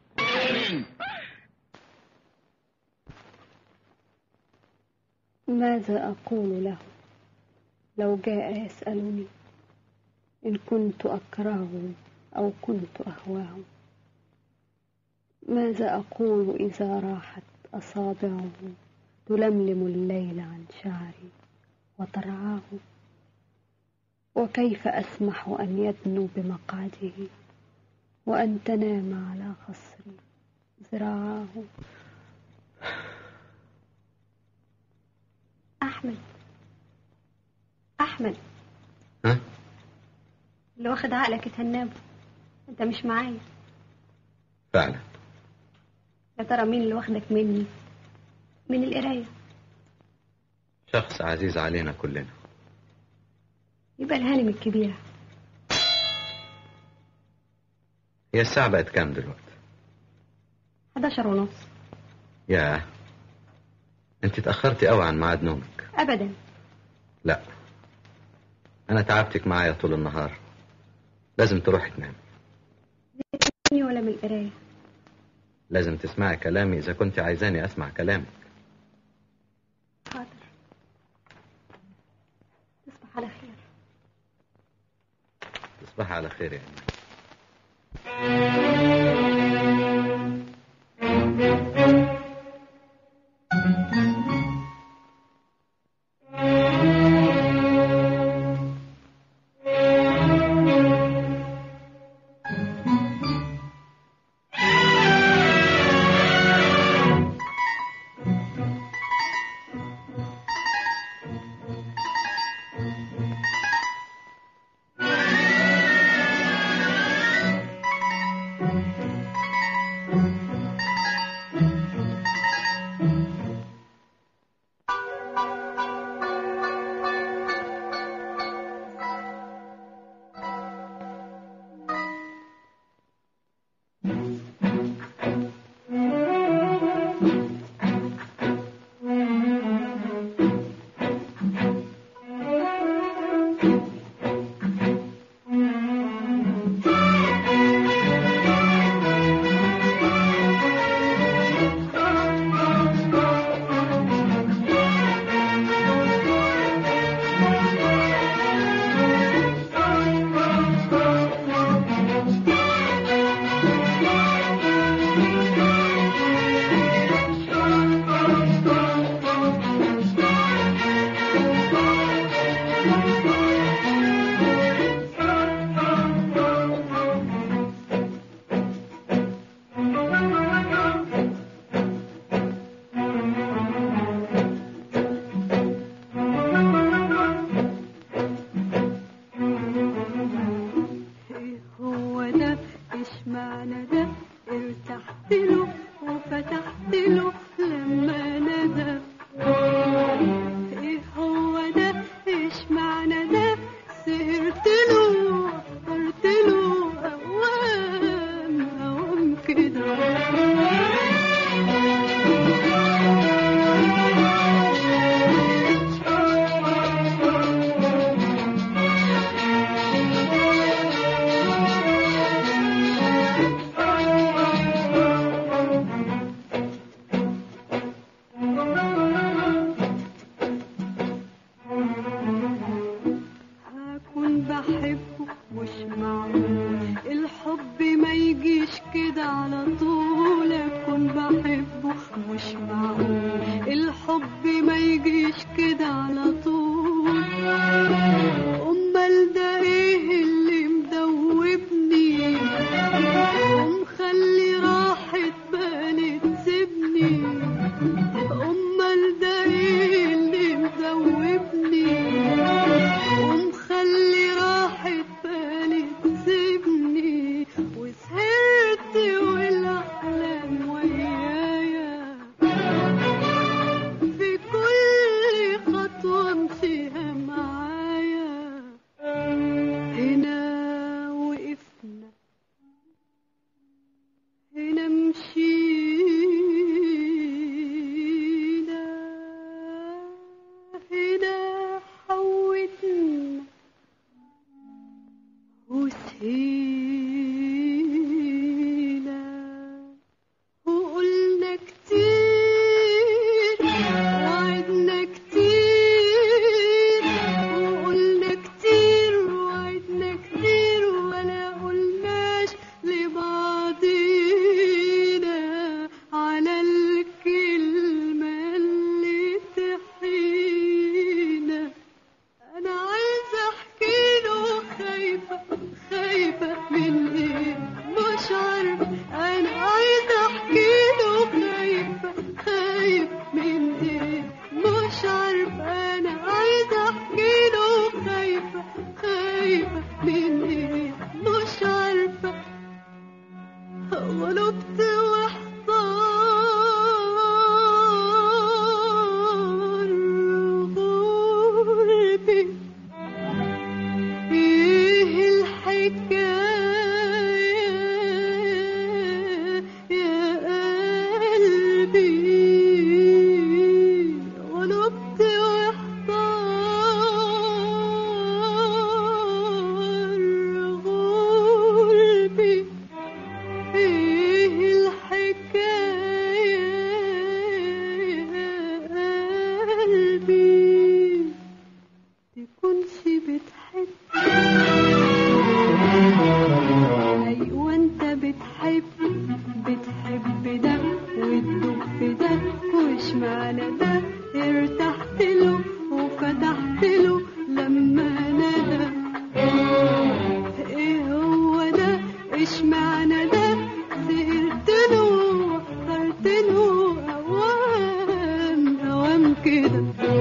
S2: ماذا أقول له لو جاء يسألني إن كنت أكرهه أو كنت أهواه؟ ماذا أقول إذا راحت أصابعه تلملم الليل عن شعري وترعاه؟ وكيف أسمح أن يدنو بمقعده وأن تنام على خصري ذراعاه؟ أحمد
S9: ها؟
S2: اللي واخد عقلك يتهنبه. أنت مش معايا.
S9: فعلا.
S2: يا ترى مين اللي واخدك مني؟ من القراية.
S9: شخص عزيز علينا كلنا.
S2: يبقى الهانم الكبيرة.
S9: هي الساعة بقت كام دلوقتي؟
S2: 11:30.
S9: ياه، انت اتأخرتي قوي عن ميعاد نومك.
S2: أبدا.
S9: لا، انا تعبتك معايا طول النهار. لازم تروحي تنامي.
S2: ولا من القراية.
S9: لازم تسمعي كلامي اذا كنت عايزاني اسمع كلامك.
S2: حاضر. تصبح على خير.
S9: تصبح على خير يا أمي.
S11: مش عارفة أنا عايزة أحكيله خايفة خايفة من إيه مش عارفة غلبت واحتار غربي إيه الحكاية يا قلبي غلبت واحتار غربي ايه الحكاية يا قلبي تكونش بتحب ايوه انت بتحب ده وتدوب في ده وش معنى ده ارتحت له وفتحت له لما ندى ايه هو ده ايش معنى ده سهرت له واخترت له اوام كده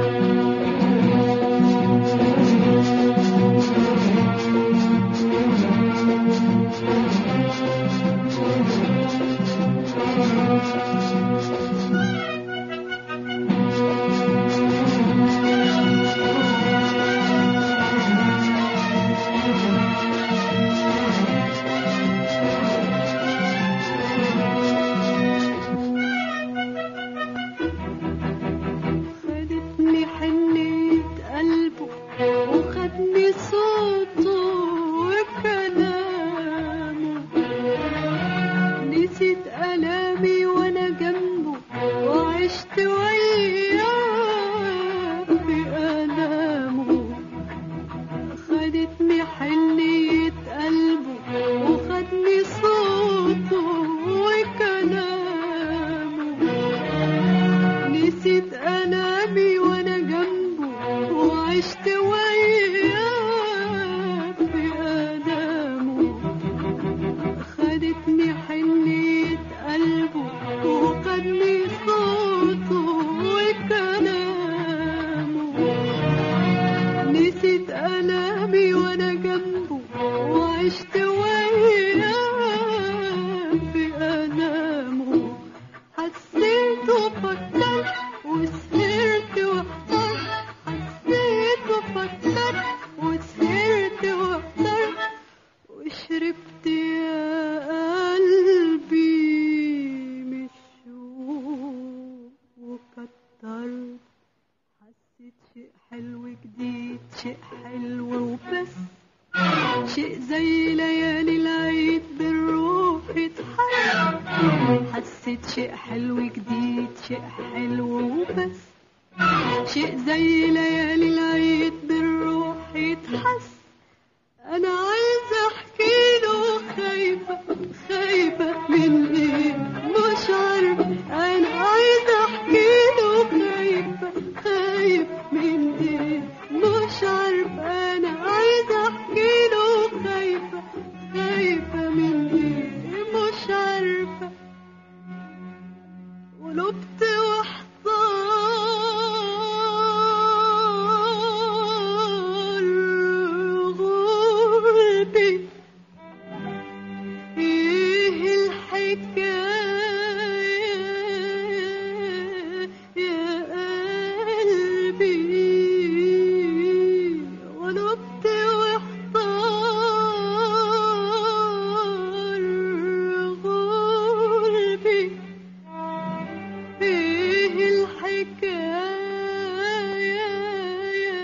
S11: خدتني حنية قلبه وخدني صوته وكلامه نسيت ألامي وأنا جنبه وعشت وياه في ألامه خدتني حنية قلبه وخدني صوته وكلامه نسيت ألامي وأنا جنبه وعشت وياه في آلامه خدتني حنية قلبه وخدني صوته وكلامه نسيت ألامي وأنا جنبه وعشت وياه في آلامه حسيت وفكرت وسهرت واحترت حسيت وفكرت وسهرت واحترت وشربت يا قلبي من الشوق وكترت حسيت شيء حلو جديد شيء حلو وبس شيء زي ليالي العيد بالروح اتحرك حسيت شيء حلو جديد شيء حلو وبس شيء زي ليالي العيد بالروح يتحس انا عايزة احكيله خايفة خايفة من ايه مش عارفة انا عايزة احكيله خايفة خايفة من ايه مش عارفة انا عايزة احكيله خايفة خايفة من ايه مش عارفة ولبت واحتار غربي ايه الحكاية يا قلبي ولبت واحتار غربي ايه الحكاية يا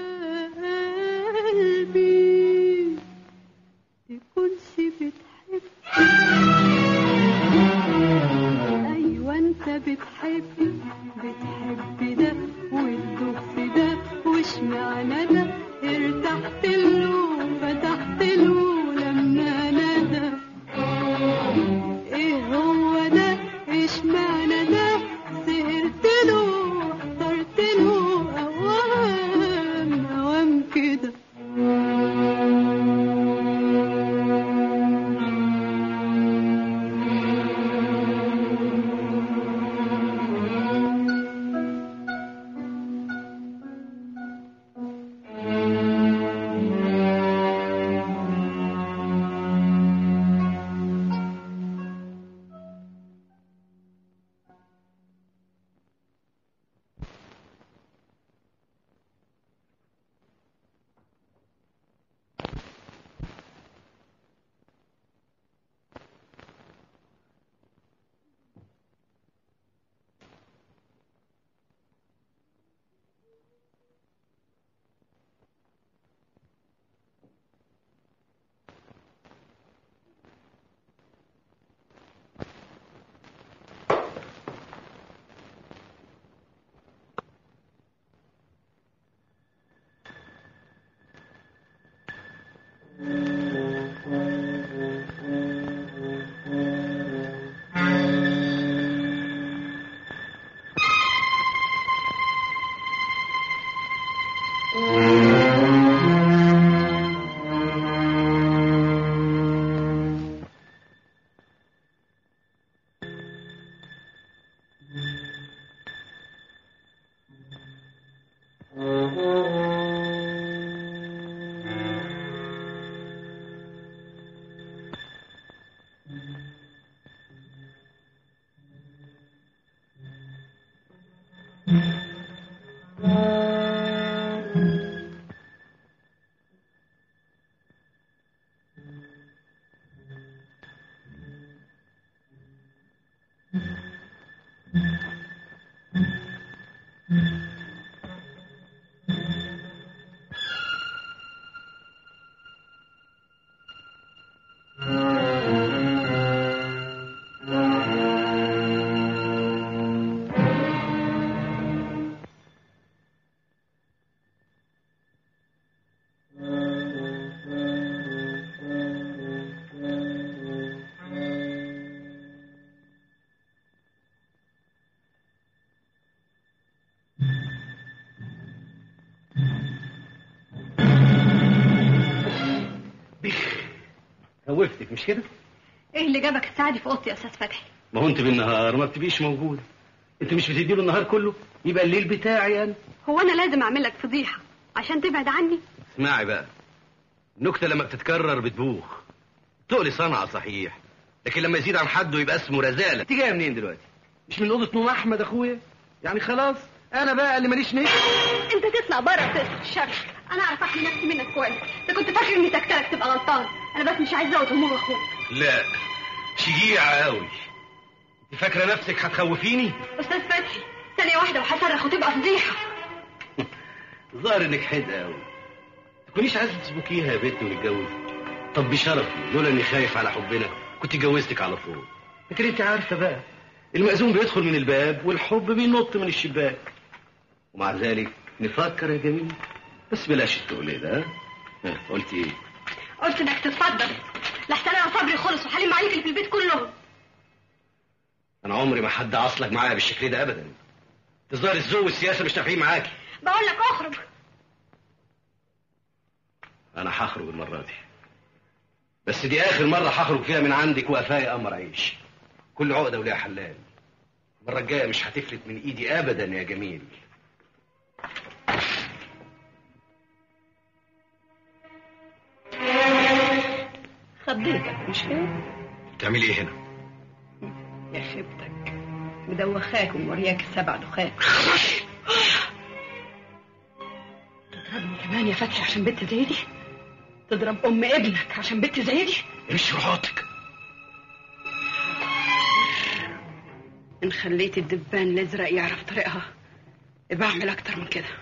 S11: قلبي تكونش بتحب ايوه انت بتحب ده وتدوب في ده وش معنى ده ارتحت له فتحت له لما ندى ايه هو ده ايش معنى ده سهرت له واخترت له اوام كده
S5: خوفتك مش كده؟
S2: ايه اللي جابك الساعه دي في اوضتي يا استاذ فتحي؟
S5: ما هو انت بالنهار ما بتبقيش موجوده. انت مش بتديله النهار كله، يبقى الليل بتاعي انا.
S2: هو انا لازم اعمل لك فضيحه عشان تبعد عني؟
S5: اسمعي بقى، النكته لما بتتكرر بتبوخ. تقلي صنعه صحيح، لكن لما يزيد عن حده يبقى اسمه رزاله. انت جايه منين دلوقتي؟ مش من اوضه نوم احمد اخويا؟ يعني خلاص انا بقى اللي ماليش نفس.
S2: انت تطلع بره وتقصر الشر. انا اعرف احمي نفسي منك كويس. انت كنت فاكر اني سكتلك تبقى غلطان. انا بس مش عايزه ازود هموم اخوك.
S5: لا شجيعه قوي. انت فاكره نفسك هتخوفيني؟
S2: استاذ فتحي ثانيه واحده وهصرخ وتبقى فضيحه.
S5: ظاهر انك حدقه قوي. تكونيش عايزه تسبكيها يا بنت ونتجوز. طب بشرفي لولا اني خايف على حبنا كنت اتجوزتك على طول. لكن انت عارفه بقى المأذون بيدخل من الباب والحب بينط من الشباك. ومع ذلك نفكر يا جميل، بس بلاش التقل ده. ها قلت ايه؟
S2: قلت انك تتفضل لحسن انا صبري خلص وحليم عليك اللي في البيت كلهم.
S5: انا عمري ما حد عصلك معايا بالشكل ده ابدا. تظهر الذوق والسياسه مش نافعين معاكي.
S2: بقول لك اخرج.
S5: انا هخرج المره دي، بس دي اخر مره هخرج فيها من عندك وقفايا قمر عيش. كل عقده وليها حلال. المره الجايه مش هتفلت من ايدي ابدا يا جميل.
S8: خضيتك مش كده؟
S5: بتعملي ايه هنا؟
S8: يا خيبتك مدوخاك ومورياك السبع دخان. تضربني كمان يا فتحي عشان بنت زي دي؟ تضرب ام ابنك عشان بنت زي دي؟
S5: مش روحاتك.
S8: ان خليت الدبان الازرق يعرف طريقها يبقى اعمل اكتر من كده.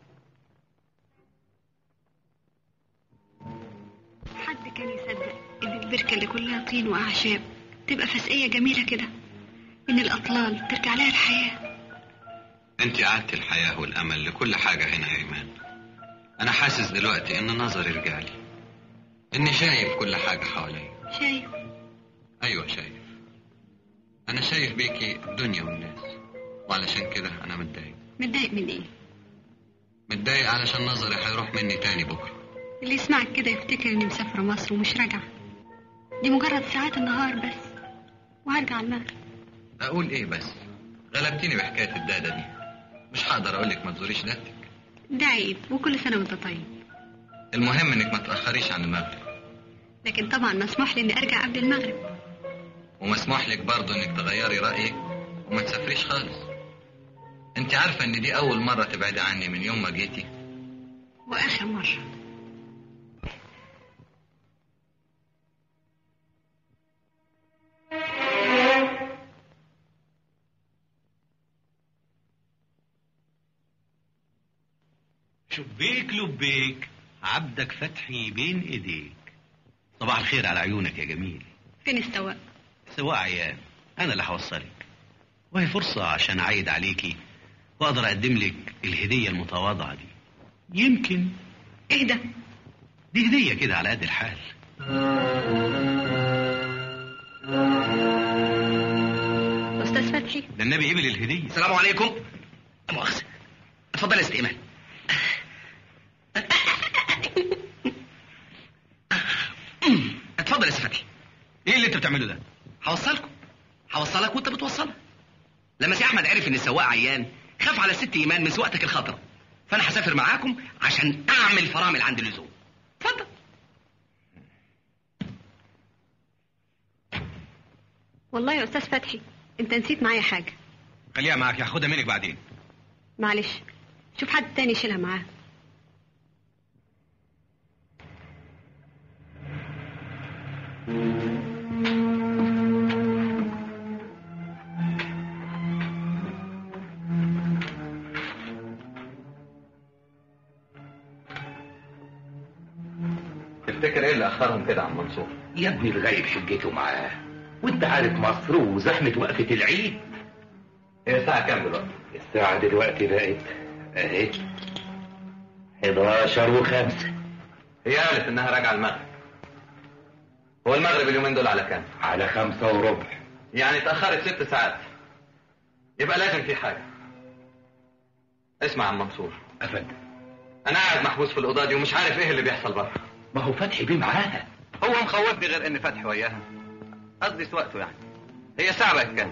S2: حد كان يصدق ان البركه اللي كلها طين واعشاب تبقى فسقيه جميله كده؟ ان الاطلال ترجع لها الحياه.
S9: انت قعدت الحياه والامل لكل حاجه هنا يا ايمان. انا حاسس دلوقتي ان نظري رجع لي، اني شايف كل حاجه حواليا.
S2: شايف؟
S9: ايوه شايف. انا شايف بيكي الدنيا والناس، وعلشان كده انا متضايق.
S2: متضايق من ايه؟
S9: متضايق علشان نظري هيروح مني تاني بكره.
S2: اللي يسمعك كده يفتكر اني مسافره مصر ومش راجعه. دي مجرد ساعات النهار بس وهرجع المغرب.
S9: اقول ايه بس؟ غلبتيني بحكايه الداده دي. مش هقدر اقول لك ما تزوريش دادتك.
S2: ده عيب، وكل سنه وانت طيب.
S9: المهم انك ما تاخريش عن المغرب.
S2: لكن طبعا مسموح لي اني ارجع قبل المغرب.
S9: ومسموح لك برضه انك تغيري رايك وما تسافريش خالص. انت عارفه ان دي اول مره تبعدي عني من يوم ما جيتي،
S2: واخر مره.
S5: شبيك لبيك عبدك فتحي بين ايديك. صباح الخير على عيونك يا جميل.
S2: فين السواق؟
S5: السواق عيان، انا اللي هوصلك. وهي فرصه عشان اعيد عليكي واقدر اقدم لك الهديه المتواضعه دي. يمكن.
S2: ايه ده؟
S5: دي هديه كده على قد الحال.
S2: استاذ فتحي،
S5: ده النبي قبل الهديه.
S14: السلام عليكم. مؤاخذة. اتفضل يا ست ايمان.
S5: بتعمله ده؟ هوصلك وانت بتوصلها. لما سي احمد عرف ان السواق عيان خاف على الست ايمان من سواقتك الخطره، فانا هسافر معاكم عشان اعمل فرامل عند اللزوم. اتفضل.
S2: والله يا استاذ فتحي انت نسيت معايا حاجه.
S5: خليها معاك، هاخدها منك بعدين.
S2: معلش شوف حد تاني يشيلها معاه.
S9: تفتكر ايه اللي اخرهم كده عم منصور؟
S10: يا ابني الغايب حجته معاه، وانت عارف مصر وزحمه وقفه العيد.
S9: هي الساعه كام دلوقتي؟
S10: الساعه دلوقتي بقت اهي 11:05.
S9: هي قالت انها راجعه المغرب. هو المغرب اليومين دول على كام؟
S10: على 5:15.
S9: يعني اتاخرت 6 ساعات. يبقى لازم في حاجه. اسمع يا عم منصور.
S10: افندم.
S9: انا قاعد محبوس في الاوضه دي ومش عارف ايه اللي بيحصل بره.
S10: ما هو فتحي بيه معاها.
S9: هو مخوفني غير ان فتحي وياها. قصدي سواقته يعني. هي الساعه بقت كام؟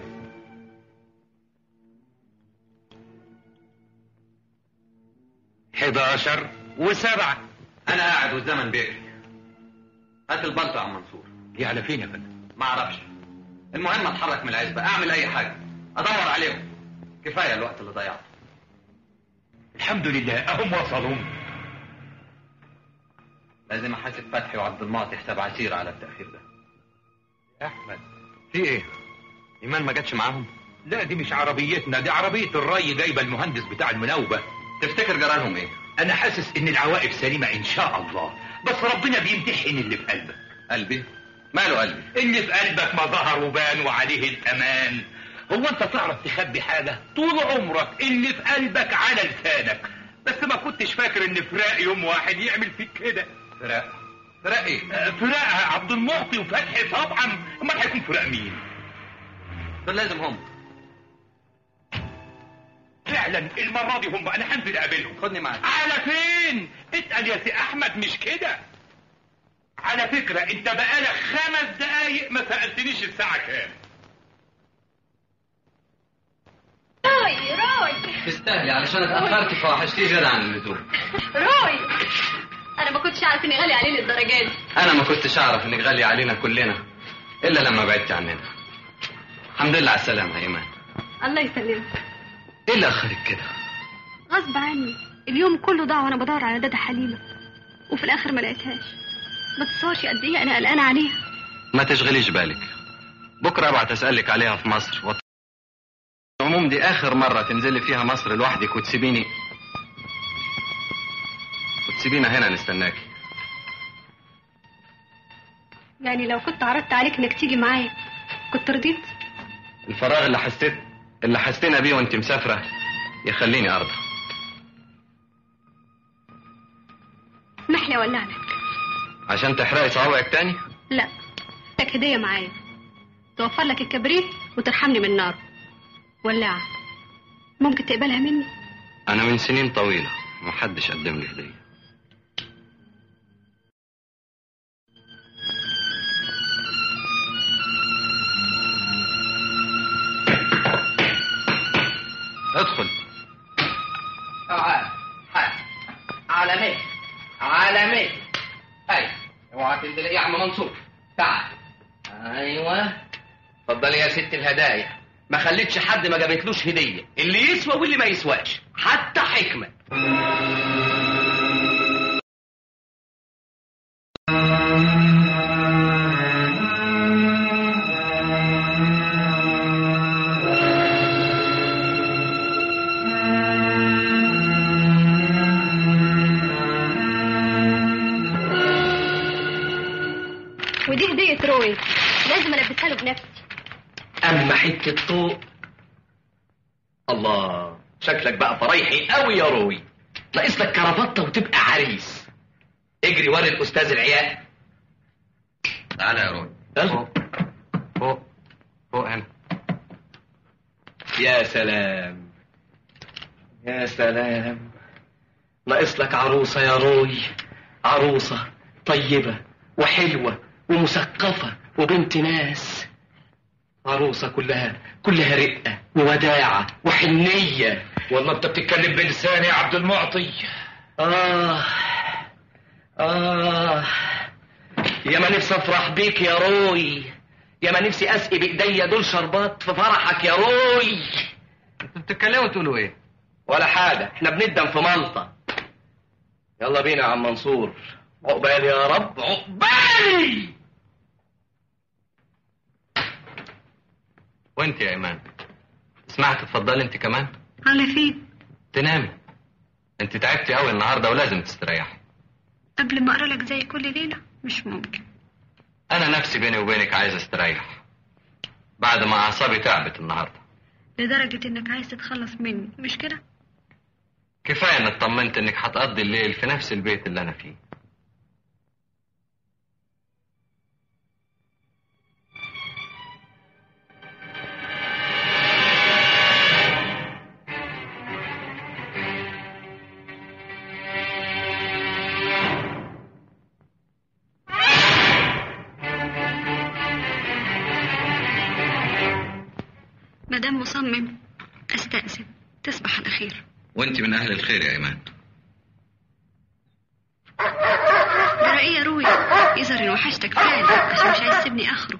S10: 11:07.
S9: انا قاعد والزمن بيجري. هات البلطو يا عم منصور.
S10: دي على فين يا فندم؟
S9: ما اعرفش. المهم اتحرك من العزبه، اعمل اي حاجه، ادور عليهم. كفايه الوقت اللي ضيعته.
S10: الحمد لله اهم وصلوا.
S9: لازم احاسب فتحي وعبد المعطي حساب عسير على التاخير ده.
S10: يا احمد
S9: في ايه؟ ايمان ما جاتش معاهم؟
S10: لا دي مش عربيتنا، دي عربيه الري جايبه المهندس بتاع المناوبه.
S9: تفتكر جرالهم ايه؟
S10: انا حاسس ان العواقب سليمه ان شاء الله، بس ربنا بيمتحن اللي في قلبك.
S9: قلبي؟ ماله قلبي؟
S10: اللي في قلبك ما ظهر وبان وعليه الامان. هو انت تعرف تخبي حاجه؟ طول عمرك اللي في قلبك على لسانك، بس ما كنتش فاكر ان فراق يوم واحد يعمل فيك كده.
S9: فراق؟ فراق ايه؟
S10: فراق عبد المعطي وفتحي طبعا، امال هيكون فراق مين؟
S9: دول لازم هم.
S10: فعلا المره دي هم، انا هنزل اقابلهم.
S9: خدني معاك.
S10: على فين؟ اتقل يا سي احمد، مش كده. على فكره انت بقالك 5 دقايق ما سالتنيش الساعه كام.
S2: روي
S9: تستاهلي علشان اتاخرت فوحشتيه زياده عن اللزوم.
S2: روي انا ما كنتش عارف اني غالي عليه للدرجه دي.
S9: انا ما كنتش اعرف انك غاليه علينا كلنا الا لما بعدت عننا. الحمد لله على السلامه يا ايمان.
S2: الله يسلمك.
S9: ايه اللي اخرك كده؟
S2: غصب عني، اليوم كله ضاع وانا بدور على دادا حليمه وفي الاخر ما لقيتهاش. ما تصورش قد ايه انا قلقانه عليها.
S9: ما تشغليش بالك، بكره ابعت اسالك عليها في مصر. العموم دي اخر مره تنزلي فيها مصر لوحدك وتسيبينا هنا نستناكي.
S2: يعني لو كنت عرضت عليك انك تيجي معايا كنت رضيت؟
S9: الفراغ اللي حسينا بيه وانت مسافره يخليني ارضى.
S2: اسمح لي اولع لك.
S9: عشان تحرقي صوابعك تاني؟
S2: لا، لك هديه معايا توفر لك الكبريت وترحمني من النار. ولاعه ممكن تقبلها مني؟
S9: انا من سنين طويله محدش قدم لي هديه. ادخل.
S5: تعال على مين هاي، اوعى تنزل يا عم منصور. تعال. ايوه اتفضلي يا ست الهدايا. ما خليتش حد ما جابتلوش هديه، اللي يسوى واللي ما يسواش، حتى حكمه.
S2: ودي هديه روي لازم البسها له بنفسي.
S5: اما حته طوق. الله، شكلك بقى فريحي قوي يا روي. ناقص لك كرافته وتبقى عريس. اجري وري الاستاذ العيال.
S9: تعالى يا روي. فوق هنا.
S5: يا سلام يا سلام، ناقص لك عروسه يا روي. عروسه طيبه وحلوه ومثقفة وبنت ناس، عروسة كلها رقة ووداعة وحنية.
S10: والله انت بتتكلم بلسان يا عبد المعطي.
S5: يا ما نفسي افرح بيك يا روي، يا ما نفسي اسقي بايديا دول شربات في فرحك يا روي.
S9: انتوا بتتكلموا تقولوا ايه؟
S5: ولا حاجة، احنا بندم في ملطة. يلا بينا يا عم منصور. عقبال يا رب، عقبال.
S9: وانت يا ايمان اسمعي تتفضلي انت كمان.
S2: على فين؟
S9: تنامي، انت تعبتي قوي النهارده ولازم تستريحي.
S2: قبل ما اقرا لك زي كل ليله؟ مش ممكن.
S9: انا نفسي بيني وبينك عايز استريح بعد ما اعصابي تعبت النهارده.
S2: لدرجه انك عايز تتخلص مني مش كده؟
S9: كفايه ان اطمنت انك هتقضي الليل في نفس البيت اللي انا فيه.
S2: مادام مصمم استأذن، تصبح على خير.
S9: وانت من اهل الخير يا ايمان.
S2: جرى ايه يا روي؟ يظهر ان وحشتك فعلا عشان مش عايز تسيبني اخرج.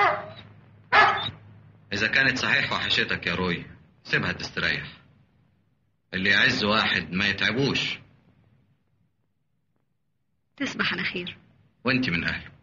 S9: اذا كانت صحيح وحشتك يا روي سيبها تستريح. اللي يعز واحد ما يتعبوش.
S2: تصبح على خير.
S9: وانت من اهله.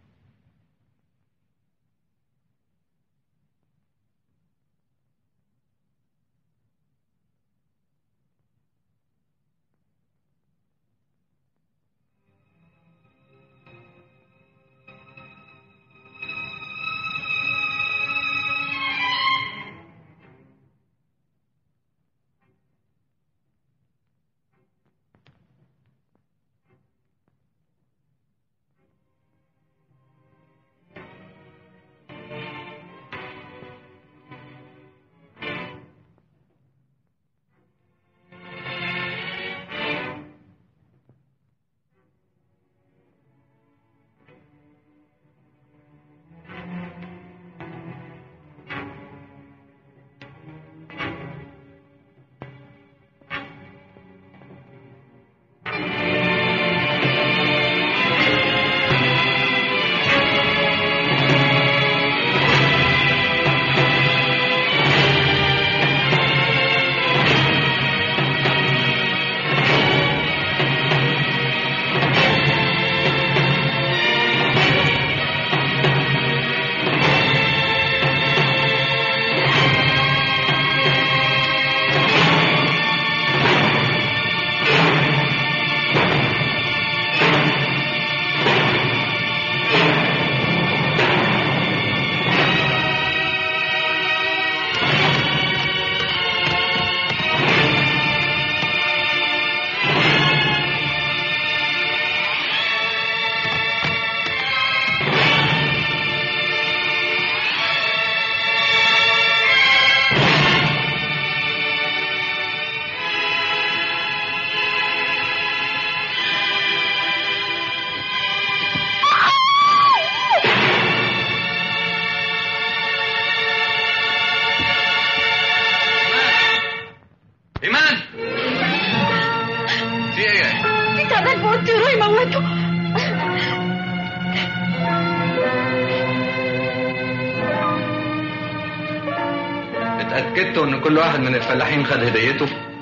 S9: اتأكدتوا ان كل واحد من الفلاحين خد هديته؟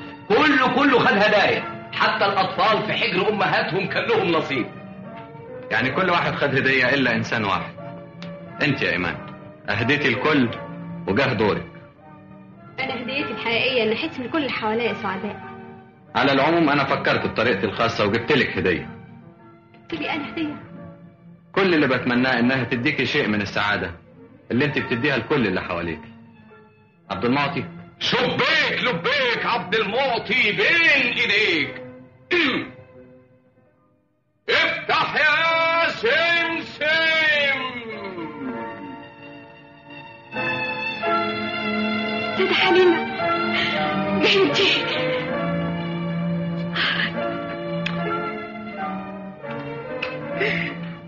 S5: كله خد هدايا، حتى الاطفال في حجر امهاتهم كان لهم نصيب.
S9: يعني كل واحد خد هدية الا انسان واحد. انت يا ايمان اهديتي الكل وجاه دورك.
S2: انا هديتي الحقيقيه ان احس ان كل اللي حواليا سعداء.
S9: على العموم انا فكرت بطريقتي الخاصة وجبت لك هدية.
S2: جبت لي انا هديه؟
S9: كل اللي بتمناه انها تديكي شيء من السعادة اللي انت بتديها لكل اللي حواليك. عبد المعطي.
S5: شبيك لبيك عبد المعطي بين ايديك. افتح يا سمسم.
S2: سيدة حليمة بنتي.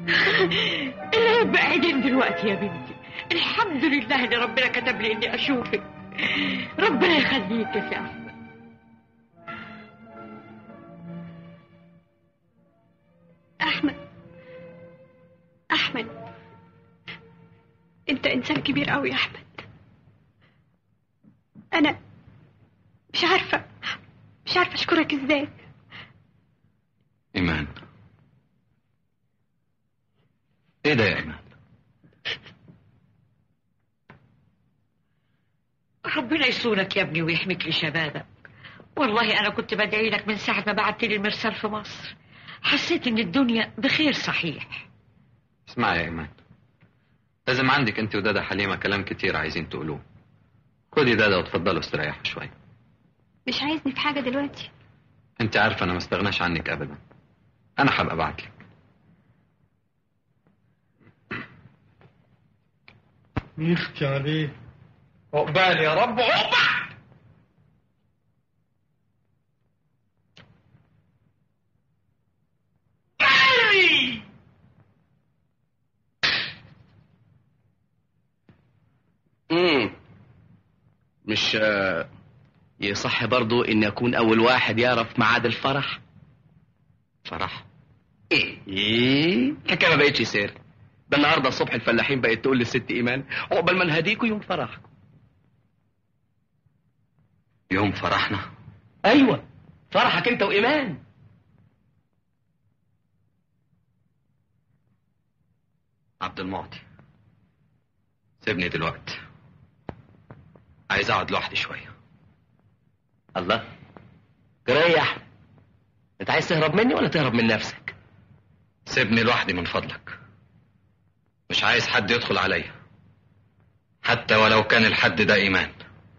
S14: العيب بعيدين دلوقتي يا بنتي. الحمد لله ان ربنا كتب لي اني اشوفك. ربنا يخليك يا سي احمد.
S2: احمد انت انسان كبير قوي يا احمد. انا مش عارفه اشكرك ازاي.
S9: ايمان، ايه ده يا ايمان؟
S14: ربنا يصونك يا ابني ويحميك لشبابك. والله انا كنت بدعي لك من ساعه ما بعت لي المرسال في مصر. حسيت ان الدنيا بخير صحيح.
S9: اسمعي يا ايمان، لازم عندك انت ودادا حليمه كلام كتير عايزين تقولوه. خدي دادا وتفضلوا استريحوا شويه.
S2: مش عايزني في حاجه دلوقتي؟
S9: انت عارفه انا ما استغناش عنك ابدا. انا هبقى ابعتلك.
S15: يختي عليه. عقبال يا رب عقبال.
S5: مش يصح برضو ان اكون اول واحد يعرف ميعاد الفرح؟
S9: فرح؟
S5: ايه الحكايه ما بقتش سير. ده النهارده الصبح الفلاحين بقت تقول للست ايمان عقبال ما نهديكوا يوم فرحكم.
S9: يوم فرحنا؟
S5: ايوه فرحك انت وايمان.
S9: عبد المعطي، سيبني دلوقتي، عايز اقعد لوحدي شويه.
S5: الله، ريح. انت عايز تهرب مني ولا تهرب من نفسك؟
S9: سيبني لوحدي من فضلك. مش عايز حد يدخل عليا، حتى ولو كان الحد ده ايمان.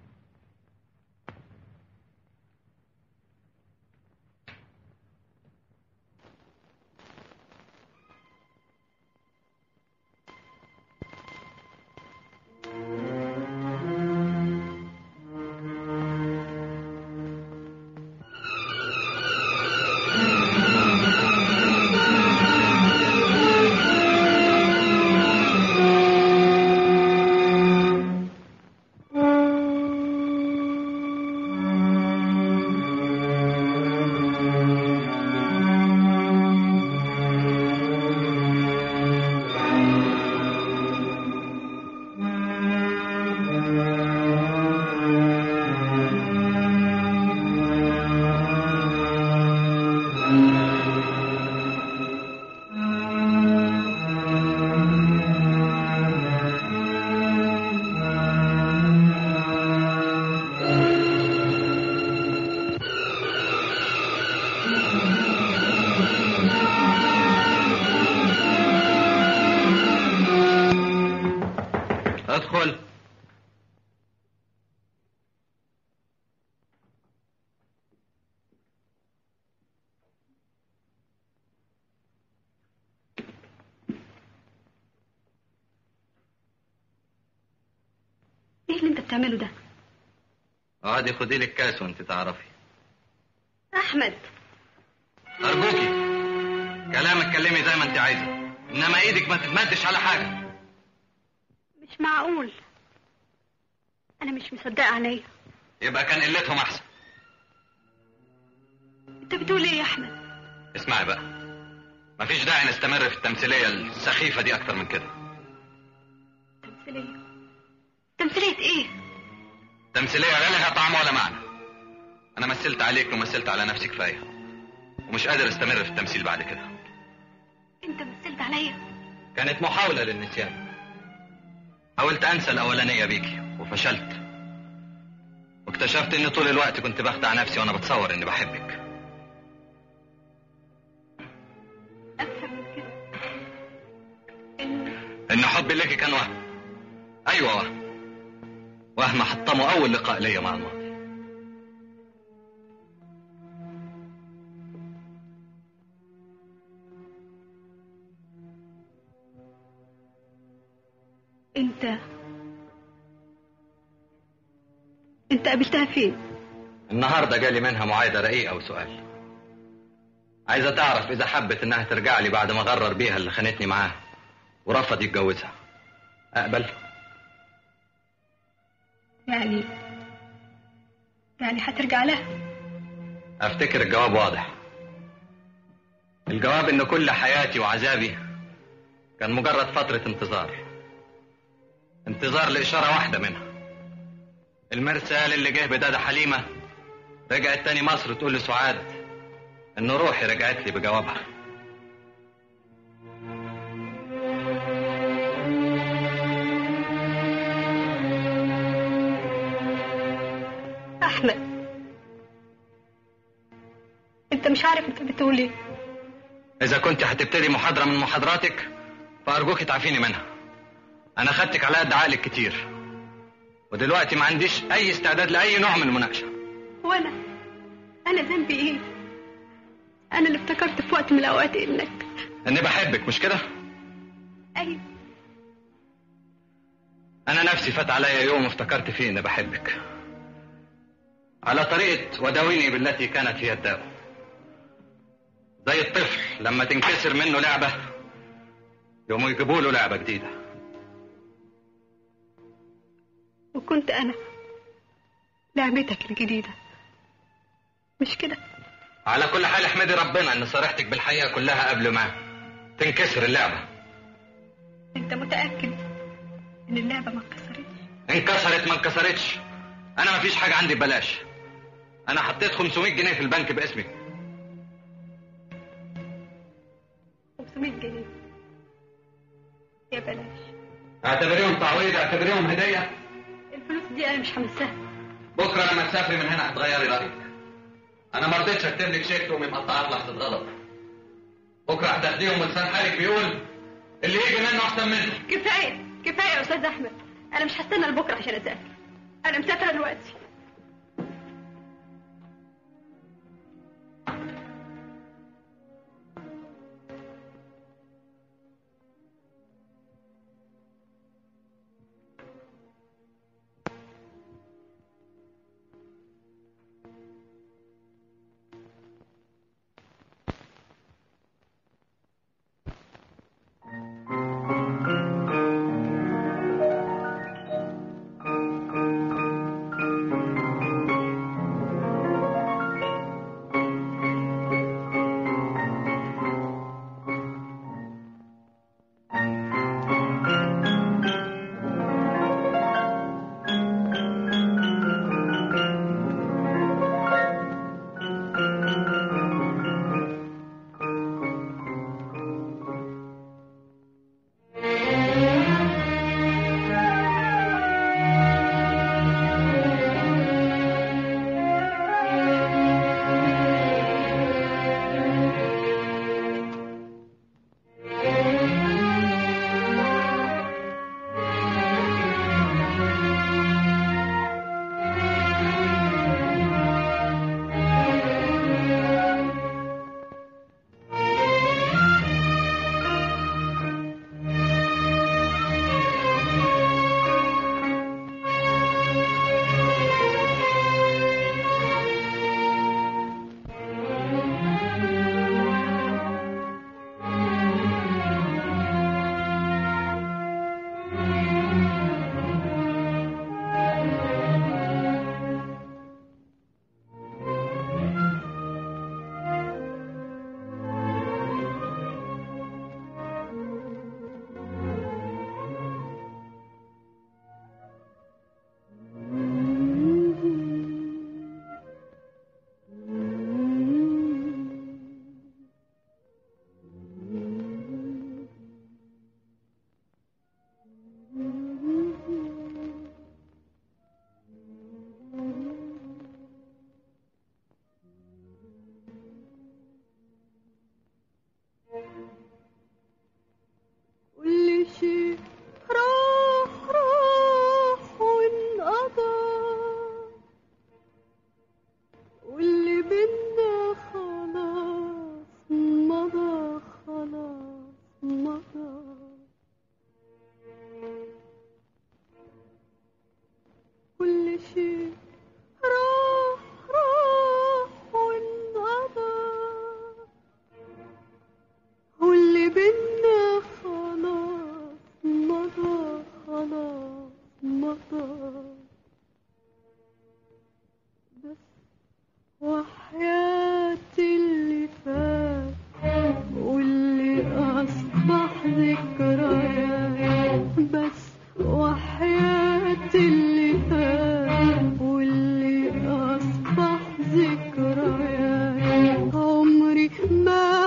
S9: ادخل.
S2: ايه اللي انت بتعمله ده؟
S9: اقعدي خدي لك كاس وانت تعرفي.
S2: احمد
S9: ارجوكي كلامك اتكلمي زي ما انت عايزه، انما ايدك ما تتمدش على حاجه.
S2: مش معقول. انا مش مصدقه عينيا.
S9: يبقى كان قلتهم احسن.
S2: انت بتقول ايه يا احمد؟
S9: اسمعي بقى، مفيش داعي نستمر في التمثيليه السخيفه دي اكتر من كده.
S2: تمثيليه ايه؟
S9: تمثيليه لا لها طعم ولا معنى. انا مثلت عليك ومثلت على نفسي كفايه، ومش قادر استمر في التمثيل بعد كده.
S2: انت مثلت عليا؟
S9: كانت محاوله للنسيان. حاولت انسى الاولانيه بيكي وفشلت، واكتشفت ان طول الوقت كنت بخدع نفسي وانا بتصور اني بحبك.
S2: افهم من كده
S9: ان حبي لك كان وهم. ايوه وهم، وهم حطمه اول لقاء ليا مع الماضي.
S2: انت قابلتها فين؟
S9: النهارده جالي منها معايده رقيقه وسؤال. عايزة تعرف إذا حبت إنها ترجع لي بعد ما غرر بيها اللي خانتني معاه ورفض يتجوزها، أقبل؟
S2: يعني هترجع لها؟
S9: أفتكر الجواب واضح. الجواب إن كل حياتي وعذابي كان مجرد فترة انتظار لإشارة واحدة منها. المرسال اللي جه بداده حليمة رجعت تاني مصر تقول لسعاد إن روحي رجعت لي بجوابها.
S2: أحمد، أنت مش عارف أنت بتقول إيه.
S9: إذا كنت هتبتدي محاضرة من محاضراتك فأرجوك تعفيني منها. أنا خدتك على قد عقلك كتير، ودلوقتي ما عنديش أي استعداد لأي نوع من المناقشة.
S2: وأنا ذنبي إيه؟ أنا اللي افتكرت في وقت من الأوقات إني
S9: بحبك، مش كده؟
S2: أيوة.
S9: أنا نفسي فات عليا يوم افتكرت فيه إني بحبك، على طريقة وداويني بالتي كانت هي الداء. زي الطفل لما تنكسر منه لعبة يوم يجيبوا له لعبة جديدة.
S2: وكنت أنا لعبتك الجديدة، مش كده؟
S9: على كل حال احمدي ربنا ان صارحتك بالحقيقة كلها قبل ما تنكسر اللعبة.
S2: انت متأكد ان اللعبة ما اتكسرتش؟
S9: انكسرت ما انكسرتش، انا ما فيش حاجة عندي ببلاش. انا حطيت 500 جنيه في البنك باسمي.
S2: 500 جنيه يا بلاش.
S9: اعتبريهم تعويض، اعتبريهم هدية.
S2: الفلوس دي انا مش همسها.
S9: بكرة لما تسافري من هنا هتغيري رأيك. انا ما رضيتش اكتب لك شيك تقومي مقطعات لحظة غضب. بكرة هتاخديهم ولسان حالك بيقول اللي يجي منه احسن منه.
S2: كفاية يا استاذ احمد، انا مش هستنى لبكرة عشان اسافر. انا مسافرة دلوقتي.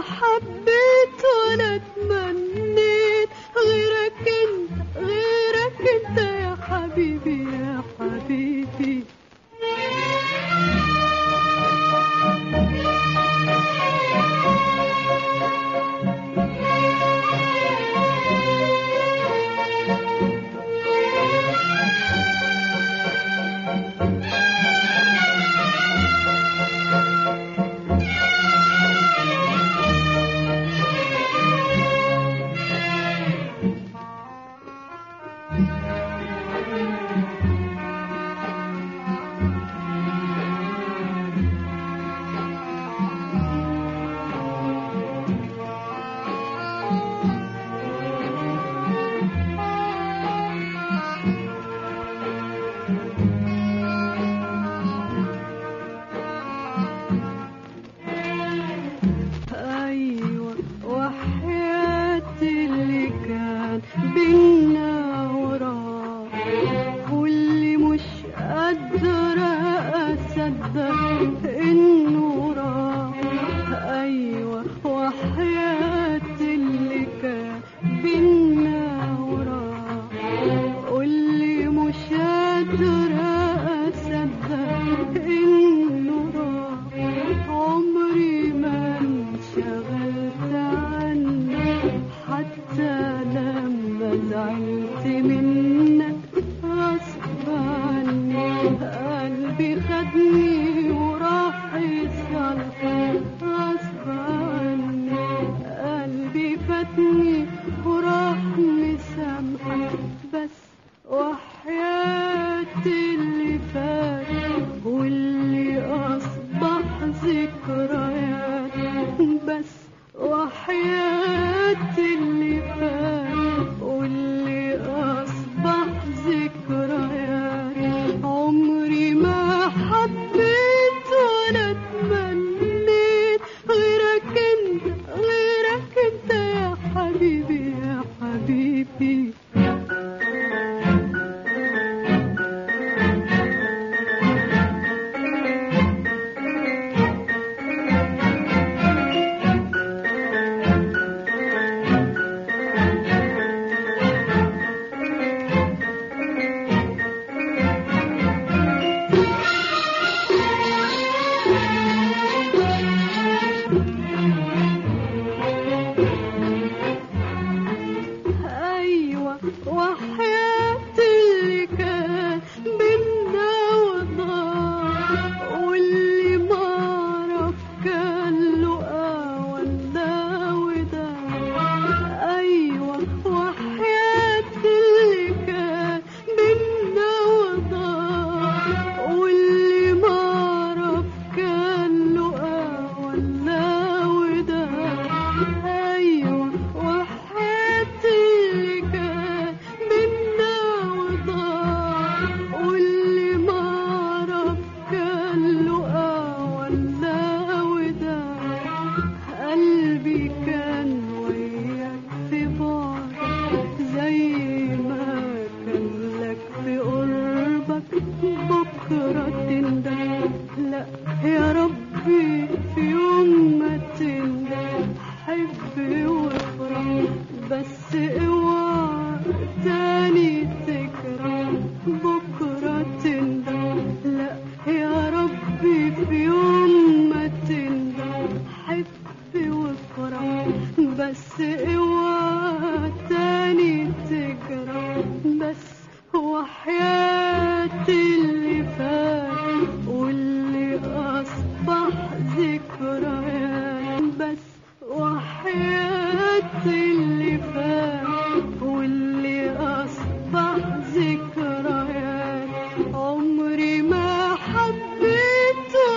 S11: حبيت ولا تمنيت غيرك انت يا حبيبي يا حبيبي.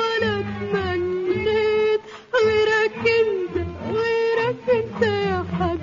S11: غيرك انت يا حبيبي.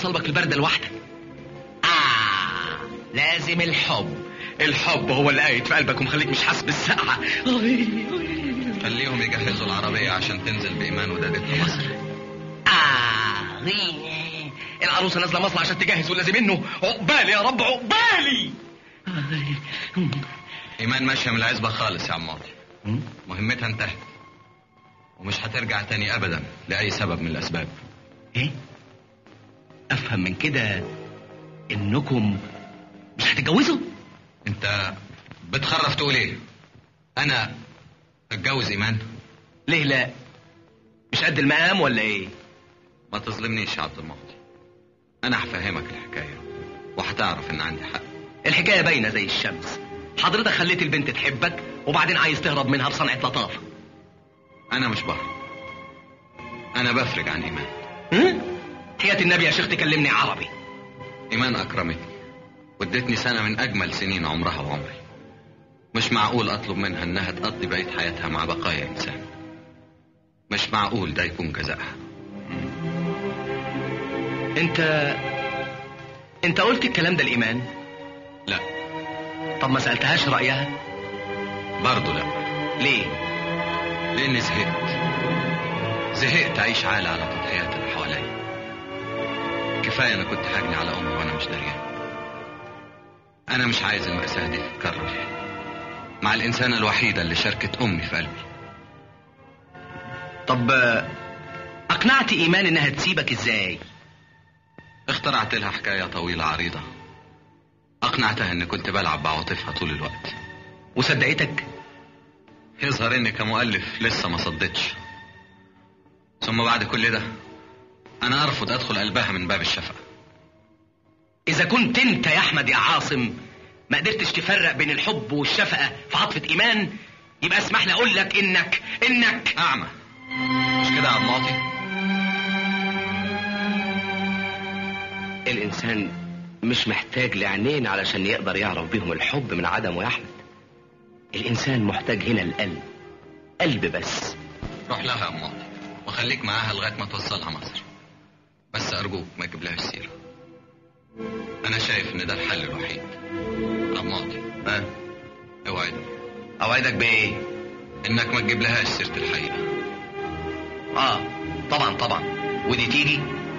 S5: صلبك البرده لوحدك؟ لازم الحب هو اللي قايد في قلبك ومخليك مش حاسس بالسقعه.
S9: خليهم يجهزوا العربية عشان تنزل بإيمان ودادتها مصر.
S5: العروسه نازله مصر عشان تجهز ولازم منه. عقبالي يا رب، عقبالي.
S9: إيمان ماشية من العزبة خالص يا عم عاطي، مهمتها انتهت ومش هترجع تاني أبدا لأي سبب من الأسباب.
S5: ايه؟ أفهم من كده إنكم مش هتتجوزوا؟
S9: أنت بتخرف تقول إيه؟ أنا أتجوز إيمان؟
S5: ليه لا؟ مش قد المقام ولا إيه؟
S9: ما تظلمنيش يا عبد المعطي، أنا هفهمك الحكاية وهتعرف إن عندي حق.
S5: الحكاية باينة زي الشمس. حضرتك خليت البنت تحبك وبعدين عايز تهرب منها بصنعة لطافة.
S9: أنا مش بهرب، أنا بفرج عن إيمان.
S5: حياة النبي يا شيخ تكلمني عربي.
S9: إيمان أكرمتني وادتني سنة من أجمل سنين عمرها وعمري. مش معقول أطلب منها إنها تقضي بقية حياتها مع بقايا إنسان. مش معقول ده يكون جزائها.
S5: انت قلت الكلام ده لإيمان؟
S9: لا.
S5: طب ما سألتهاش رأيها؟
S9: برضه لا.
S5: ليه؟
S9: لأني زهقت أعيش عالة على تضحيات اللي حواليا. كفاية أنا كنت حاجني على أمي وأنا مش دريان. أنا مش عايز المأساة دي تتكرر مع الإنسانة الوحيدة اللي شاركت أمي في قلبي.
S5: طب أقنعت إيمان إنها تسيبك إزاي؟
S9: اخترعت لها حكاية طويلة عريضة. أقنعتها إني كنت بلعب بعواطفها طول الوقت.
S5: وصدقتك؟
S9: يظهر إني كمؤلف لسه ما صدتش. ثم بعد كل ده أنا أرفض أدخل قلبها من باب الشفقة.
S5: إذا كنت أنت يا أحمد يا عاصم ما قدرتش تفرق بين الحب والشفقة في عاطفة إيمان، يبقى اسمح لي أقول لك إنك
S9: أعمى. مش كده يا عم عاطي؟
S5: الإنسان مش محتاج لعينين علشان يقدر يعرف بيهم الحب من عدمه يا أحمد. الإنسان محتاج هنا القلب، قلب بس.
S9: روح لها يا عم عاطي وخليك معاها لغاية ما توصلها مصر، بس أرجوك ما تجيب لها السيرة. أنا شايف إن ده الحل الوحيد. عم عاطي اوعدني.
S5: أوعدك بإيه؟
S9: إنك ما تجيب لهاش سيرة الحقيقة.
S5: طبعا ودي تيجي.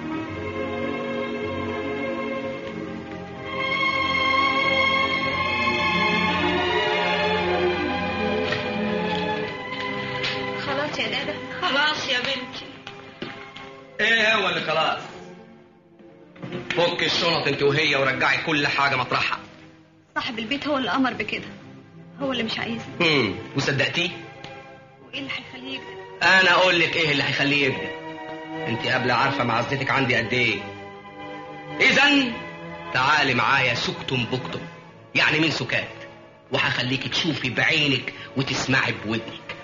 S2: خلاص يا دادا.
S14: خلاص يا بنتي.
S5: ايه هو اللي خلاص؟ فك الشنط انت وهي ورجعي كل حاجة مطرحها.
S2: صاحب البيت هو اللي أمر بكده، هو اللي مش عايز.
S5: وصدقتيه؟
S2: وإيه اللي هيخليه يكذب؟
S5: أنا أقول لك إيه اللي هيخليه يكذب. أنت قبل عارفة معزتك عندي قد إيه. إذن تعالي معايا سكتم بكتم، يعني من سكات، وهخليك تشوفي بعينك وتسمعي بودنك.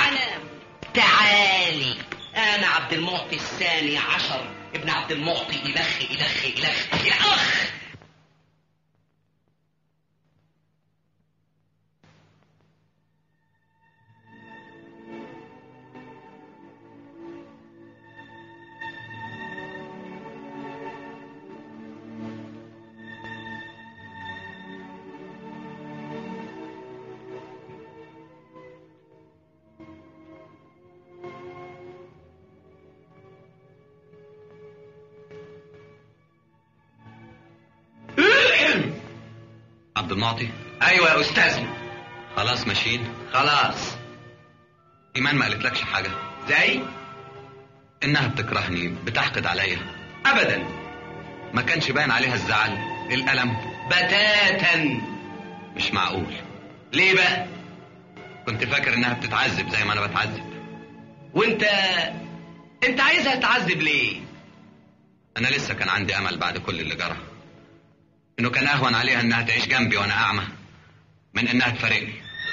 S5: تعالي. أنا عبد المعطي الثاني عشر ابن عبد المعطي إلخ.
S9: عبد المعطي؟
S5: أيوة يا أستاذنا.
S9: خلاص ماشيين؟
S5: خلاص.
S9: إيمان ما قالتلكش حاجة؟
S5: زي؟
S9: إنها بتكرهني، بتحقد عليا؟
S5: أبدا.
S9: ما كانش باين عليها الزعل، الألم؟
S5: بتاتا.
S9: مش معقول.
S5: ليه بقى؟
S9: كنت فاكر إنها بتتعذب زي ما أنا بتعذب.
S5: أنت عايزها تتعذب ليه؟
S9: أنا لسه كان عندي أمل بعد كل اللي جرى، إنه كان أهون عليها إنها تعيش جنبي وأنا أعمى من إنها تفارقني.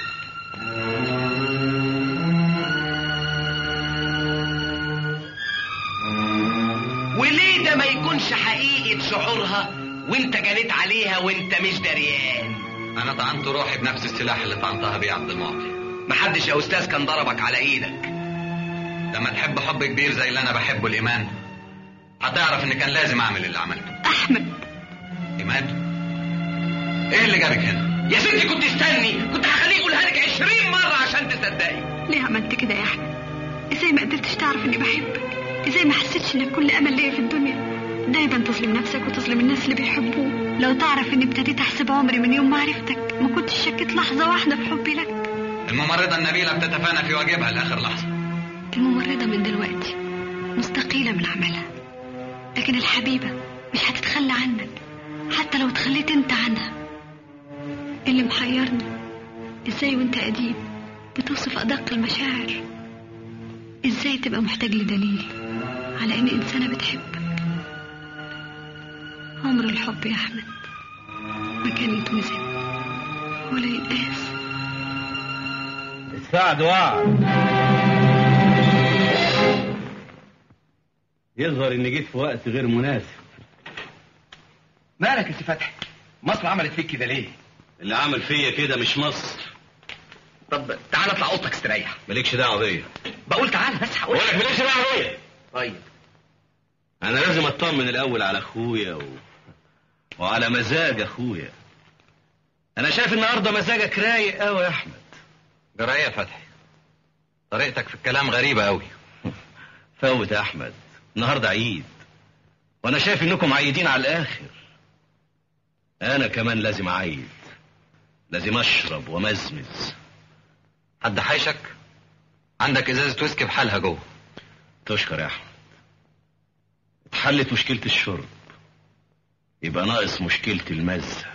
S5: وليه ده ما يكونش حقيقة شعورها وانت جنيت عليها وانت مش دريان؟
S9: أنا طعنت روحي بنفس السلاح اللي طعنتها بيه عبد المعطي.
S5: محدش يا أستاذ كان ضربك على إيدك.
S9: لما تحب حب كبير زي اللي أنا بحبه الإيمان هتعرف ان كان لازم اعمل اللي عملته.
S8: احمد.
S9: ايمان، ايه اللي جابك هنا؟
S5: يا ستي كنت استني، كنت هخليه يقولها لك 20 مرة عشان تصدقي.
S2: ليه عملت كده يا احمد؟ ازاي ما قدرتش تعرف اني بحبك؟ ازاي ما حسيتش انك كل امل ليا في الدنيا؟ دايما تظلم نفسك وتظلم الناس اللي بيحبوك. لو تعرف اني ابتديت احسب عمري من يوم ما عرفتك ما كنتش شكيت لحظة واحدة في حبي لك.
S9: الممرضة النبيلة بتتفانى في واجبها لاخر لحظة.
S2: الممرضة من دلوقتي مستقيلة من عملها، لكن الحبيبة مش هتتخلى عنك حتى لو تخليت انت عنها. اللي محيرني ازاي وانت قديم بتوصف ادق المشاعر؟ ازاي تبقى محتاج لدليل على ان انسانة بتحبك؟ عمر الحب يا احمد ما كان يتوزن ولا يتقاس.
S7: السعد وعد. يظهر اني جيت في وقت غير مناسب.
S5: مالك يا سي فتحي؟ مصر عملت فيك كده ليه؟
S7: اللي عمل فيا كده مش مصر.
S5: طب تعالى اطلع اوضتك استريح.
S7: مالكش دعوه بيا.
S5: بقول تعالى بس هقول
S7: لك مالكش دعوه بيا.
S5: طيب
S7: انا لازم اطمن الاول على اخويا وعلى مزاج اخويا. انا شايف النهارده مزاجك رايق قوي يا احمد.
S9: جرى ايه يا فتحي؟ طريقتك في الكلام غريبة قوي.
S7: فوت يا احمد، النهارده عيد وانا شايف انكم عيدين على الاخر. انا كمان لازم اعيد، لازم اشرب ومزمز.
S9: حد حيشك؟ عندك ازازة ويسكي بحالها جوه.
S7: تشكر يا احمد. اتحلت مشكلة الشرب، يبقى ناقص مشكلة المزة.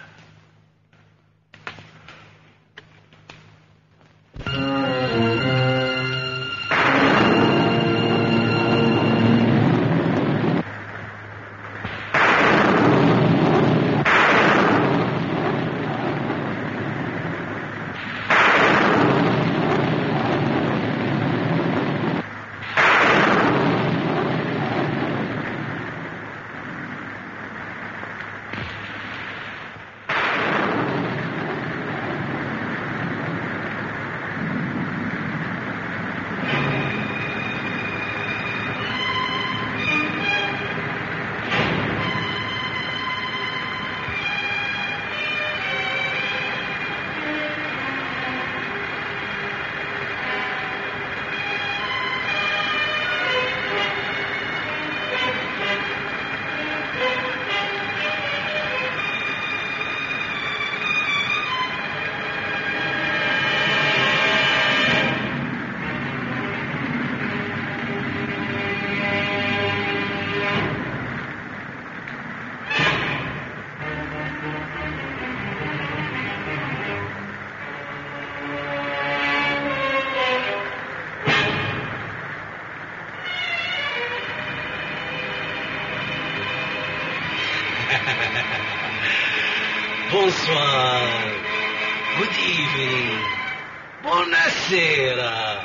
S7: Bonsoir. Good evening. Buonasera.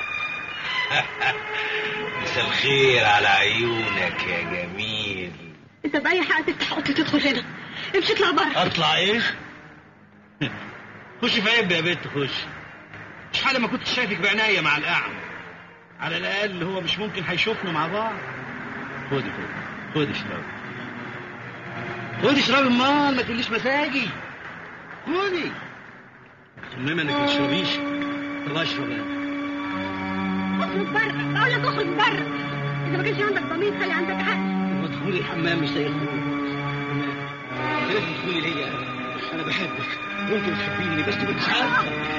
S7: مساء الخير على عيونك يا جميل.
S2: انت بأي حق تفتح اوضتي تدخل هنا؟ امشي اطلع بره.
S7: اطلع ايه؟ خش في عيب يا بنت خش. مش حاجه ما كنتش شايفك بعناية مع الاعمى. على الاقل هو مش ممكن هيشوفنا مع بعض. خدي اشربي. خدي اشربي امال ما تقوليش مساجي. خدي. المهم انك ما تشربيش. طب اشرب انا.
S2: اخرج بره، بقول لك اخرج بره. اذا ما كانش عندك ضمير خلي عندك عقل.
S7: ادخلي الحمام مش زي اخوك. لازم تدخلي ليا انا بحبك. ممكن تحبيني بس ما انتش عارفه.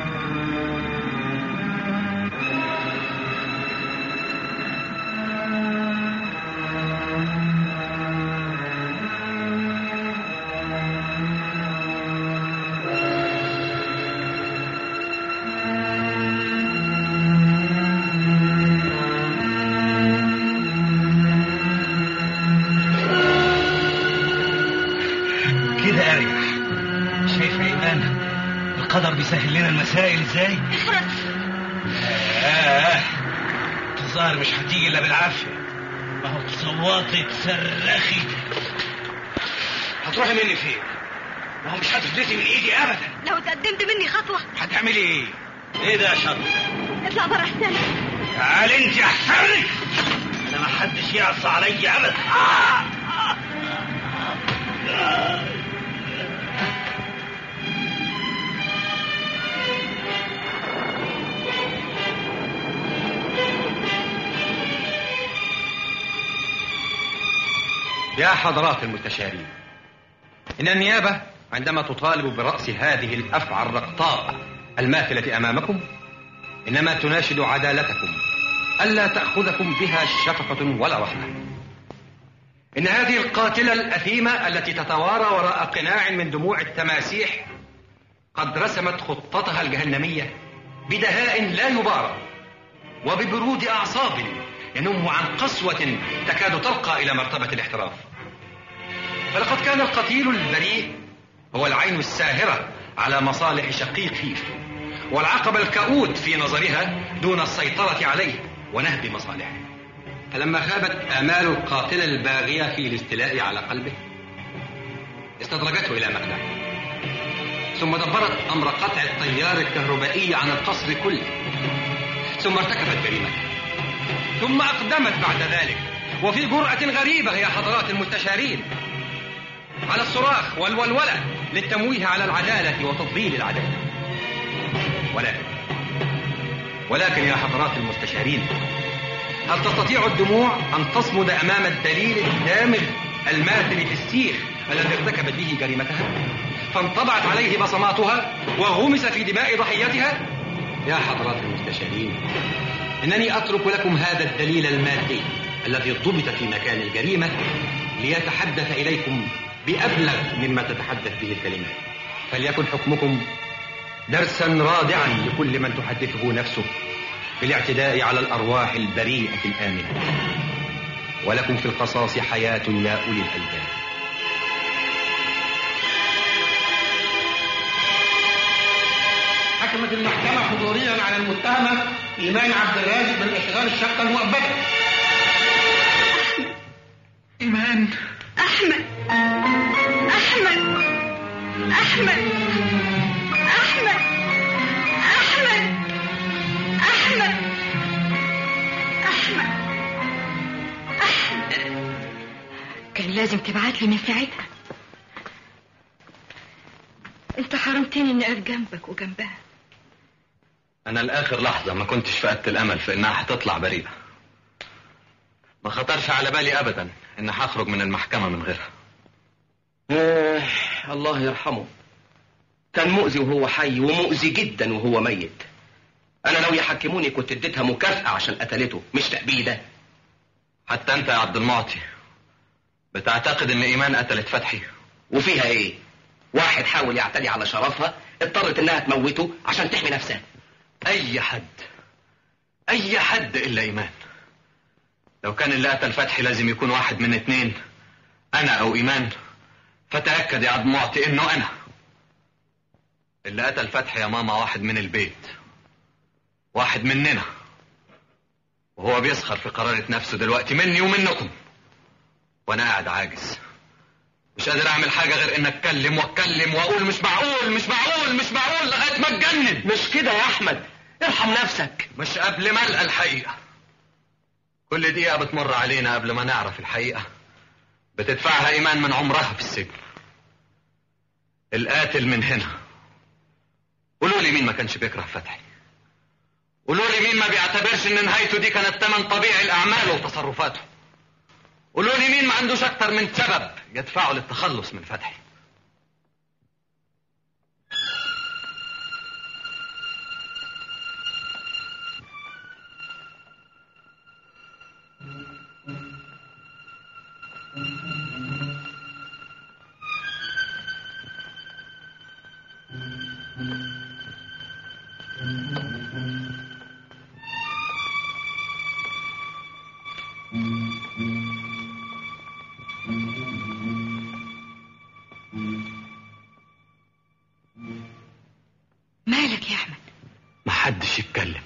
S7: القدر بيسهل لنا المسائل ازاي؟ الظاهر مش هتيجي الا بالعافيه. ما هو تصوتي تصرخي. هتروحي مني فين؟ ما هو مش هتفلتي من ايدي ابدا.
S2: لو تقدمت مني خطوه
S7: هتعملي ايه؟ ايه ده يا شطر؟
S2: اطلع بره احسن.
S7: تعالي انت احسن لك. انا ما حدش يعصى عليا ابدا.
S16: يا حضرات المستشارين، إن النيابة عندما تطالب برأس هذه الأفعى الرقطاء الماثلة أمامكم إنما تناشد عدالتكم ألا تأخذكم بها شفقة ولا رحمة. إن هذه القاتلة الأثيمة التي تتوارى وراء قناع من دموع التماسيح قد رسمت خطتها الجهنمية بدهاء لا يبارى وببرود أعصاب ينم عن قسوة تكاد ترقى إلى مرتبة الاحتراف. فلقد كان القتيل البريء هو العين الساهرة على مصالح شقيقه والعقبة الكؤود في نظرها دون السيطرة عليه ونهب مصالحه. فلما خابت آمال القاتلة الباغية في الاستيلاء على قلبه استدرجته إلى مخدعه، ثم دبرت أمر قطع التيار الكهربائي عن القصر كله، ثم ارتكبت جريمته، ثم أقدمت بعد ذلك وفي جرأة غريبة يا حضرات المستشارين على الصراخ والولولة للتمويه على العدالة وتضليل العدالة. ولكن يا حضرات المستشارين، هل تستطيع الدموع أن تصمد أمام الدليل الدامغ الماثل في السيخ الذي ارتكبت به جريمتها فانطبعت عليه بصماتها وغمس في دماء ضحيتها؟ يا حضرات المستشارين، إنني أترك لكم هذا الدليل المادي الذي ضبط في مكان الجريمة ليتحدث إليكم بأبلغ مما تتحدث به الكلمات، فليكن حكمكم درسا رادعا لكل من تحدثه نفسه بالاعتداء على الأرواح البريئة الآمنة. ولكم في القصاص حياة يا أولي الألباب.
S4: حكمت المحكمة حضوريا على المتهمة إيمان عبد الرازق بالإشغال الشقة المؤبدة.
S8: إيمان. أحمد أحمد أحمد أحمد أحمد أحمد أحمد أحمد.
S3: كان لازم تبعت لي من ساعتها. انت حرمتني اني اقف جنبك وجنبها.
S9: انا لاخر لحظة ما كنتش فقدت الامل في انها هتطلع بريئة. ما خطرش على بالي ابدا ان هخرج من المحكمة من غيرها.
S5: الله يرحمه، كان مؤذي وهو حي ومؤذي جدا وهو ميت. انا لو يحكموني كنت اديتها مكافأة عشان قتلته مش تأبيدة.
S9: حتى انت يا عبد المعطي بتعتقد ان ايمان قتلت فتحي؟
S5: وفيها ايه؟ واحد حاول يعتدي على شرفها اضطرت انها تموته عشان تحمي نفسها.
S9: اي حد الا ايمان. لو كان اللي قتل فتحي لازم يكون واحد من اتنين، انا او ايمان، فتأكد يا عبد المعطي انه انا. اللي قتل فتحي يا ماما واحد من البيت، واحد مننا، وهو بيسخر في قرارة نفسه دلوقتي مني ومنكم، وانا قاعد عاجز مش قادر اعمل حاجة غير ان اتكلم واتكلم واقول مش معقول مش معقول مش معقول لغاية ما اتجنن.
S5: مش كده يا احمد، ارحم نفسك.
S9: مش قبل ما القى الحقيقة. كل دقيقة بتمر علينا قبل ما نعرف الحقيقة بتدفعها ايمان من عمرها في السجن. القاتل من هنا. قولوا لي مين ما كانش بيكره فتحي؟ قولوا لي مين ما بيعتبرش ان نهايته دي كانت ثمن طبيعي لاعماله وتصرفاته؟ قولوا لي مين ما عندوش اكتر من سبب يدفعه للتخلص من فتحي؟
S3: مالك يا احمد؟
S9: محدش يتكلم.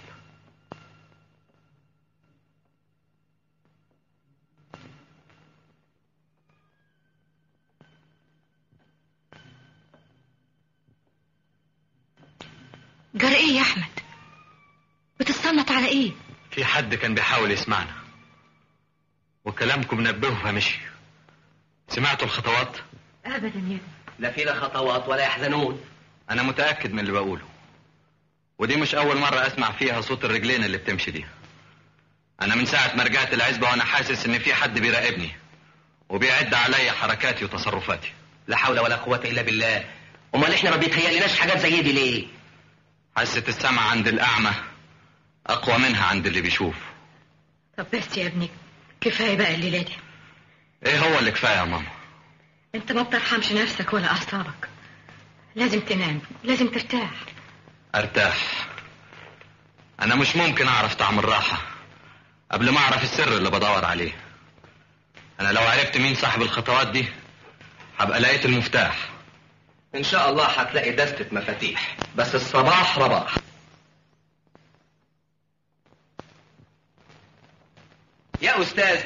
S3: جرى ايه يا احمد؟ بتتصنت على ايه؟
S9: في حد كان بيحاول يسمعنا، وكلامكم نبهه فمشي. سمعتوا الخطوات؟
S14: ابدا يا ابني.
S5: لا فينا خطوات ولا يحزنون.
S9: انا متأكد من اللي بقوله، ودي مش اول مرة اسمع فيها صوت الرجلين اللي بتمشي دي. انا من ساعة ما رجعت العزبة وانا حاسس ان في حد بيراقبني وبيعد عليا حركاتي وتصرفاتي.
S5: لا حول ولا قوة الا بالله. امال احنا ما بيتهيألناش حاجات زي دي ليه؟
S9: حاسة السمع عند الاعمى اقوى منها عند اللي بيشوف.
S14: طب بس يا ابني كفايه بقى الليله دي.
S9: ايه هو اللي كفايه يا ماما؟
S14: انت ما بترحمش نفسك ولا اعصابك. لازم تنام، لازم ترتاح.
S9: ارتاح؟ انا مش ممكن اعرف طعم الراحة قبل ما اعرف السر اللي بدور عليه. انا لو عرفت مين صاحب الخطوات دي هبقى لقيت المفتاح.
S5: ان شاء الله هتلاقي دستة مفاتيح، بس الصباح رباح. يا استاذ،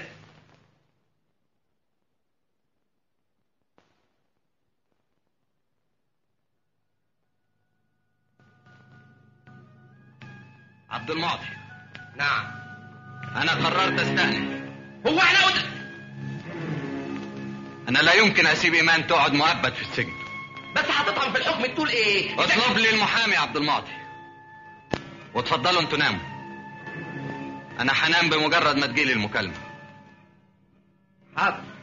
S9: عبد المعطي.
S5: نعم.
S9: انا قررت استأنف.
S5: هو احنا
S9: انا لا يمكن اسيب ايمان تقعد مؤبد في السجن.
S5: بس هتطعم في الحكم تقول ايه؟
S9: اطلب لي المحامي عبد المعطي وتفضلوا انتوا ناموا. انا هنام بمجرد ما تجيلي المكالمة.
S5: حاضر.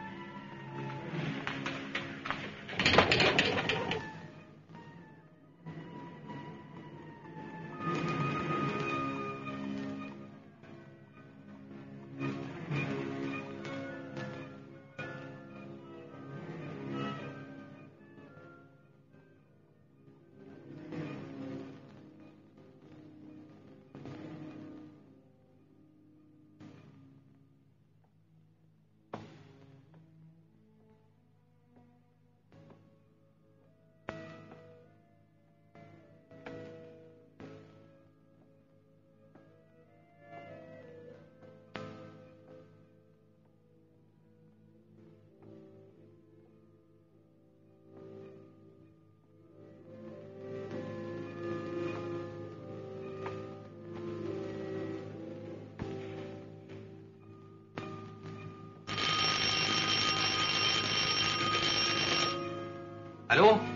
S9: الو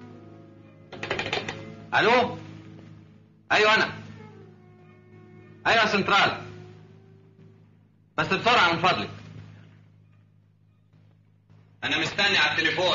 S9: الو. ايوه انا. ايوه سنترال، بس بسرعه من فضلك. انا مستني على التليفون.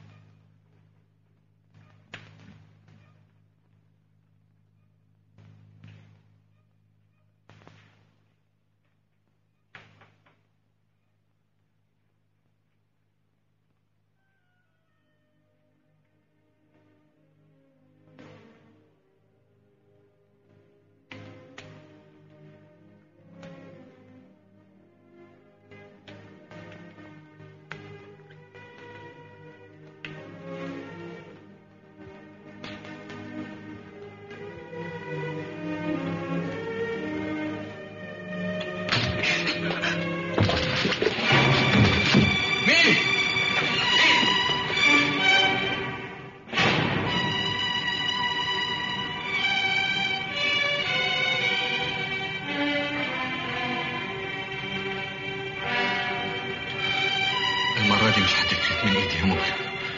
S9: المرة دي مش هتفلت من ايدي يا مجرم.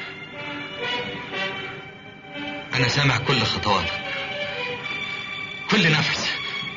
S9: انا سامع كل خطواتك، كل نفس.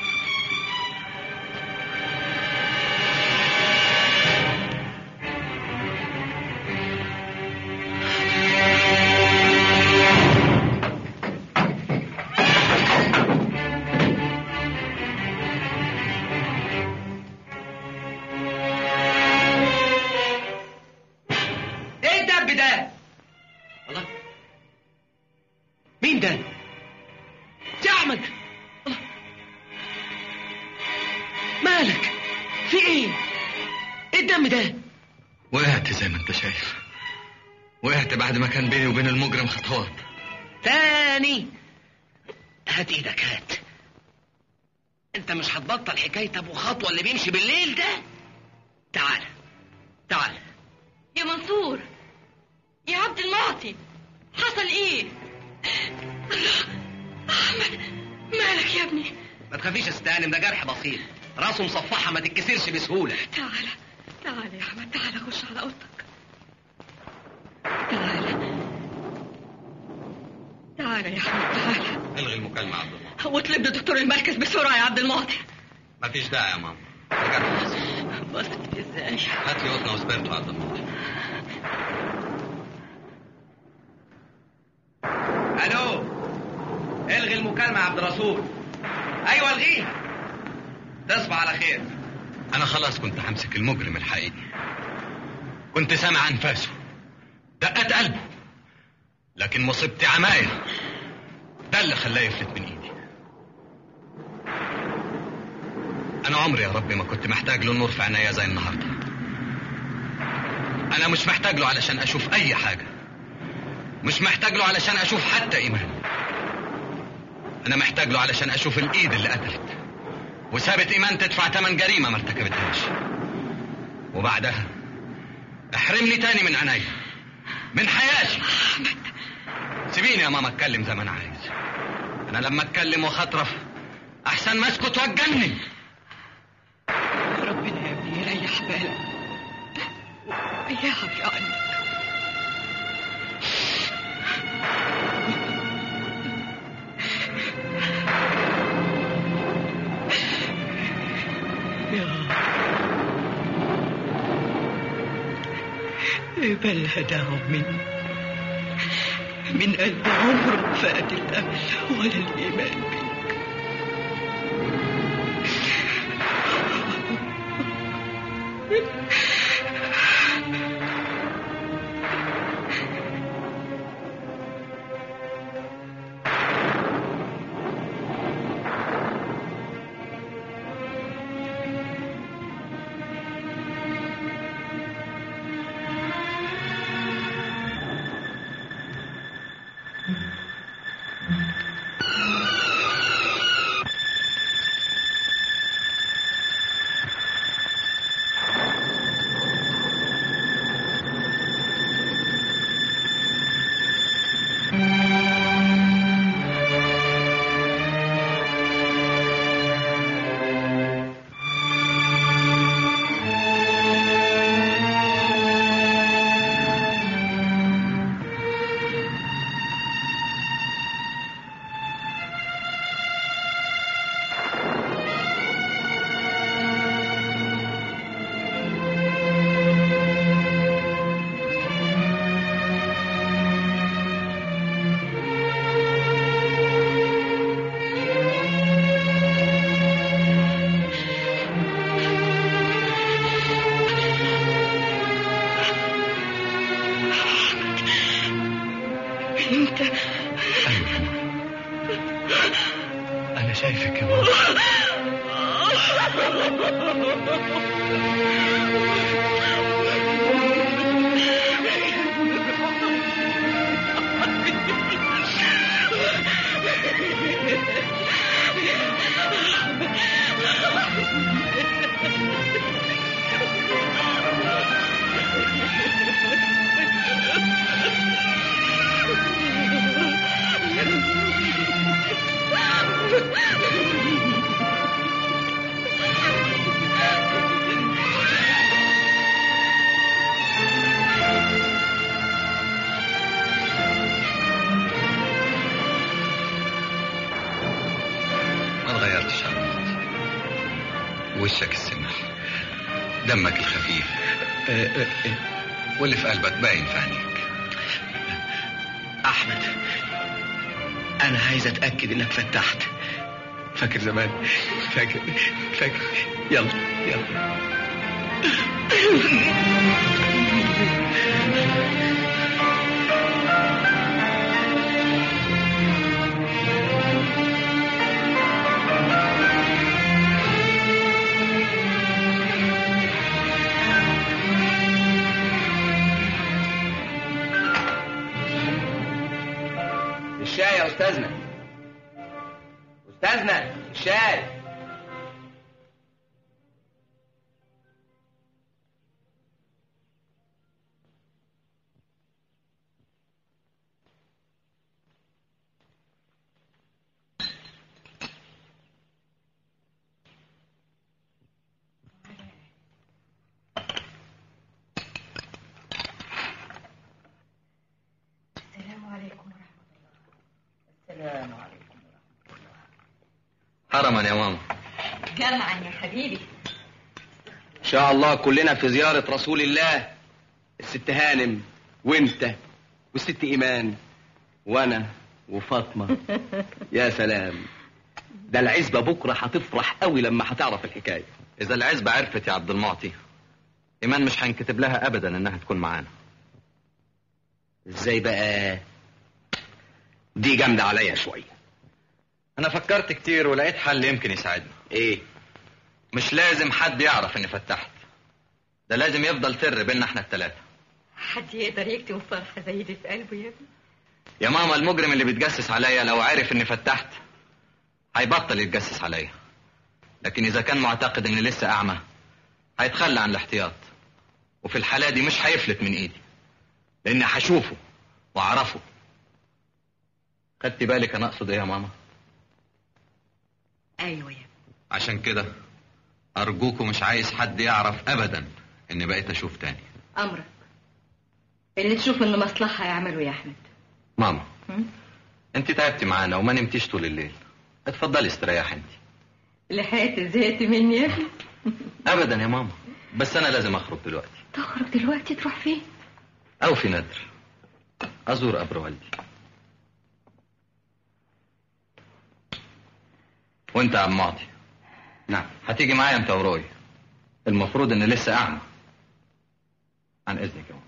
S5: مين ده؟ يا احمد، مالك؟ في ايه؟ ايه الدم ده؟
S9: وقعت زي ما انت شايف، وقعت بعد ما كان بيني وبين المجرم خطوات.
S5: تاني؟ هات ايدك هات. انت مش هتبطل حكاية ابو خطوة اللي بيمشي بالليل ده؟ تعال تعال.
S12: يا منصور، يا عبد المعطي، حصل ايه؟ احمد، مالك يا ابني؟
S5: ما تخافيش استهانم، ده جرح بسيط. راسه مصفحه ما تتكسرش بسهوله.
S3: تعال تعال يا احمد، تعال خش على اوضتك. تعال تعال يا احمد، تعال.
S16: الغي المكالمه يا عبد الله
S3: واطلب لي دكتور المركز بسرعه يا عبد المعطي.
S16: مفيش داعي يا ماما، رجعت مصر.
S3: بصت ازاي؟
S16: هات لي قطنه وسبرتو يا عبد الله.
S5: الو، الغي المكالمه يا عبد الرسول. ايوه الغيها، تصبح على خير.
S16: انا خلاص كنت همسك المجرم الحقيقي، كنت سامع انفاسه، دقات قلبه، لكن مصيبتي عمايل، ده اللي خلاه يفلت من ايدي. انا عمري يا ربي ما كنت محتاج له نور في عينيا زي النهارده. انا مش محتاج له علشان اشوف اي حاجه، مش محتاج له علشان اشوف حتى ايمان. انا محتاج له علشان اشوف الايد اللي قتلت وسابت ايمان تدفع ثمن جريمه ما ارتكبتهاش، وبعدها احرمني تاني من عينيا، من حياتي. سيبيني يا ماما اتكلم زي ما انا عايز. انا لما اتكلم واخطرف احسن ما اسكت واتجنن.
S3: ربنا يا ابني يريح بالك ويعفي عنك. بل هداهم من قلب عمره فات الأمل ولا الإيمان بك. انت
S16: انا شايفك يا ماما. وشك السمح، دمك الخفيف، واللي في قلبك باين في عينيك.
S5: احمد، انا عايز اتاكد انك فتحت. فاكر زمان؟ فاكر يلا يلا. الشاي يا استاذنا، الشاي.
S9: حرما يا ماما.
S3: جمعا يا حبيبي.
S5: ان شاء الله كلنا في زيارة رسول الله، الست هانم وانت والست ايمان وانا وفاطمة. يا سلام، ده العزبة بكرة هتفرح قوي لما هتعرف الحكاية.
S9: اذا العزبة عرفت يا عبد المعطي، ايمان مش هنكتب لها ابدا انها تكون معانا.
S5: ازاي بقى؟ دي جامدة عليا شوية.
S9: انا فكرت كتير ولقيت حل يمكن يساعدنا.
S5: ايه؟
S9: مش لازم حد يعرف اني فتحت، ده لازم يفضل سر بيننا احنا الثلاثة.
S3: حد يقدر يكتب فرحة زي دي في قلبه يا ابني؟
S9: يا ماما المجرم اللي بيتجسس عليا لو عرف اني فتحت هيبطل يتجسس عليا، لكن اذا كان معتقد اني لسه اعمى هيتخلى عن الاحتياط، وفي الحالة دي مش هيفلت من ايدي لاني هشوفه واعرفه. خدت بالك انا اقصد ايه يا ماما؟
S3: ايوه يا ابني.
S9: عشان كده ارجوكوا مش عايز حد يعرف ابدا اني بقيت اشوف تاني.
S3: امرك اللي تشوف انه مصلحة يعمله يا احمد.
S9: ماما انت تعبتي معانا وما نمتيش طول الليل، اتفضلي استريحي انت.
S3: لحقت زهقت مني يا ابني؟
S9: ابدا يا ماما، بس انا لازم اخرج دلوقتي.
S3: تخرج دلوقتي تروح فين؟
S9: او في ندر ازور قبر والدي. وانت يا عم معطي؟
S5: نعم.
S9: هتيجي معايا انت وروي، المفروض اني لسه اعمى. عن اذنك يا ماما.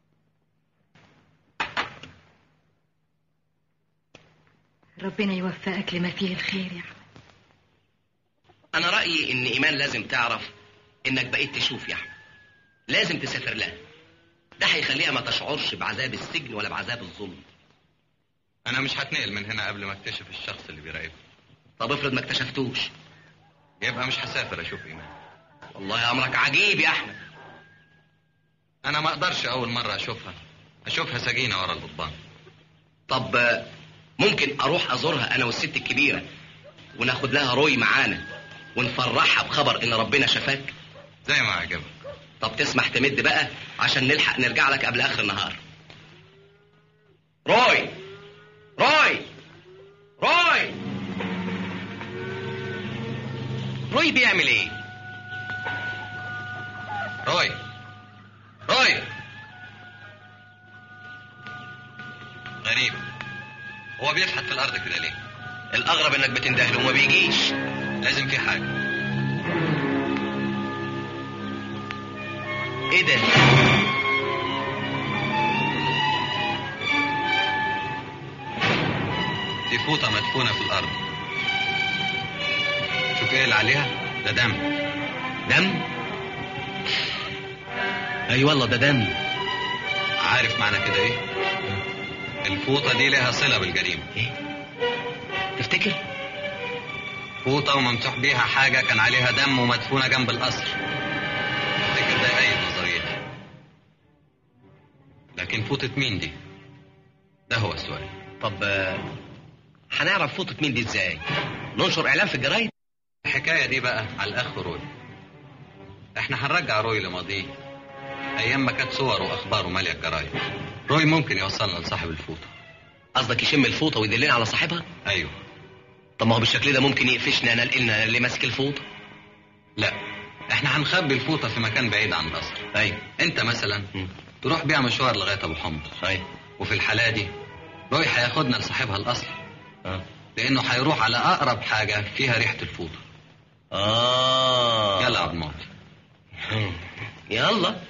S3: ربنا يوفقك لما فيه الخير يا احمد.
S5: انا رأيي ان ايمان لازم تعرف انك بقيت تشوف يا احمد. لازم تسافر لها، ده هيخليها ما تشعرش بعذاب السجن ولا بعذاب الظلم.
S9: انا مش هتنقل من هنا قبل ما اكتشف الشخص اللي بيراقبني.
S5: طب افرض ما اكتشفتوش؟
S9: يبقى مش هسافر اشوف ايمان.
S5: والله امرك عجيب يا احمد.
S9: انا ما اقدرش اول مرة اشوفها سجينة ورا القضبان.
S5: طب ممكن اروح ازورها انا والست الكبيرة وناخد لها روي معانا ونفرحها بخبر ان ربنا شفاك؟
S9: زي ما عجبك.
S5: طب تسمح تمد بقى عشان نلحق نرجع لك قبل اخر النهار. روي روي روي روي بيعمل ايه؟
S9: روي روي. غريب، هو بيشحت في الارض كده ليه؟
S5: الاغرب انك بتندهله وما بيجيش.
S9: لازم في حاجة.
S5: ايه ده؟
S9: دي فوطة مدفونة في الارض. شوف ايه اللي عليها؟ ده دم.
S5: دم؟ اي والله ده دم.
S9: عارف معنى كده ايه؟ الفوطة دي لها صلة بالجريمة.
S5: ايه؟ تفتكر؟
S9: فوطة وممسوح بيها حاجة كان عليها دم ومدفونة جنب القصر. تفتكر ده يأيد نظريتي. لكن فوطة مين دي؟ ده هو السؤال.
S5: طب هنعرف فوطة مين دي ازاي؟ ننشر اعلان في الجرايد؟
S9: الحكاية دي بقى على الاخ روي. احنا هنرجع روي لماضيه، ايام ما كانت صور واخبار ومالية الجرايد. روي ممكن يوصلنا لصاحب الفوطة.
S5: قصدك يشم الفوطة ويدلنا على صاحبها؟
S9: ايوه.
S5: طب ما هو بالشكل ده ممكن يقفشنا نلقلنا اللي ماسك الفوطة.
S9: لا، احنا هنخبي الفوطة في مكان بعيد عن القصر.
S5: ايوه.
S9: انت مثلا تروح بيها مشوار لغاية ابو حمص.
S5: ايوه.
S9: وفي الحالة دي روي هياخدنا لصاحبها الاصلي. لانه هيروح على اقرب حاجة فيها ريحة الفوطة. يلا يا عبد المعطي.
S5: يلا.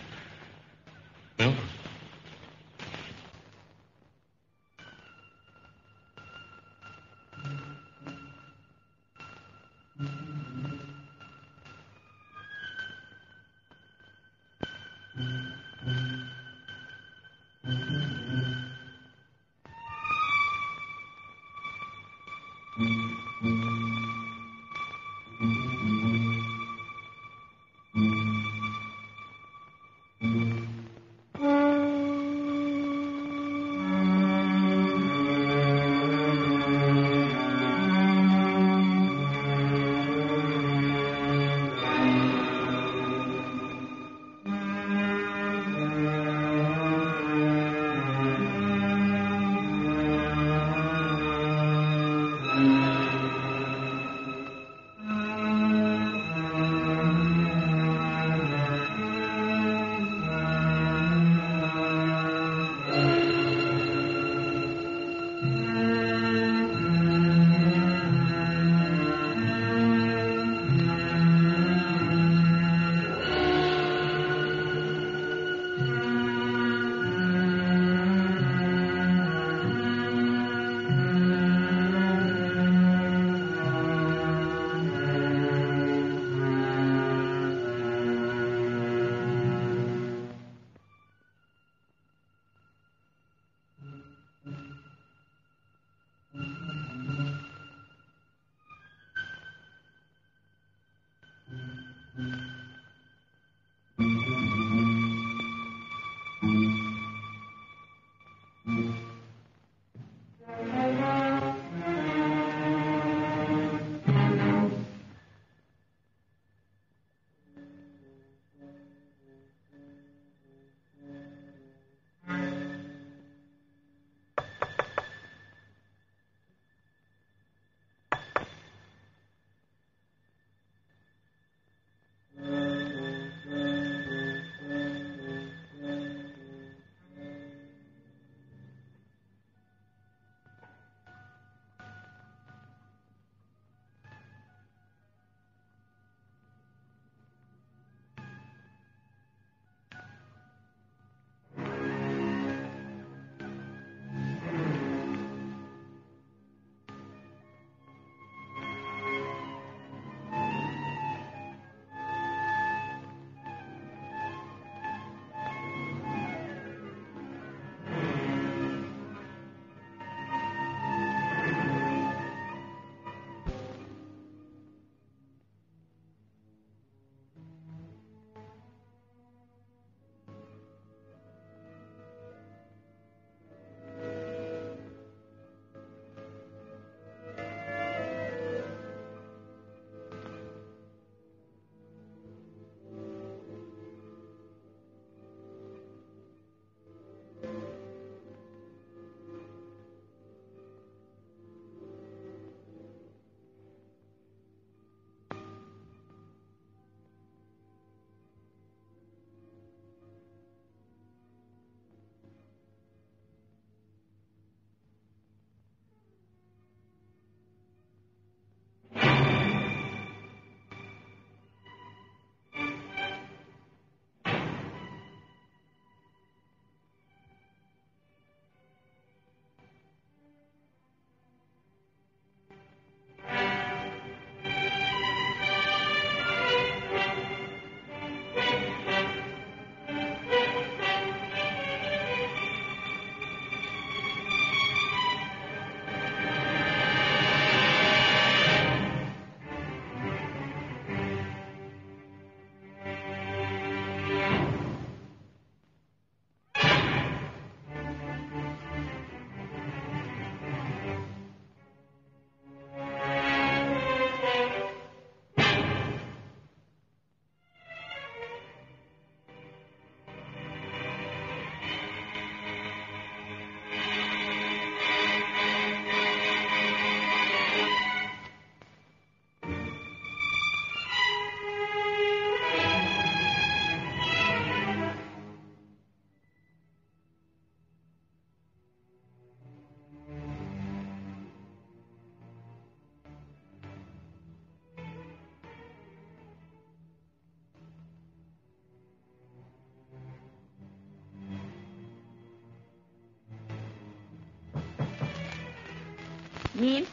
S12: مين؟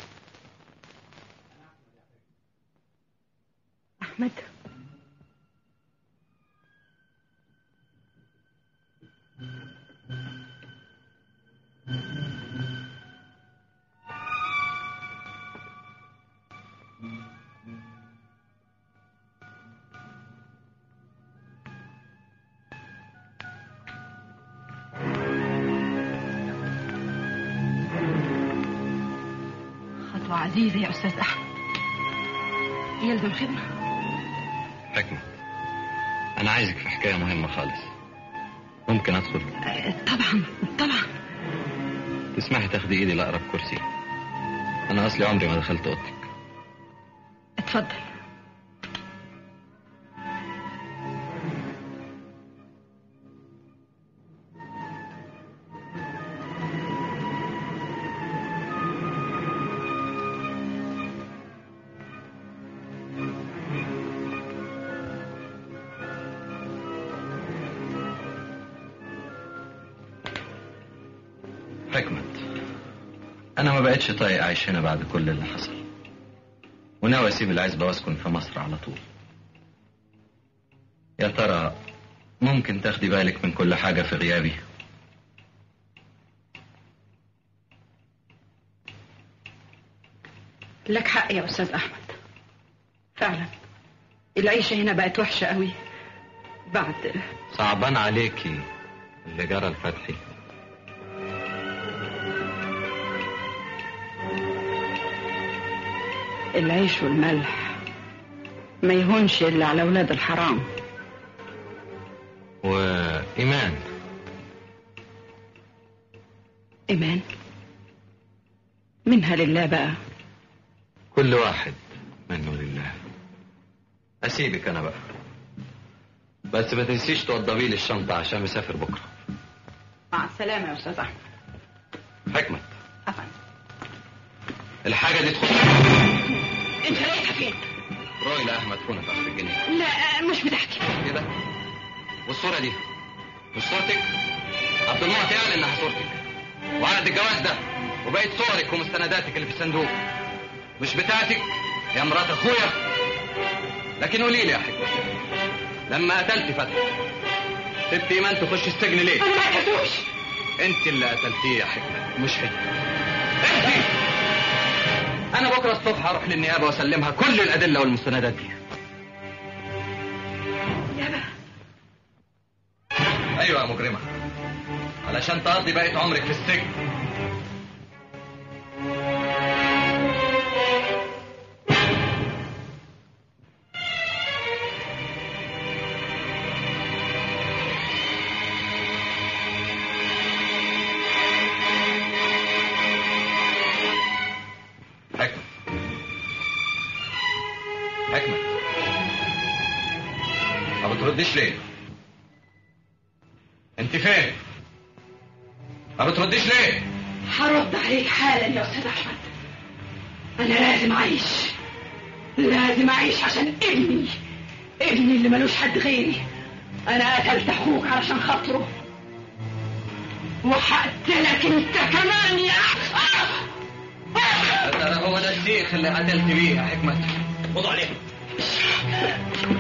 S12: أحمد. خطوة عزيزة يا أستاذ أحمد، يلزم خدمة.
S9: حكمة، أنا عايزك في حكاية مهمة خالص. ممكن أدخل؟
S12: طبعا طبعا.
S9: تسمحي تاخدي إيدي لأقرب كرسي؟ أنا أصلي عمري ما دخلت أوضتك.
S12: اتفضل.
S9: حكمة، أنا ما بقتش طايق أعيش هنا بعد كل اللي حصل، وناوي أسيب العزبة وأسكن في مصر على طول. يا ترى ممكن تاخدي بالك من كل حاجة في غيابي؟
S12: لك حق يا أستاذ أحمد، فعلا
S8: العيشة هنا بقت وحشة قوي بعد.
S9: صعبان عليكي اللي جرى الفتحي.
S8: العيش والملح ما يهونش إلا على أولاد الحرام.
S9: وإيمان
S8: إيمان منها لله بقى.
S9: كل واحد منه لله. أسيبك أنا بقى، بس ما تنسيش توضبي لي الشنطة عشان مسافر بكرة.
S8: مع السلامة يا أستاذ أحمد.
S9: حكمت،
S8: أفهم.
S9: الحاجة دي تخص.
S8: أنت رايحة فين؟
S9: رايلة مدفونة في آخر الجنينة.
S8: لا مش بتحكي
S9: كده. والصورة دي مش صورتك؟ عبد المعطي قال إنها صورتك، وعقد الجواز ده وبقيت صورك ومستنداتك اللي في الصندوق مش بتاعتك يا مرات أخويا. لكن قولي لي يا حكمة، لما قتلتي فتحي سبتي إيمان تخش السجن ليه؟
S8: أنا ما قتلتوش.
S9: أنت اللي قتلتيه يا حكمة مش هي. أنت. أنا بكرة الصبح هروح للنيابة وأسلمها كل الأدلة والمستندات دي.
S8: نيابة؟
S9: أيوة يا مجرمة، علشان تقضي بقية عمرك في السجن. حكمة، ما بترديش ليه؟ انت فين؟ ما بترديش ليه؟
S8: هرد عليك حالا يا أستاذ أحمد. أنا لازم أعيش، لازم أعيش عشان ابني اللي ملوش حد غيري. أنا قتلت أخوك علشان خاطره، وهقتلك أنت كمان يا
S9: هو ده الشيخ اللي قتلت بيه يا حكمة.
S5: خدوا عليه.